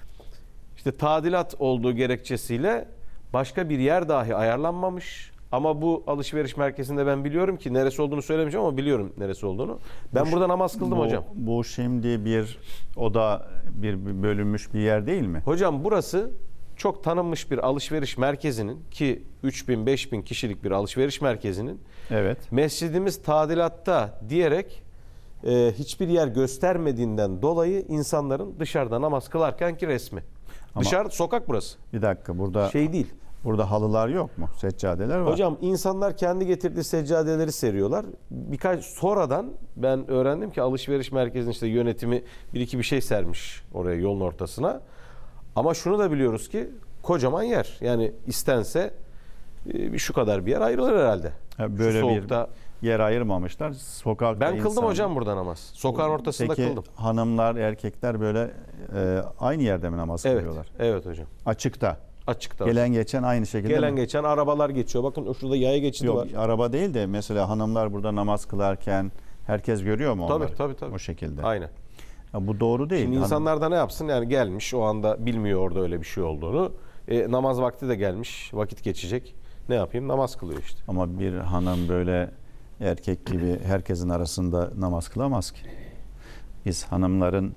İşte tadilat olduğu gerekçesiyle başka bir yer dahi ayarlanmamış. Ama bu alışveriş merkezinde ben biliyorum ki neresi olduğunu söylemeyeceğim ama biliyorum neresi olduğunu. Ben Bu- burada namaz kıldım bu, hocam. Bu şimdi bir oda bir bir bölünmüş bir yer değil mi? Hocam burası çok tanınmış bir alışveriş merkezinin ki üç bin beş bin kişilik bir alışveriş merkezinin Evet. mescidimiz tadilatta diyerek e, hiçbir yer göstermediğinden dolayı insanların dışarıda namaz kılarkenki resmi. Ama- Dışarı sokak burası. Bir dakika burada Şey değil. burada halılar yok mu? Seccadeler var. Hocam insanlar kendi getirdiği seccadeleri seriyorlar. Birkaç sonradan ben öğrendim ki alışveriş merkezinin işte yönetimi bir iki bir şey sermiş oraya yolun ortasına. Ama şunu da biliyoruz ki kocaman yer. Yani istense e, bir şu kadar bir yer ayrılır herhalde. Ha, böyle Şu bir soğukta. yer ayırmamışlar. Sokakta Ben kıldım insanlar- hocam burada namaz. Sokağın ortasında Peki kıldım. hanımlar, erkekler böyle e, aynı yerde mi namaz Evet. kılıyorlar? Evet hocam. Açıkta. Açıkta. Gelen geçen aynı şekilde Gelen mi? geçen arabalar geçiyor. Bakın şurada yaya geçidi Yok, var. araba değil de mesela hanımlar burada namaz kılarken herkes görüyor mu onları? Tabii tabii tabii. O şekilde. Aynen. Ya bu doğru değil. Şimdi Hanım- insanlar da ne yapsın? Yani gelmiş o anda bilmiyor orada öyle bir şey olduğunu. E, namaz vakti de gelmiş. Vakit geçecek. Ne yapayım? Namaz kılıyor işte. Ama bir hanım böyle erkek gibi herkesin arasında namaz kılamaz ki. Biz hanımların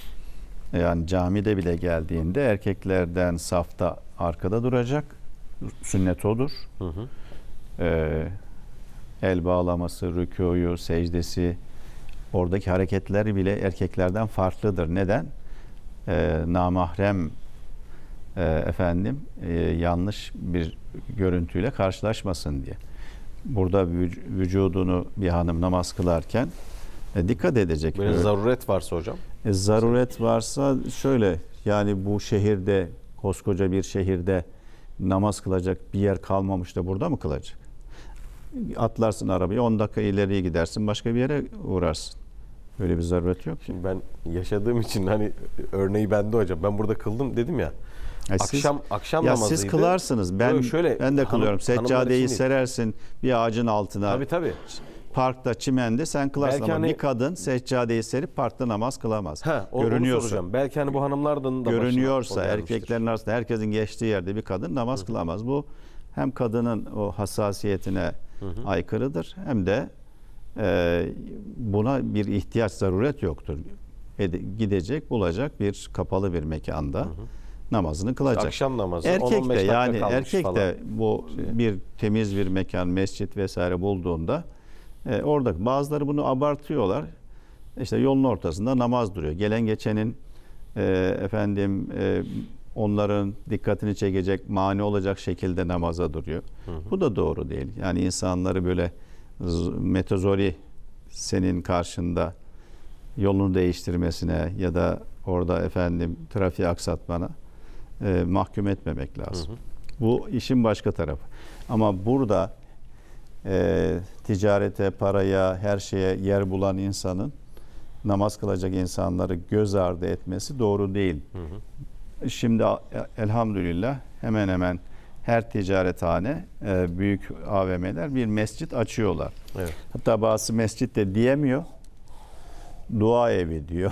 yani camide bile geldiğinde erkeklerden safta arkada duracak. Sünnet odur. Hı hı. Ee, el bağlaması, rükûyu, secdesi, oradaki hareketler bile erkeklerden farklıdır. Neden? Ee, namahrem e, efendim e, yanlış bir görüntüyle karşılaşmasın diye. Burada vüc- vücudunu bir hanım namaz kılarken e, dikkat edecek. Böyle Böyle- zaruret varsa hocam. e, zaruret varsa şöyle, yani bu şehirde, koskoca bir şehirde namaz kılacak bir yer kalmamış da burada mı kılacak? Atlarsın arabayı, on dakika ileriye gidersin, başka bir yere uğrarsın. Böyle bir zaruret yok ki. Şimdi ben yaşadığım için hani örneği bende hocam. Ben burada kıldım dedim ya. Ya siz- akşam akşam Ya namazıydı. siz kılarsınız. Ben Yok, şöyle, ben de hanım- kılıyorum. hanımlar Seccadeyi için değil. serersin bir ağacın altına. Tabii tabii. Parkta, çimende sen kılarsın Belki ama hani- bir kadın seccadeyi serip parkta namaz kılamaz. Ha, o- onu Görünüyorsa. soracağım. Belki hani bu hanımlardan da başına görünüyorsa o gelmiştir. erkeklerin arasında herkesin geçtiği yerde bir kadın namaz kılamaz. Bu hem kadının o hassasiyetine aykırıdır hem de e, buna bir ihtiyaç, zaruret yoktur. Ede- gidecek, bulacak bir kapalı bir mekanda namazını kılacak. Akşam namazı. on on Erkek de beş dakika yani kalmış erkek falan. de bu Şey. bir temiz bir mekan, mescit vesaire bulduğunda e, orada bazıları bunu abartıyorlar. İşte yolun ortasında namaz duruyor. Gelen geçenin e, efendim e, onların dikkatini çekecek, mani olacak şekilde namaza duruyor. Bu da doğru değil. Yani insanları böyle z- metozori senin karşında yolunu değiştirmesine ya da orada efendim trafiği aksatmana e, mahkum etmemek lazım. Hı hı. Bu işin başka tarafı. Ama burada e, ticarete, paraya, her şeye yer bulan insanın namaz kılacak insanları göz ardı etmesi doğru değil. Hı hı. Şimdi a- elhamdülillah hemen hemen her ticarethane, e, büyük A V M'ler bir mescit açıyorlar. Evet. Hatta bazı mescit de diyemiyor. Dua evi diyor.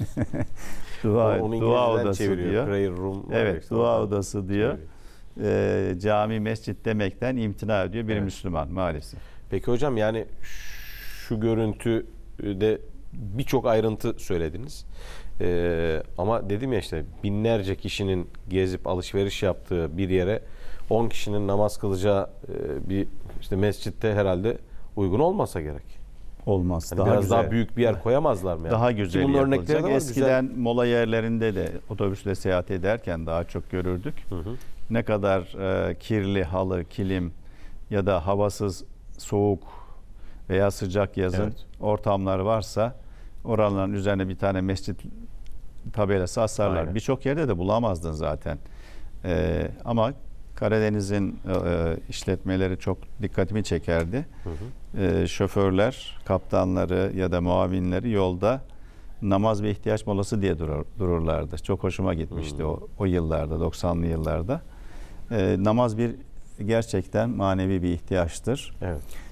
dua, O- onu dua İngilizceden çeviriyor çeviriyor. diyor. Prayer room. var ya Evet, işte dua oradan odası diyor. çeviriyor. E, cami, mescit demekten imtina ediyor bir Evet. Müslüman maalesef. Peki hocam yani şu görüntüde birçok ayrıntı söylediniz. Ee, ama dedim ya işte binlerce kişinin gezip alışveriş yaptığı bir yere on kişinin namaz kılacağı e, bir işte mescitte herhalde uygun olmasa gerek. Olmaz. Hani daha biraz güzel. daha büyük bir yer koyamazlar mı? Yani? Daha Ki güzel bunun örnekleri yapılacak. de var. Eskiden Güzel. mola yerlerinde de otobüsle seyahat ederken daha çok görürdük. Hı hı. Ne kadar e, kirli halı, kilim ya da havasız, soğuk veya sıcak yazın Evet. ortamlar varsa oraların üzerine bir tane mescit tabelası asarlar. Aynen. Birçok yerde de bulamazdın zaten. E, ama Karadeniz'in e, işletmeleri çok dikkatimi çekerdi. Hı hı. E, şoförler, kaptanları ya da muavinleri yolda namaz ve ihtiyaç molası diye durur, dururlardı. Çok hoşuma gitmişti Hmm. o, o yıllarda, doksanlı yıllarda. E, namaz bir gerçekten manevi bir ihtiyaçtır. Evet.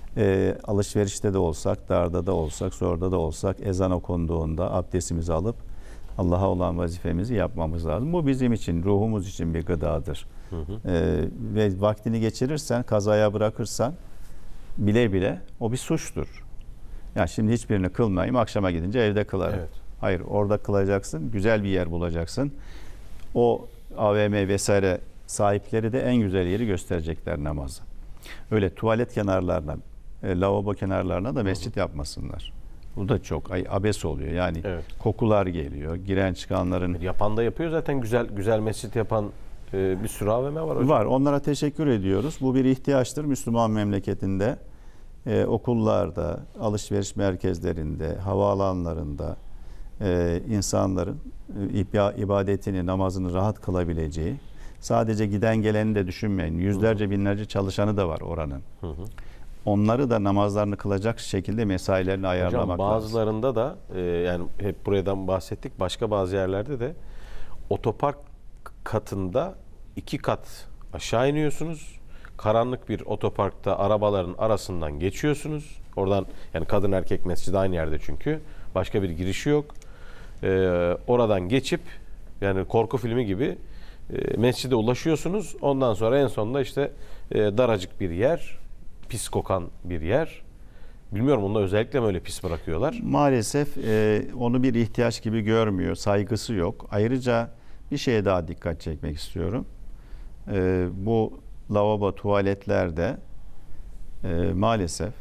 E, alışverişte de olsak, darda da olsak, zorda da olsak ezan okunduğunda abdestimizi alıp Allah'a olan vazifemizi yapmamız lazım. Bu bizim için, ruhumuz için bir gıdadır. Hı hı. E, ve vaktini geçirirsen, kazaya bırakırsan bile bile o bir suçtur. Yani şimdi hiçbirini kılmayayım, akşama gidince evde kılarım. Evet. Hayır, orada kılacaksın, güzel bir yer bulacaksın. O A V M vesaire sahipleri de en güzel yeri gösterecekler namazı. Öyle tuvalet kenarlarına, e, lavabo kenarlarına da mescit yapmasınlar. Bu da çok ay, abes oluyor. Yani Evet. kokular geliyor. Giren çıkanların Yapan da yapıyor zaten, güzel güzel mescit yapan e, bir sürü A V M var hocam. var. Onlara teşekkür ediyoruz. Bu bir ihtiyaçtır Müslüman memleketinde. Ee, okullarda, alışveriş merkezlerinde, havaalanlarında e, insanların e, iba- ibadetini, namazını rahat kılabileceği, sadece giden geleni de düşünmeyin. Yüzlerce, binlerce çalışanı da var oranın. Hı hı. Onları da namazlarını kılacak şekilde mesailerini ayarlamak Hocam lazım. bazılarında da e, yani hep buradan bahsettik, başka bazı yerlerde de otopark katında iki kat aşağı iniyorsunuz. Karanlık bir otoparkta arabaların arasından geçiyorsunuz. Oradan, yani kadın erkek mescidi aynı yerde çünkü. Başka bir girişi yok. Ee, oradan geçip, yani korku filmi gibi e, mescide ulaşıyorsunuz. Ondan sonra en sonunda işte e, daracık bir yer, pis kokan bir yer. Bilmiyorum, onda özellikle mi öyle pis bırakıyorlar? Maalesef e, onu bir ihtiyaç gibi görmüyor, saygısı yok. Ayrıca bir şeye daha dikkat çekmek istiyorum. E, bu lavabo, tuvaletlerde e, maalesef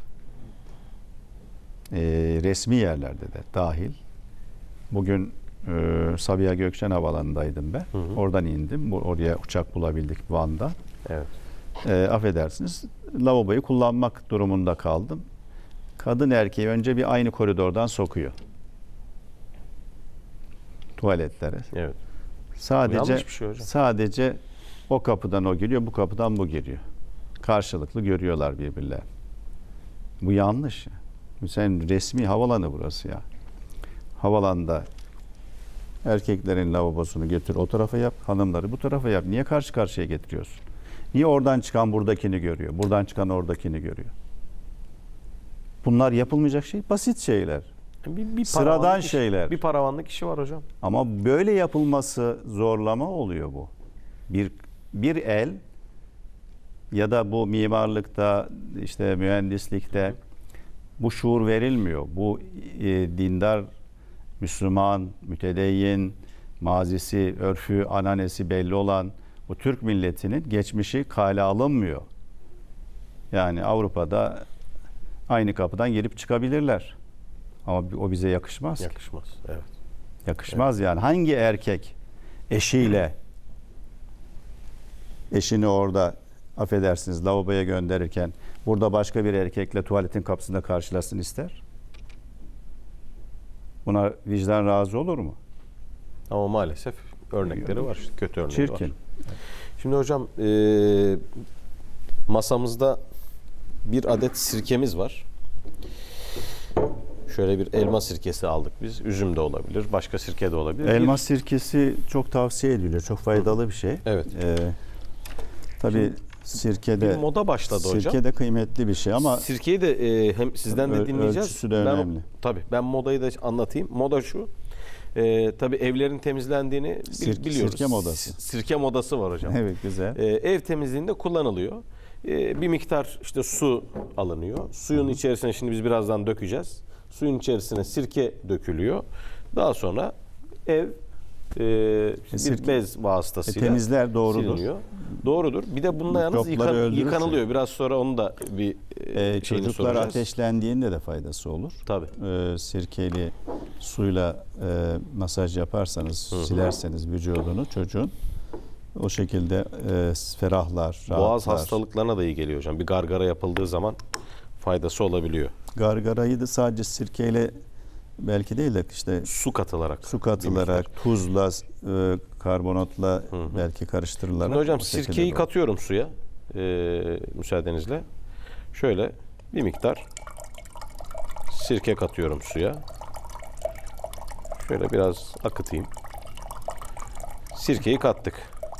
e, resmi yerlerde de dahil. Bugün e, Sabiha Gökçen Havaalanı'ndaydım ben. Hı hı. Oradan indim. Bu, oraya uçak bulabildik Van'da. Evet. E, affedersiniz, lavaboyu kullanmak durumunda kaldım. Kadın erkeği önce bir aynı koridordan sokuyor tuvaletlere. Evet. Sadece Yanlış bir şey hocam. sadece o kapıdan o giriyor, bu kapıdan bu giriyor. Karşılıklı görüyorlar birbirlerini. Bu yanlış. Sen resmi havalanı burası ya. Havalanda erkeklerin lavabosunu götür o tarafa yap, hanımları bu tarafa yap. Niye karşı karşıya getiriyorsun? Niye oradan çıkan buradakini görüyor, buradan çıkan oradakini görüyor? Bunlar yapılmayacak şey, basit şeyler. Bir, bir Sıradan paravanlık iş- şeyler. Bir paravanlık işi var hocam. Ama böyle yapılması zorlama oluyor bu. Bir bir el ya da bu mimarlıkta, işte mühendislikte bu şuur verilmiyor. Bu e, dindar, Müslüman, mütedeyyin, mazisi, örfü, ananesi belli olan bu Türk milletinin geçmişi kale alınmıyor. Yani Avrupa'da aynı kapıdan girip çıkabilirler. Ama o bize yakışmaz. Yakışmaz. Evet. Yakışmaz yani. Hangi erkek eşiyle eşini orada, affedersiniz, lavaboya gönderirken burada başka bir erkekle tuvaletin kapısında karşılasın ister? Buna vicdan razı olur mu? Ama maalesef örnekleri var. İşte kötü örnekleri var. Çirkin. Şimdi hocam e, masamızda bir adet sirkemiz var. Şöyle bir elma sirkesi aldık biz. Üzüm de olabilir, başka sirke de olabilir. Elma Bir- sirkesi çok tavsiye ediliyor. Çok faydalı bir şey. Evet. Ee, tabii sirkede bir moda başladı hocam. sirke de kıymetli bir şey ama Sirkeyi de e, hem sizden de Öl- dinleyeceğiz. ölçüsü de Ben, önemli. tabii ben modayı da anlatayım. Moda şu. E, tabii evlerin temizlendiğini bil- Sirke- biliyoruz. sirke modası. S- Sirke modası var hocam. evet, güzel. E, ev temizliğinde kullanılıyor. E, bir miktar işte su alınıyor. Suyun içerisine, şimdi biz birazdan dökeceğiz. Suyun içerisine sirke dökülüyor. Daha sonra ev e, bir sirke- bez vasıtasıyla E, temizler, doğrudur. siliniyor. Doğrudur. Bir de bununla yalnız Mikropları yıkan- öldürür yıkanılıyor. Biraz sonra onu da bir e, Ee, şeyini çocuklar soracağız. ateşlendiğinde de faydası olur. Tabii. Ee, sirkeli suyla e, masaj yaparsanız, silerseniz vücudunu çocuğun, o şekilde e, ferahlar, rahatlar. Boğaz hastalıklarına da iyi geliyor hocam. Bir gargara yapıldığı zaman faydası olabiliyor. Gargarayı da sadece sirkeyle belki değil de işte Su katılarak. su bir katılarak, miktar. tuzla, e, karbonatla belki karıştırılarak. Şimdi hocam o şekilde sirkeyi de- katıyorum suya. Ee, müsaadenizle. Şöyle bir miktar sirke katıyorum suya. Şöyle biraz akıtayım. Sirkeyi kattık.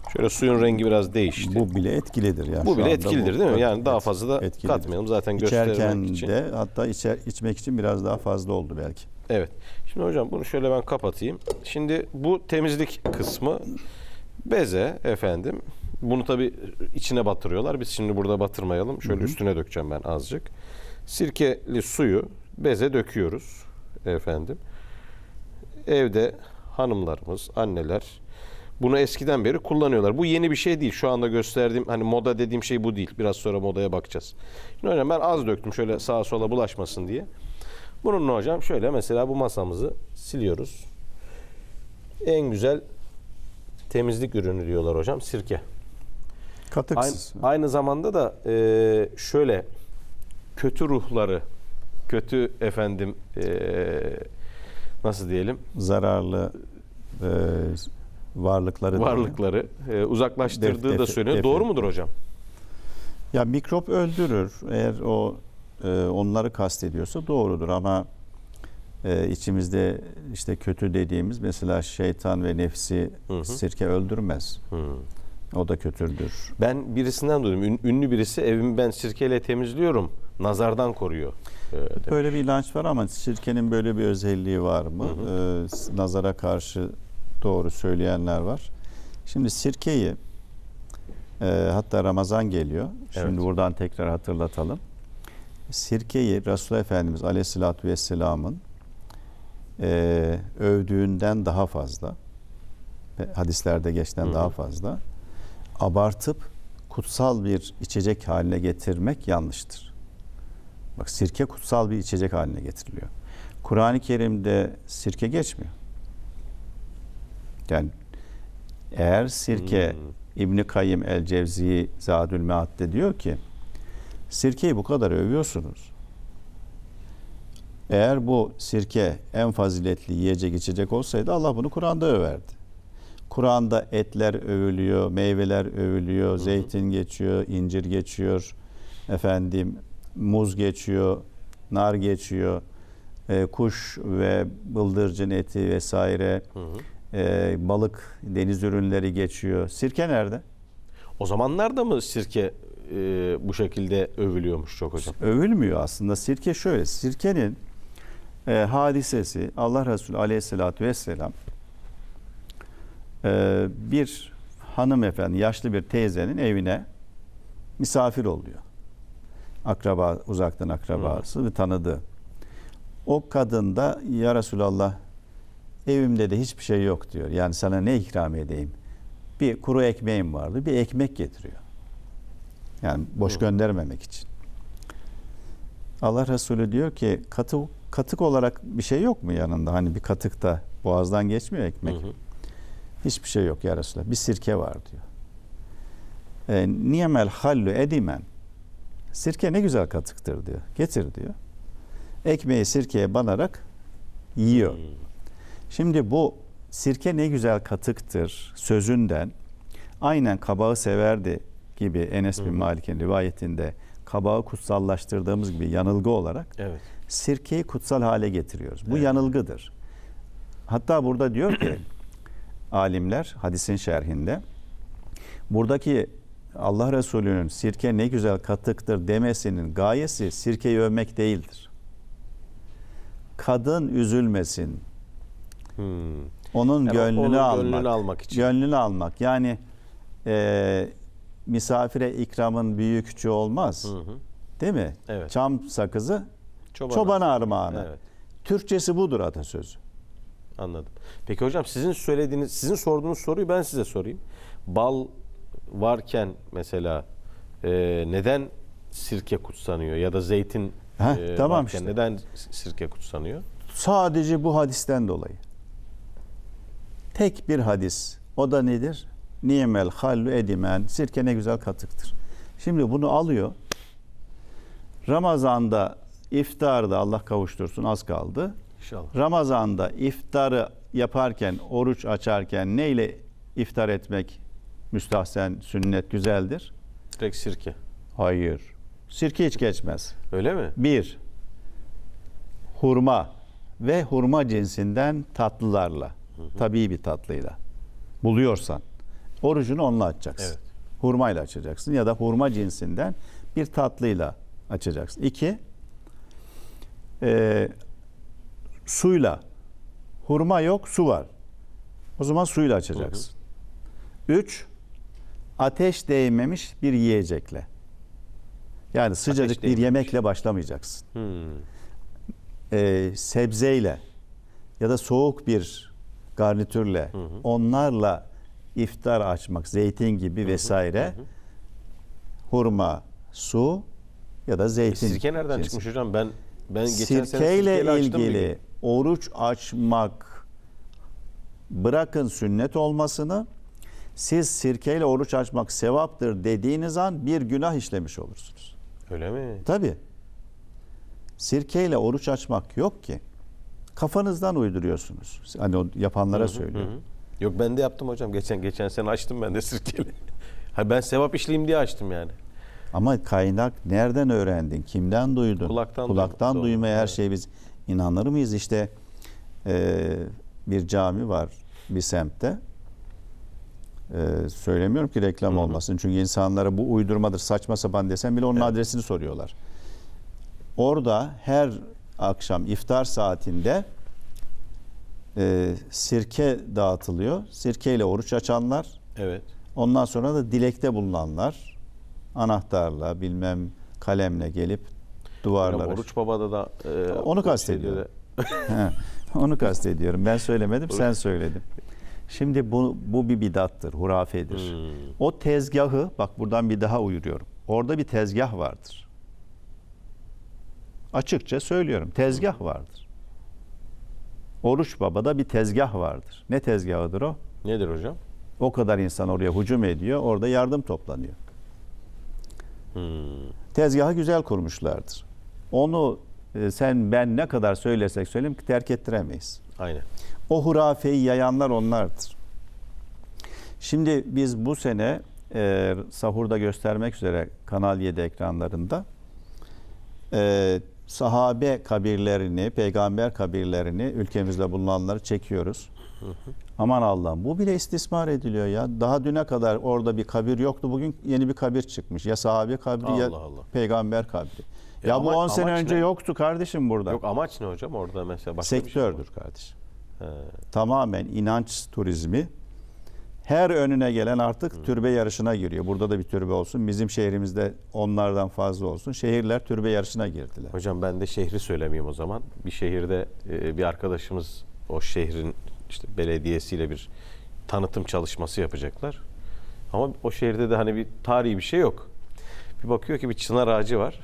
Şöyle suyun rengi biraz değişti. Bu bile etkilidir. Yani Bu şu bile anda etkilidir bu, değil mi? tabii, Yani daha et- fazla da etkilidir. katmayalım zaten İçerken göstermek için. de hatta içer, içmek için biraz daha fazla oldu belki. Evet. Şimdi hocam bunu şöyle ben kapatayım. Şimdi bu temizlik kısmı beze efendim. Bunu tabii içine batırıyorlar. Biz şimdi burada batırmayalım. Şöyle üstüne dökeceğim ben azıcık. Sirkeli suyu beze döküyoruz efendim. Evde hanımlarımız, anneler bunu eskiden beri kullanıyorlar. Bu yeni bir şey değil. Şu anda gösterdiğim hani moda dediğim şey bu değil. Biraz sonra modaya bakacağız. Şimdi hocam ben az döktüm şöyle sağa sola bulaşmasın diye. Bununla hocam şöyle mesela bu masamızı siliyoruz. En güzel temizlik ürünü diyorlar hocam sirke. Aynı, Katıksız. aynı zamanda da e, şöyle kötü ruhları, kötü efendim e, nasıl diyelim Zararlı e, varlıkları. varlıkları e, uzaklaştırdığı Def- da def- söyleniyor. def- Doğru mudur hocam? Ya mikrop öldürür. Eğer o e, onları kastediyorsa doğrudur ama e, içimizde işte kötü dediğimiz mesela şeytan ve nefsi Hı hı. sirke öldürmez. Hı. O da kötüdür. Ben birisinden duydum. Ün- Ünlü birisi evimi ben sirkeyle temizliyorum. Nazardan koruyor. E, demiş. Böyle bir inanç var ama sirkenin böyle bir özelliği var mı? Hı Ee, nazara karşı doğru söyleyenler var. Şimdi sirkeyi e, hatta Ramazan geliyor. Şimdi Evet. buradan tekrar hatırlatalım. Sirkeyi Resulullah Efendimiz Aleyhisselatü Vesselam'ın e, övdüğünden daha fazla, hadislerde geçten Hı hı. daha fazla abartıp kutsal bir içecek haline getirmek yanlıştır. Bak sirke kutsal bir içecek haline getiriliyor. Kur'an-ı Kerim'de sirke geçmiyor. Yani eğer sirke Hmm. İbn Kayyim el-Cevzi Zadül Mead'de diyor ki sirkeyi bu kadar övüyorsunuz. Eğer bu sirke en faziletli yiyecek içecek olsaydı Allah bunu Kur'an'da överdi. Kur'an'da etler övülüyor, meyveler övülüyor, zeytin geçiyor, incir geçiyor, efendim muz geçiyor, nar geçiyor, e, kuş ve bıldırcın eti vesaire, Hı hı. e, balık, deniz ürünleri geçiyor. Sirke nerede? O zamanlarda mı sirke e, bu şekilde övülüyormuş çok hocam? Övülmüyor aslında. Sirke şöyle, sirkenin e, hadisesi Allah Resulü Aleyhisselatü Vesselam e, bir hanımefendi, yaşlı bir teyzenin evine misafir oluyor. Akraba, uzaktan akrabası ve tanıdığı. O kadın da ya Resulallah evimde de hiçbir şey yok diyor. Yani sana ne ikram edeyim? Bir kuru ekmeğim vardı. Bir ekmek getiriyor. Yani boş Hı. göndermemek için. Allah Resulü diyor ki katı, katık olarak bir şey yok mu yanında? Hani bir katıkta boğazdan geçmiyor ekmek. Hı hı. Hiçbir şey yok ya Resulallah. Bir sirke var diyor. E, Niyemel hallu edimen. Sirke ne güzel katıktır diyor. Getir diyor. Ekmeği sirkeye banarak yiyor. Hmm. Şimdi bu sirke ne güzel katıktır sözünden aynen kabağı severdi gibi Enes bin Hı hı. Malik'in rivayetinde kabağı kutsallaştırdığımız gibi yanılgı olarak Evet. sirkeyi kutsal hale getiriyoruz. Bu Evet. yanılgıdır. Hatta burada diyor ki alimler hadisin şerhinde buradaki Allah Resulü'nün sirke ne güzel katıktır demesinin gayesi sirkeyi övmek değildir. Kadın üzülmesin. Hmm. Onun Yani gönlünü onun almak. gönlünü almak için. Gönlünü almak. Yani e, misafire ikramın büyüğü küçüğü olmaz. Hı hı. Değil mi? Evet. Çam sakızı Çoban, çoban armağanı. Evet. Türkçesi budur atasözü. Anladım. Peki hocam sizin söylediğiniz, sizin sorduğunuz soruyu ben size sorayım. Bal varken mesela e, neden sirke kutsanıyor ya da zeytin Heh, e, tamam varken işte. neden sirke kutsanıyor? Sadece bu hadisten dolayı. Tek bir hadis. O da nedir? Niyemel hallu edimen. Sirke ne güzel katıktır. Şimdi bunu alıyor. Ramazan'da iftarda Allah kavuştursun az kaldı. İnşallah. Ramazan'da iftarı yaparken, oruç açarken neyle iftar etmek müstahsen, sünnet, güzeldir? Direkt sirke. Hayır. Sirke hiç geçmez. Öyle mi? Bir, hurma ve hurma cinsinden tatlılarla, tabii bir tatlıyla buluyorsan. Orucunu onunla açacaksın. Evet. Hurmayla açacaksın ya da hurma cinsinden bir tatlıyla açacaksın. İki, e, suyla. Hurma yok, su var. O zaman suyla açacaksın. Hı hı. Üç, ateş değmemiş bir yiyecekle. Yani sıcacık bir değmemiş. yemekle başlamayacaksın. Hmm. Ee, sebzeyle ya da soğuk bir garnitürle, hı hı. onlarla iftar açmak, zeytin gibi, hı hı. vesaire, hı hı. hurma, su ya da zeytin. E, sirke nereden cinsi. çıkmış hocam? Ben ben geçen sene Sirkeyle sirkeyle açtım ilgili oruç açmak, bırakın sünnet olmasını, siz sirkeyle oruç açmak sevaptır dediğiniz an bir günah işlemiş olursunuz. Öyle mi? Tabii. Sirkeyle oruç açmak yok ki. Kafanızdan uyduruyorsunuz. Hani o yapanlara söylüyorum. Hı hı. Yok ben de yaptım hocam. Geçen geçen sene açtım ben de sirkeyle. Ha ben sevap işleyeyim diye açtım yani. Ama kaynak nereden öğrendin? Kimden duydun? Kulaktan, Kulaktan duydum. duymaya her Evet. şeyi biz inanır mıyız? İşte e, bir cami var bir semtte. E, söylemiyorum ki reklam Hı hı. olmasın. Çünkü insanlara bu uydurmadır, saçma sapan desem bile onun evet. adresini soruyorlar. Orada her akşam iftar saatinde e, sirke dağıtılıyor. Sirkeyle oruç açanlar. Evet. Ondan sonra da dilekte bulunanlar anahtarla bilmem kalemle gelip duvarlara. Hocam, Oruç Baba'da da e, onu kastediyorum. De... onu kastediyorum. Ben söylemedim, sen söyledin. Şimdi bu bu bir bidattır, hurafedir. Hmm. O tezgahı, bak buradan bir daha uyuruyorum. Orada bir tezgah vardır. Açıkça söylüyorum. Tezgah vardır. Oruç Baba'da bir tezgah vardır. Ne tezgahıdır o? Nedir hocam? O kadar insan oraya hücum ediyor. Orada yardım toplanıyor. Hmm. Tezgahı güzel kurmuşlardır. Onu e, sen ben ne kadar söylesek söyleyeyim ki terk ettiremeyiz. Aynen. O hurafeyi yayanlar onlardır. Şimdi biz bu sene e, sahurda göstermek üzere Kanal yedi ekranlarında e, sahabe kabirlerini, peygamber kabirlerini, ülkemizde bulunanları çekiyoruz. Hı hı. Aman Allah'ım, bu bile istismar ediliyor ya. Daha düne kadar orada bir kabir yoktu. Bugün yeni bir kabir çıkmış. Ya sahabe kabri Allah ya Allah. peygamber kabri. Ya ya ama, bu on sene önce ne? Yoktu kardeşim burada. Yok, amaç ne hocam orada mesela? Başka Sektördür bir şey kardeşim. He. Tamamen inanç turizmi. Her önüne gelen artık hmm. türbe yarışına giriyor. Burada da bir türbe olsun. Bizim şehrimizde onlardan fazla olsun. Şehirler türbe yarışına girdiler. Hocam ben de şehri söylemeyeyim o zaman. Bir şehirde e, bir arkadaşımız o şehrin işte belediyesiyle bir tanıtım çalışması yapacaklar. Ama o şehirde de hani bir tarihi bir şey yok. Bir bakıyor ki bir çınar ağacı var.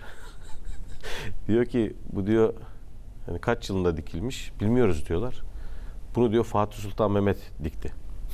Diyor ki bu diyor hani kaç yılında dikilmiş bilmiyoruz diyorlar. Bunu diyor Fatih Sultan Mehmet dikti.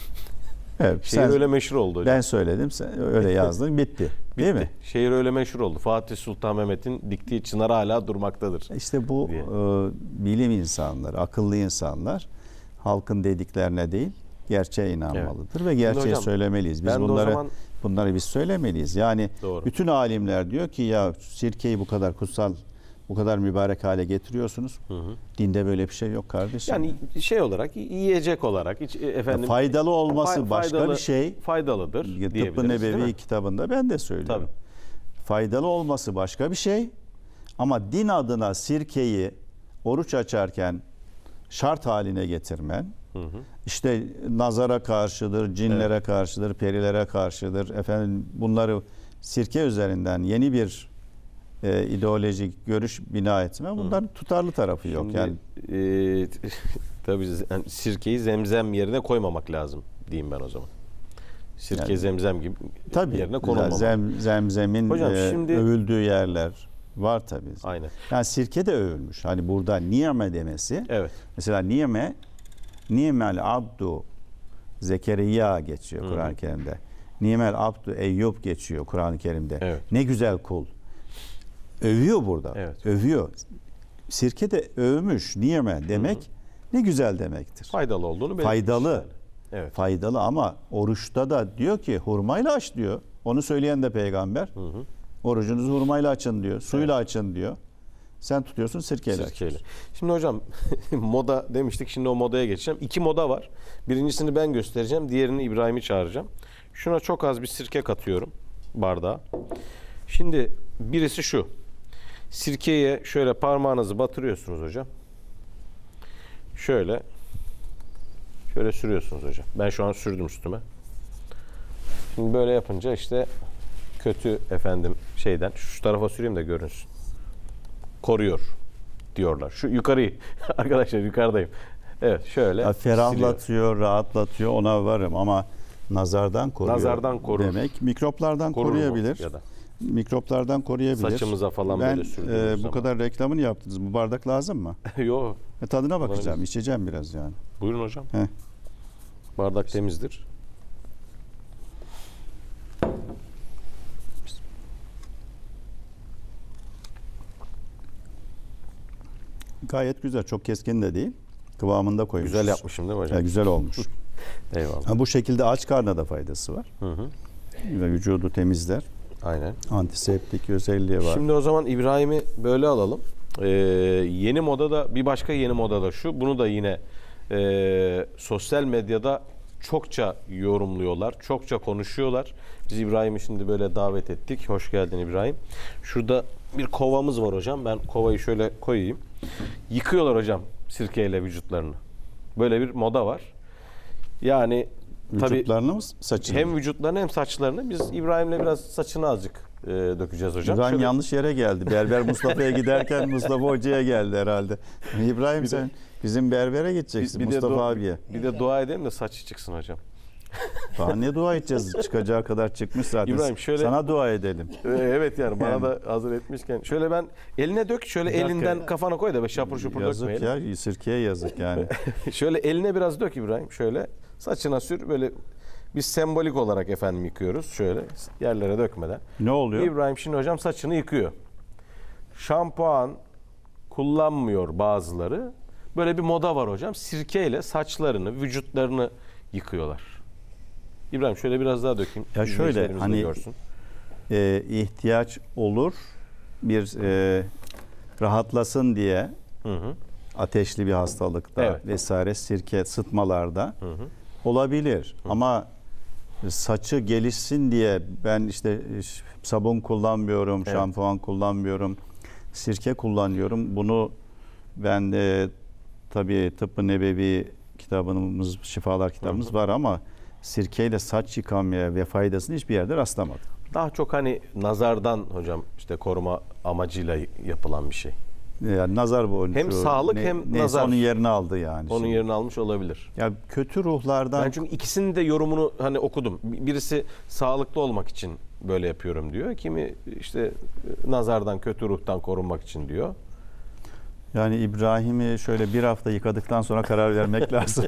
Evet, şehir sen, öyle meşhur oldu hocam. Ben söyledim, sen öyle yazdın, bitti. Değil bitti. mi? Şehir öyle meşhur oldu. Fatih Sultan Mehmet'in diktiği çınar hala durmaktadır. İşte bu e, bilim insanları, akıllı insanlar halkın dediklerine değil, gerçeğe inanmalıdır evet. ve gerçeği hocam, söylemeliyiz. Biz bunları zaman... bunları biz söylemeliyiz. Yani Doğru. bütün alimler diyor ki ya sirkeyi bu kadar kutsal, bu kadar mübarek hale getiriyorsunuz. Hı hı. Dinde böyle bir şey yok kardeşim. Yani şey olarak, yiyecek olarak hiç efendim ya faydalı olması faydalı, başka bir şey. Faydalıdır diyebiliriz. Tıbbı Nebevi kitabında ben de söylüyorum. Tabii. Faydalı olması başka bir şey. Ama din adına sirkeyi oruç açarken şart haline getirmen, hı hı. işte nazara karşıdır, cinlere evet. karşıdır, perilere karşıdır. Efendim bunları sirke üzerinden yeni bir e, ideolojik görüş bina etme. Bunların hı. tutarlı tarafı yok. Şimdi, yani e, tabii yani sirkeyi zemzem yerine koymamak lazım diyeyim ben o zaman. Sirke yani, zemzem gibi tabii, yerine konulmamalı. Zem, zemzemin Hocam, e, şimdi, övüldüğü yerler var tabii. Aynen. Yani sirke de övülmüş. Hani burada niyeme demesi. Evet. Mesela niyeme, niyemel abdu Zekeriya geçiyor Kur'an-ı Kerim'de. Niyemel abdu Eyyub geçiyor Kur'an-ı Kerim'de. Evet. Ne güzel kul. Övüyor burada. Evet. Övüyor. Sirke de övmüş. Niyeme demek hı hı. ne güzel demektir. Faydalı olduğunu belirtmiş. Faydalı. Yani. Evet. Faydalı ama oruçta da diyor ki hurmayla aç diyor. Onu söyleyen de peygamber. Hı hı. Orucunuzu hurmayla açın diyor. Suyla evet. açın diyor. Sen tutuyorsun sirkeyle. Sirkeyle. Şimdi hocam moda demiştik. Şimdi o modaya geçeceğim. İki moda var. Birincisini ben göstereceğim. Diğerini İbrahim'i çağıracağım. Şuna çok az bir sirke katıyorum bardağa. Şimdi birisi şu. Sirkeye şöyle parmağınızı batırıyorsunuz hocam. Şöyle şöyle sürüyorsunuz hocam. Ben şu an sürdüm üstüme. Şimdi böyle yapınca işte kötü efendim şeyden şu tarafa süreyim de görünsün. Koruyor diyorlar. Şu yukarıyı arkadaşlar yukarıdayım. Evet şöyle. Ya ferahlatıyor, rahatlatıyor, ona varım ama nazardan koruyor. Nazardan korur. Demek mikroplardan Korur mu koruyabilir. ya da? Mikroplardan koruyabilir. Saçımıza falan ben, böyle sürdüğümüz e, bu zaman. kadar reklamını yaptınız. Bu bardak lazım mı? Yok. E, tadına bakacağım, Kullanabiliriz. içeceğim biraz yani. Buyurun hocam. Heh. Bardak temizdir. Gayet güzel, çok keskin de değil. Kıvamında koymuş. Güzel yapmışım değil mi hocam? Ya, güzel olmuş. Eyvallah. Ha, bu şekilde aç karnına da faydası var. Hı hı. Ve vücudu temizler. Aynen. Antiseptik özelliği var. Şimdi o zaman İbrahim'i böyle alalım. Ee, yeni moda da bir başka yeni moda da şu. Bunu da yine e, sosyal medyada çokça yorumluyorlar. Çokça konuşuyorlar. Biz İbrahim'i şimdi böyle davet ettik. Hoş geldin İbrahim. Şurada bir kovamız var hocam. Ben kovayı şöyle koyayım. Yıkıyorlar hocam sirkeyle vücutlarını. Böyle bir moda var. Yani tabii Vücutlarını mı, saçını hem mı? vücutlarını hem saçlarını. Biz İbrahim'le biraz saçını azıcık e, dökeceğiz hocam. İbrahim Şöyle- yanlış yere geldi. Berber Mustafa'ya giderken Mustafa Hoca'ya geldi herhalde. İbrahim sen bizim berbere gideceksin Bir- bir de Mustafa dua- abiye. Bir de dua edelim de saçı çıksın hocam. Daha ne dua edeceğiz? Çıkacağı kadar çıkmış zaten. İbrahim şöyle- Sana dua edelim. Ee, Evet yani bana Yani. da hazır etmişken. Şöyle ben eline dök, şöyle Bir dakika. elinden kafana koy da be şapur şupur Yazık dökmeyelim. ya, sirkeye yazık yani. Şöyle eline biraz dök İbrahim. Şöyle saçına sür, böyle biz sembolik olarak efendim yıkıyoruz. Şöyle yerlere dökmeden. Ne oluyor? İbrahim şimdi hocam saçını yıkıyor. Şampuan kullanmıyor bazıları. Böyle bir moda var hocam. Sirkeyle saçlarını, vücutlarını yıkıyorlar. İbrahim şöyle biraz daha dökeyim. Ya şöyle, İzleyicilerimiz de hani- görsün. Ee, ihtiyaç olur bir e, rahatlasın diye Hı hı. ateşli bir hastalıkta Evet. vesaire sirke sıtmalarda Hı hı. olabilir. Ama saçı gelişsin diye ben işte sabun kullanmıyorum, Evet. şampuan kullanmıyorum, sirke kullanıyorum. Bunu ben de tabii Tıbbı Nebevi kitabımız, şifalar kitabımız Hı hı. var ama sirkeyle saç yıkamaya ve faydasını hiçbir yerde rastlamadım. Daha çok hani nazardan hocam işte koruma amacıyla yapılan bir şey. Yani nazar boncuğu. Hem sağlık hem neyse nazar. onun yerini aldı yani. Onun şimdi. yerini almış olabilir. Ya kötü ruhlardan Ben çünkü ikisinin de yorumunu hani okudum. Birisi sağlıklı olmak için böyle yapıyorum diyor. Kimi işte nazardan, kötü ruhtan korunmak için diyor. yani İbrahim'i şöyle bir hafta yıkadıktan sonra karar vermek lazım.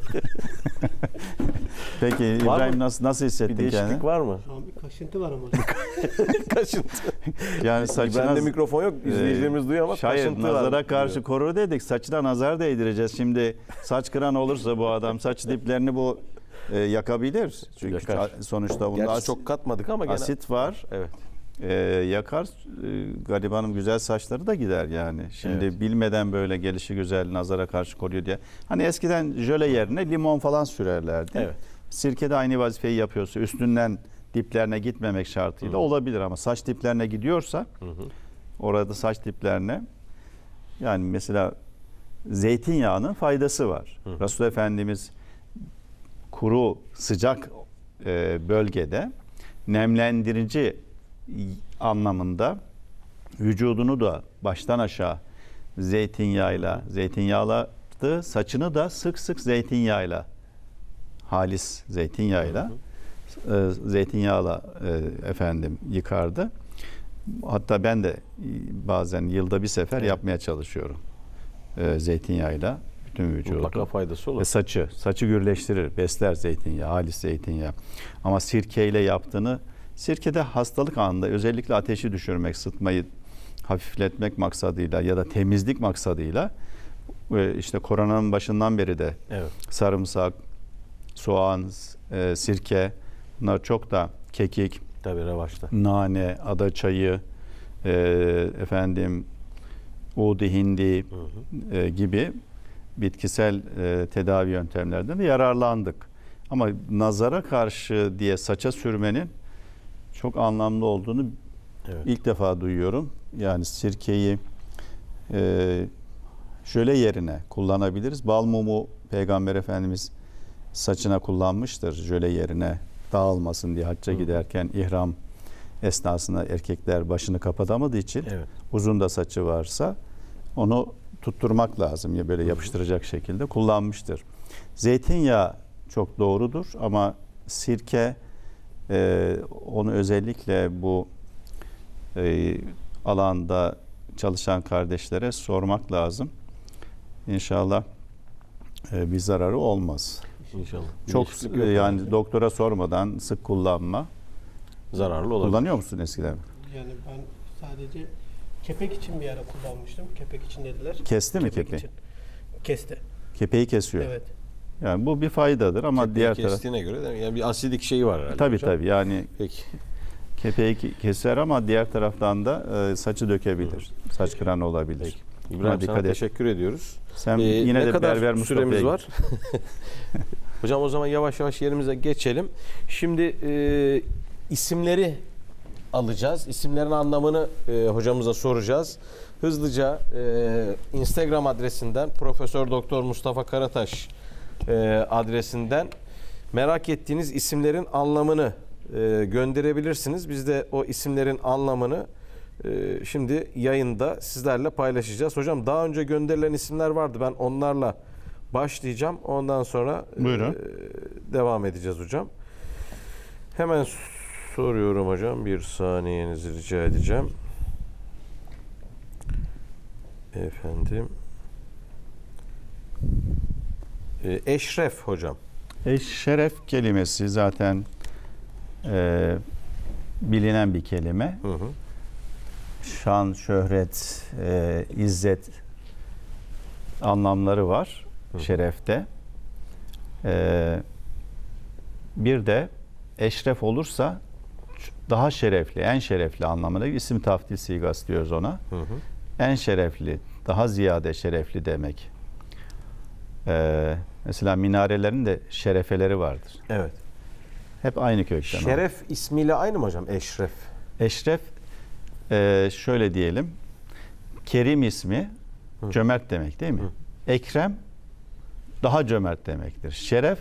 Peki Var İbrahim mı? nasıl nasıl Bir hissettin değişiklik kendini? var mı? Şu an bir kaşıntı var ama. Kaşıntı. Yani saçına Bende mikrofon yok. İzleyicilerimiz duyuyor ama Hayır, kaşıntı var. nazara karşı diyor. korur dedik. Saçına nazar değdireceğiz. Şimdi saç kıran olursa bu adam saç diplerini bu e, yakabilir. Çünkü Yakar. sonuçta bunda Gerçi asit, çok katmadık ama gene. asit var. Evet. E, yakar. E, garibanın güzel saçları da gider yani. Şimdi Evet. bilmeden böyle gelişi güzel nazara karşı koruyor diye. Hani eskiden jöle yerine limon falan sürerlerdi. Evet. Sirke de aynı vazifeyi yapıyorsa üstünden diplerine gitmemek şartıyla Hı. olabilir ama saç diplerine gidiyorsa Hı hı. orada saç diplerine yani mesela zeytinyağının faydası var. Hı. Resul Efendimiz kuru sıcak e, bölgede nemlendirici anlamında vücudunu da baştan aşağı zeytinyağıyla zeytinyağladı, saçını da sık sık zeytinyağıyla halis zeytinyağıyla e, zeytinyağla e, efendim yıkardı. Hatta ben de e, bazen yılda bir sefer Evet. yapmaya çalışıyorum. E, zeytinyağıyla bütün vücudu. Mutlaka faydası olur. Ve saçı, saçı gürleştirir, besler zeytinyağı, halis zeytinyağı. Ama sirkeyle yaptığını, sirkede hastalık anında özellikle ateşi düşürmek, sıtmayı hafifletmek maksadıyla ya da temizlik maksadıyla e, işte koronanın başından beri de Evet. sarımsak, soğan, e, sirke, bunlar çok da kekik, Tabii revaçta. nane, ada çayı, e, efendim uğdu hindi Hı hı. e, gibi bitkisel e, tedavi yöntemlerden de yararlandık. Ama nazara karşı diye saça sürmenin çok anlamlı olduğunu Evet. ilk defa duyuyorum. Yani sirkeyi e, jöle yerine kullanabiliriz. Bal mumu Peygamber Efendimiz saçına kullanmıştır. Jöle yerine dağılmasın diye hacca Hı. giderken ihram esnasında erkekler başını kapatamadığı için Evet. uzun da saçı varsa onu tutturmak lazım ya böyle yapıştıracak şekilde kullanmıştır. Zeytinyağı çok doğrudur ama sirke e, onu özellikle bu e, alanda çalışan kardeşlere sormak lazım. İnşallah e, bir zararı olmaz. İnşallah. Çok Değişiklik e, yok yani doktora sormadan sık kullanma. zararlı olabilir. Kullanıyor musun eskiden? Yani ben sadece kepek için bir ara kullanmıştım. Kepek için dediler. Kesti mi Kepek kepeği? için. Kesti. Kepeği kesiyor. Evet. Yani bu bir faydadır ama Kepeği diğer taraf kestiğine göre de yani bir asidik şeyi var herhalde. tabii hocam. tabii yani Peki. kepeği ke- keser ama diğer taraftan da e, saçı dökebilir. Saç kıranı olabilir. Peki. Buna İbrahim sana dikkat et. teşekkür ediyoruz. Sen Ee, yine ne de kadar berber Mustafa'ya süremiz git. var? Hocam o zaman yavaş yavaş yerimize geçelim. Şimdi e, isimleri alacağız. İsimlerin anlamını e, hocamıza soracağız. Hızlıca e, Instagram adresinden Profesör Doktor Mustafa Karataş e, adresinden merak ettiğiniz isimlerin anlamını e, gönderebilirsiniz. Biz de o isimlerin anlamını e, şimdi yayında sizlerle paylaşacağız. Hocam daha önce gönderilen isimler vardı. Ben onlarla başlayacağım. Ondan sonra e, Buyurun. devam edeceğiz hocam. Hemen soruyorum hocam. Bir saniyenizi rica edeceğim. Efendim. Ee, Eşref hocam. Eşref kelimesi zaten e, bilinen bir kelime. Hı hı. Şan, şöhret, e, izzet anlamları var Hı. şerefte. E, bir de eşref olursa daha şerefli, en şerefli anlamına isim taftil sigası diyoruz ona. Hı hı. En şerefli, daha ziyade şerefli demek. E, mesela minarelerin de şerefeleri vardır. Evet. Hep aynı kökten. o. Şeref ismiyle aynı mı hocam? Eşref. Eşref e, şöyle diyelim. Kerim ismi Hı. cömert demek değil mi? Hı. Ekrem daha cömert demektir. Şeref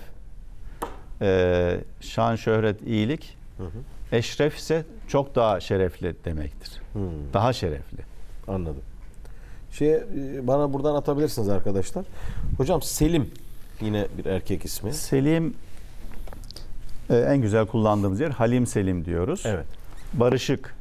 e, şan, şöhret, iyilik. Hı hı. Eşref ise çok daha şerefli demektir. Hı. Daha şerefli. Anladım. Şey e, bana buradan atabilirsiniz arkadaşlar. Hocam Selim yine bir erkek ismi. Selim e, en güzel kullandığımız yer Halim Selim diyoruz. Evet. Barışık,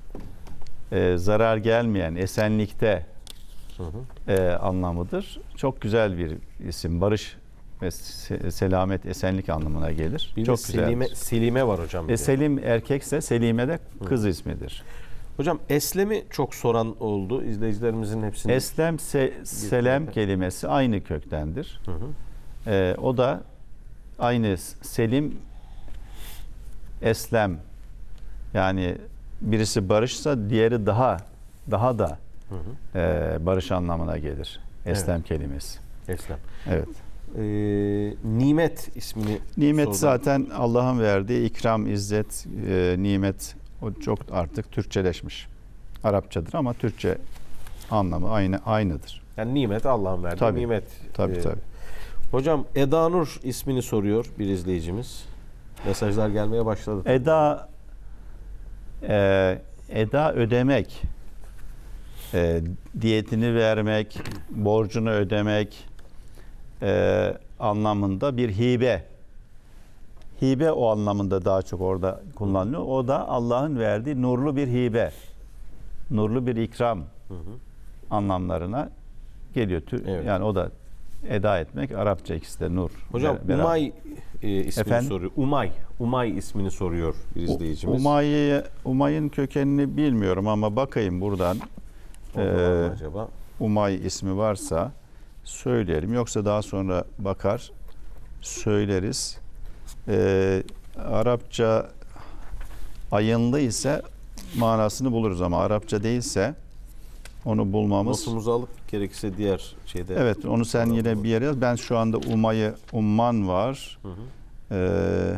e, zarar gelmeyen, esenlikte Hı hı. e, anlamıdır. Çok güzel bir isim. Barış ve se- selamet, esenlik anlamına gelir. Bir Çok de güzel. Selime, Selime var hocam. bir E, de. Selim erkekse Selime de kız ismidir. Hocam Eslem'i çok soran oldu. İzleyicilerimizin hepsini. Eslem, se- selem kelimesi aynı köktendir. Hı hı. E, o da aynı Selim, Eslem. Yani birisi barışsa diğeri daha daha da Hı hı. e, barış anlamına gelir. Eslem Evet. kelimesi. Eslem. Evet. Ee, Nimet ismini Nimet sordu. zaten Allah'ın verdiği ikram, izzet, e, nimet o çok artık Türkçeleşmiş. Arapçadır ama Türkçe anlamı aynı aynıdır. Yani nimet Allah'ın verdiği Tabii. nimet. Tabii Ee, tabii. Hocam Eda Nur ismini soruyor bir izleyicimiz. Mesajlar gelmeye başladı. Eda e, eda ödemek, e, diyetini vermek, borcunu ödemek e, anlamında bir hibe. Hibe o anlamında daha çok orada kullanılıyor. O da Allah'ın verdiği nurlu bir hibe. Nurlu bir ikram Hı hı. anlamlarına geliyor. Tü- Evet. Yani o da eda etmek, Arapça ikisi de nur. Hocam Ber- beraber. Umay e, ismini Efendim? soruyor. Umay. Umay ismini soruyor bir izleyicimiz. Umay'ı, Umay'ın kökenini bilmiyorum ama bakayım buradan. O da var mı Ee, acaba? Umay ismi varsa söyleyelim. Yoksa daha sonra bakar söyleriz. Ee, Arapça ayınlı ise manasını buluruz ama Arapça değilse onu bulmamız. Notumuzu alıp gerekirse diğer şeyde. Evet, onu sen yine bir yere yaz. Ben şu anda Umay'ı, Umman var. Hı hı. e,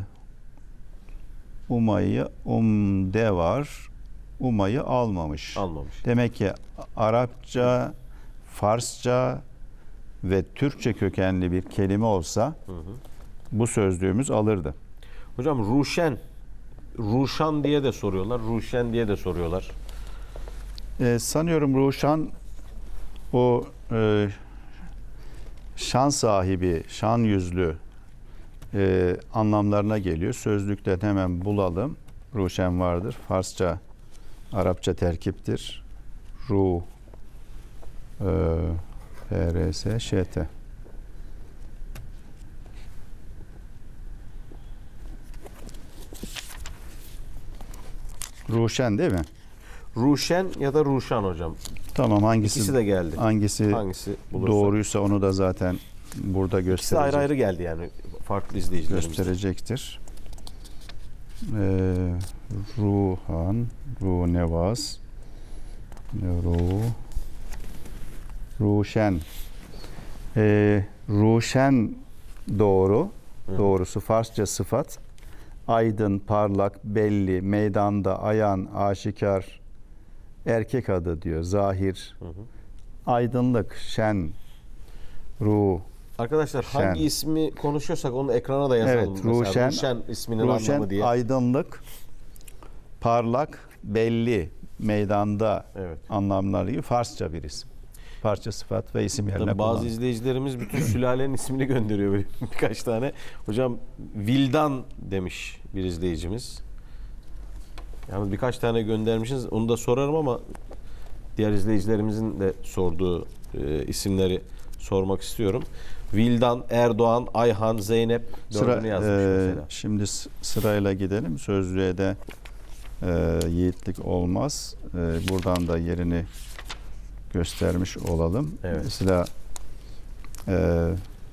Umay'ı umde var. Umay'ı almamış. Almamış. Demek ki Arapça, Farsça ve Türkçe kökenli bir kelime olsa Hı hı. bu sözlüğümüz alırdı. Hocam Ruşen, Ruşan diye de soruyorlar. Ruşen diye de soruyorlar. Ee, sanıyorum Ruşan o e, şan sahibi, şan yüzlü e, anlamlarına geliyor. Sözlükten hemen bulalım. Ruşen vardır. Farsça, Arapça terkiptir. Ru e, F R S Ş T. Ruşen değil mi? Ruşen ya da Ruşan hocam. Tamam, hangisi İkisi de geldi. hangisi Hangisi bulursa. doğruysa onu da zaten burada İkisi gösterecek, ayrı ayrı geldi yani farklı izleyicilerimiz. gösterecektir. Ee, Ruhan, Runevaz, Ru, Ruşen. Ee, Ruşen doğru. Hı. Doğrusu Farsça sıfat. Aydın, parlak, belli, meydanda, ayan, aşikar, erkek adı diyor. Zahir, Hı hı. aydınlık, şen, ruh. Arkadaşlar Şen. hangi ismi konuşuyorsak onu ekrana da yazalım. Evet, Mesela Ruşen, Ruşen isminin Ruşen, anlamı diye. aydınlık, parlak, belli, meydanda Evet. anlamları gibi Farsça bir isim. Farsça sıfat ve isim yerine Tabii bazı kullanılır. izleyicilerimiz bütün sülalenin ismini gönderiyor böyle birkaç tane. Hocam Vildan demiş bir izleyicimiz. Yalnız birkaç tane göndermişsiniz. Onu da sorarım ama diğer izleyicilerimizin de sorduğu e, isimleri sormak istiyorum. Vildan, Erdoğan, Ayhan, Zeynep dördünü Sıra, yazmış e, mesela. şimdi s- sırayla gidelim. Sözlüğe de e, yiğitlik olmaz. E, buradan da yerini göstermiş olalım. Evet. Mesela e,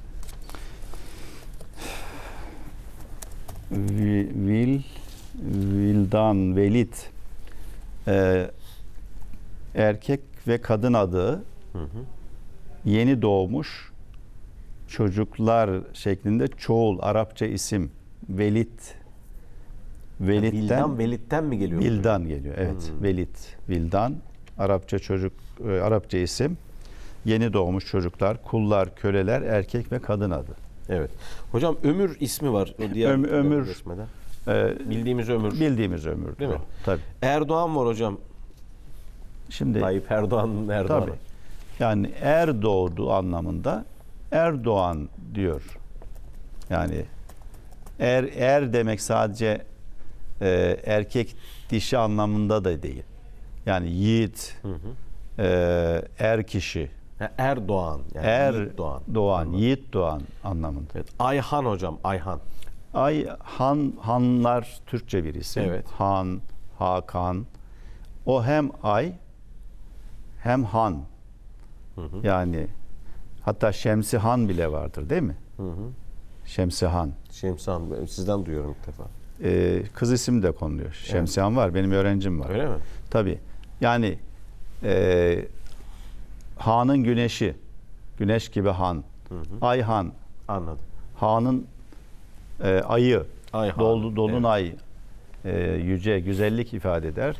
vi- Vil, Vildan, Velit e, erkek ve kadın adı, Hı hı. yeni doğmuş çocuklar şeklinde çoğul Arapça isim. Velit. Velitten, Vildan, Velit'ten mi geliyor? Vildan geliyor. Evet. Hmm. Velit. Vildan. Arapça çocuk, e, Arapça isim. Yeni doğmuş çocuklar, kullar, köleler, erkek ve kadın adı. Evet. Hocam Ömür ismi var. O diğer Öm- Ömür. resmeden. Ee, Bildiğimiz Ömür. bildiğimiz ömür. Değil mi? Tabii. Erdoğan var hocam. Şimdi Tayyip Erdoğan'ın Erdoğan'ı. tabii. Yani er doğdu anlamında Erdoğan diyor. Yani er er demek sadece e, erkek dişi anlamında da değil. Yani yiğit, Hı hı. e, er kişi, Ha, Erdoğan. Yani er Yiğit Doğan. doğan, Anladım. yiğit doğan anlamında. Evet. Ayhan hocam. Ayhan. Ay Han, Hanlar Türkçe bir isim. Evet. Han, Hakan. O hem ay hem Han. Hı hı. Yani hatta Şemsi Han bile vardır değil mi? Hı hı. Şemsi Han. Şemsan. Ben sizden duyuyorum ilk defa. Ee, kız isim de konuluyor. Şemsi Han var. Benim öğrencim var. Öyle mi? Tabii. Yani e, Han'ın güneşi. Güneş gibi Han. Hı hı. Ay Han. Anladım. Han'ın e, ayı. Ayhan. Dolu, dolunay. E, yüce, güzellik ifade eder.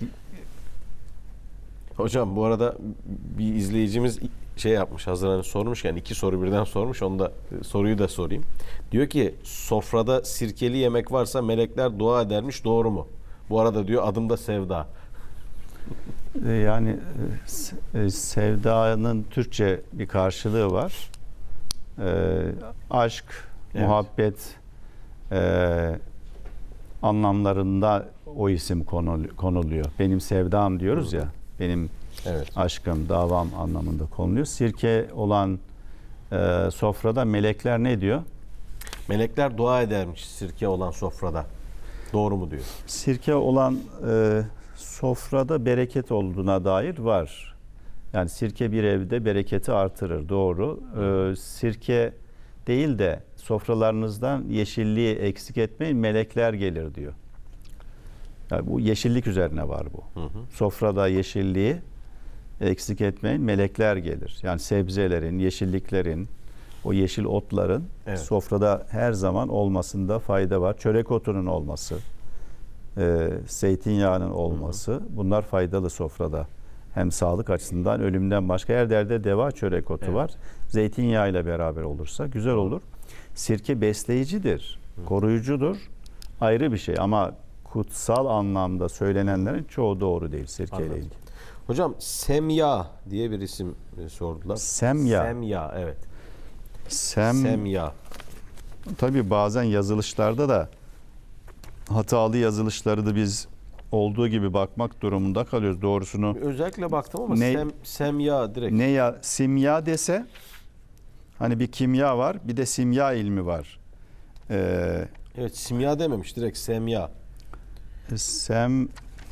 Hocam bu arada bir izleyicimiz şey yapmış, hazır hani sormuşken iki soru birden sormuş. Onu da soruyu da sorayım. Diyor ki sofrada sirkeli yemek varsa melekler dua edermiş, doğru mu? Bu arada diyor adım da Sevda. E, yani e, se- e, sevdanın Türkçe bir karşılığı var. E, aşk, Evet. muhabbet e, anlamlarında o isim konul- konuluyor. Benim sevdam diyoruz ya. Benim Evet. aşkım, davam anlamında konuluyor. Sirke olan e, sofrada melekler ne diyor? Melekler dua edermiş sirke olan sofrada. Doğru mu diyor? Sirke olan e, sofrada bereket olduğuna dair var. Yani sirke bir evde bereketi artırır. Doğru. E, sirke değil de sofralarınızdan yeşilliği eksik etmeyin, melekler gelir diyor. Yani bu yeşillik üzerine var bu. Hı hı. Sofrada yeşilliği eksik etmeyin, melekler gelir. Yani sebzelerin, yeşilliklerin, o yeşil otların Evet. sofrada her zaman olmasında fayda var. Çörek otunun olması, e, zeytinyağının olması, bunlar faydalı sofrada. Hem sağlık açısından, ölümden başka her derde deva çörek otu Evet. var. Zeytinyağıyla beraber olursa güzel olur. Sirke besleyicidir, koruyucudur. Ayrı bir şey ama kutsal anlamda söylenenlerin çoğu doğru değil sirkeyle Anladım. ilgili. Hocam semya diye bir isim e, sordular. Semya. Semya evet. Sem, Semya. tabii bazen yazılışlarda da hatalı yazılışları da biz olduğu gibi bakmak durumunda kalıyoruz. Doğrusunu Özellikle baktım ama Ne- sem, semya direkt. ne ya simya dese, hani bir kimya var, bir de simya ilmi var. Ee, Evet, simya dememiş, direkt semya. sem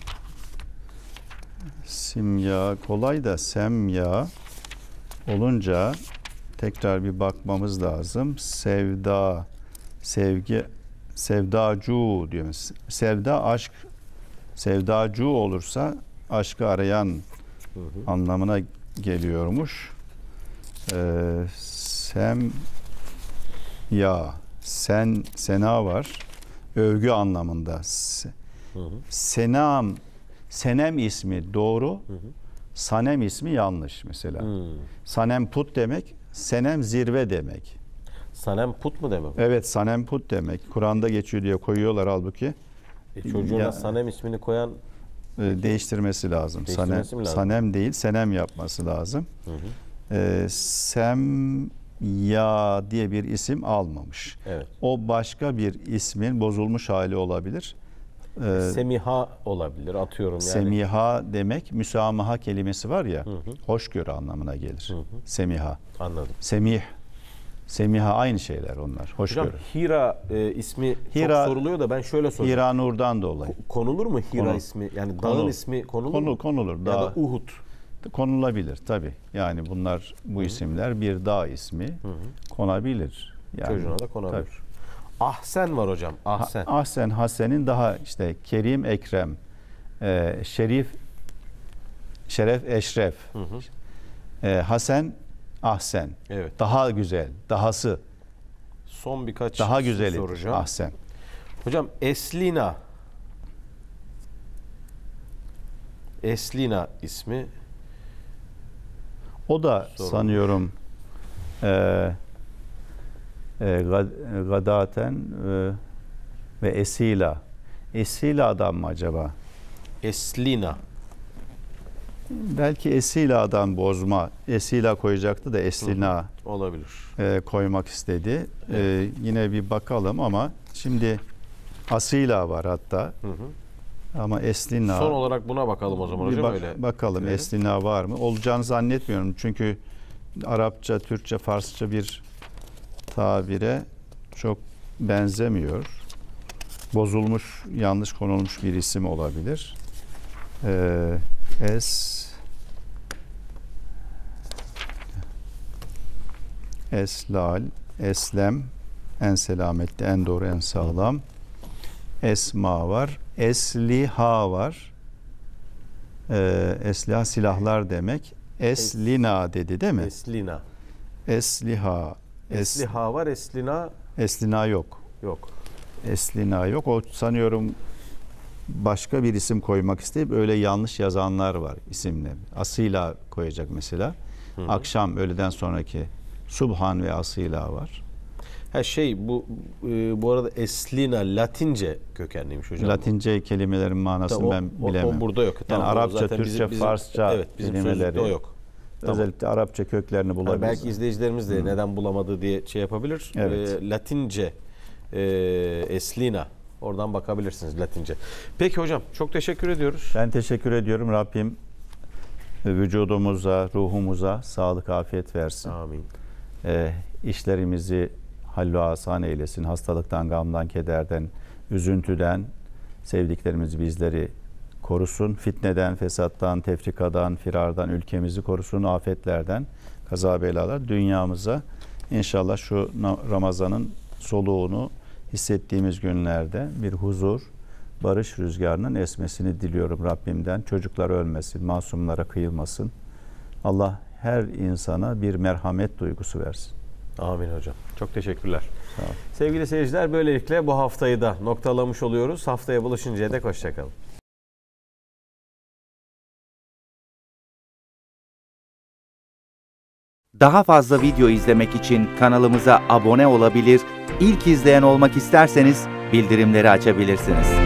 simya kolay da semya olunca tekrar bir bakmamız lazım. Sevda, sevgi, sevdacu diyor. Sevda aşk, sevdacu olursa aşkı arayan Hı hı. anlamına geliyormuş. Ee, sem ya sen sena var. Övgü anlamında. Se- Hı hı. Senam Senem ismi doğru. Hı hı. Sanem ismi yanlış mesela. Hmm. Sanem put demek, senem zirve demek. Sanem put mu demek? Evet, sanem put demek. Kur'an'da geçiyor diye koyuyorlar halbuki. E, çocuğuna Ya- Sanem ismini koyan e, değiştirmesi lazım. Değiştirmesi Sanem, mi lazım? sanem değil, senem yapması lazım. hı hı. E, Semya diye bir isim almamış. Evet. O başka bir ismin bozulmuş hali olabilir. E, Semiha olabilir, atıyorum yani. Semiha demek, müsamaha kelimesi var ya, Hı hı. hoşgörü anlamına gelir. Hı hı. Semiha. Anladım. Semih, Semiha aynı şeyler onlar. Hocam Hoşgörü. Hira e, ismi Hira- çok soruluyor da ben şöyle sorayım. Hira Nur'dan dolayı. Ko- Konulur mu Hira Konul- ismi? Yani Konul- dağın ismi konulur Konu mu? konulur. Ya Dağ da Uhud. konulabilir tabii. Yani bunlar, bu isimler bir dağ ismi, Hı hı. konabilir. Yani, Çocuğuna da konabilir. tabii. Ahsen var hocam. Ahsen. Ha- Ahsen, Hasen'in daha işte Kerim, Ekrem, e, Şerif, Şeref, Eşref, Hı hı. e, Hasen, Ahsen. Evet. Daha güzel, dahası, Son birkaç daha isim güzeli. soracağım. Ahsen. Hocam Eslina. Eslina ismi. O da Sorun. sanıyorum e, e, gad- gadaten e, ve esila. Esila'dan mı acaba? Eslina. Belki Esila'dan bozma. Esila koyacaktı da Eslina Olabilir. e, koymak istedi. E, yine bir bakalım ama şimdi Asila var hatta, Hı hı. ama Eslina. Son olarak buna bakalım o zaman bir hocam bak- öyle. bakalım bitirelim. Eslina var mı? Olacağını zannetmiyorum. Çünkü Arapça, Türkçe, Farsça bir tabire çok benzemiyor. Bozulmuş, yanlış konulmuş bir isim olabilir. Ee, es Eslal, Eslem, en selametli, en doğru, en sağlam. Esma var. Esliha var. Ee, esliha silahlar demek. Eslina dedi değil mi? Eslina. Esliha. Es, Esliha var, Eslina Eslina yok. yok. Eslina yok. O sanıyorum başka bir isim koymak isteyip öyle yanlış yazanlar var isimle. Asila koyacak mesela. Hı hı. Akşam öğleden sonraki Subhan ve Asila var. Ha şey bu e, bu arada Eslina Latince kökenliymiş hocam. Latince kelimelerin manasını o, ben o- bilemem. O, burada yok. Yani Tamam, o Arapça, zaten Türkçe, bizim- bizim- Farsça evet, bizim kelimeleri, sözlükte o yok. Tamam. özellikle Arapça köklerini Yani bulabiliriz. belki izleyicilerimiz de neden bulamadı diye şey yapabilir. Evet. E, Latince e, Eslina. Oradan bakabilirsiniz Latince. Peki hocam çok teşekkür ediyoruz. Ben teşekkür ediyorum. Rabbim vücudumuza, ruhumuza sağlık, afiyet versin. Amin. E, işlerimizi hallü asan eylesin. Hastalıktan, gamdan, kederden, üzüntüden sevdiklerimiz bizleri korusun. Fitneden, fesattan, tefrikadan, firardan ülkemizi korusun. Afetlerden, kaza belalar dünyamıza inşallah şu Ramazan'ın soluğunu hissettiğimiz günlerde bir huzur, barış rüzgarının esmesini diliyorum Rabbimden. Çocuklar ölmesin, masumlara kıyılmasın. Allah her insana bir merhamet duygusu versin. Amin hocam. Çok teşekkürler. Sağ olun. Sevgili seyirciler, böylelikle bu haftayı da noktalamış oluyoruz. Haftaya buluşuncaya dek hoşçakalın. Daha fazla video izlemek için kanalımıza abone olabilir, ilk izleyen olmak isterseniz bildirimleri açabilirsiniz.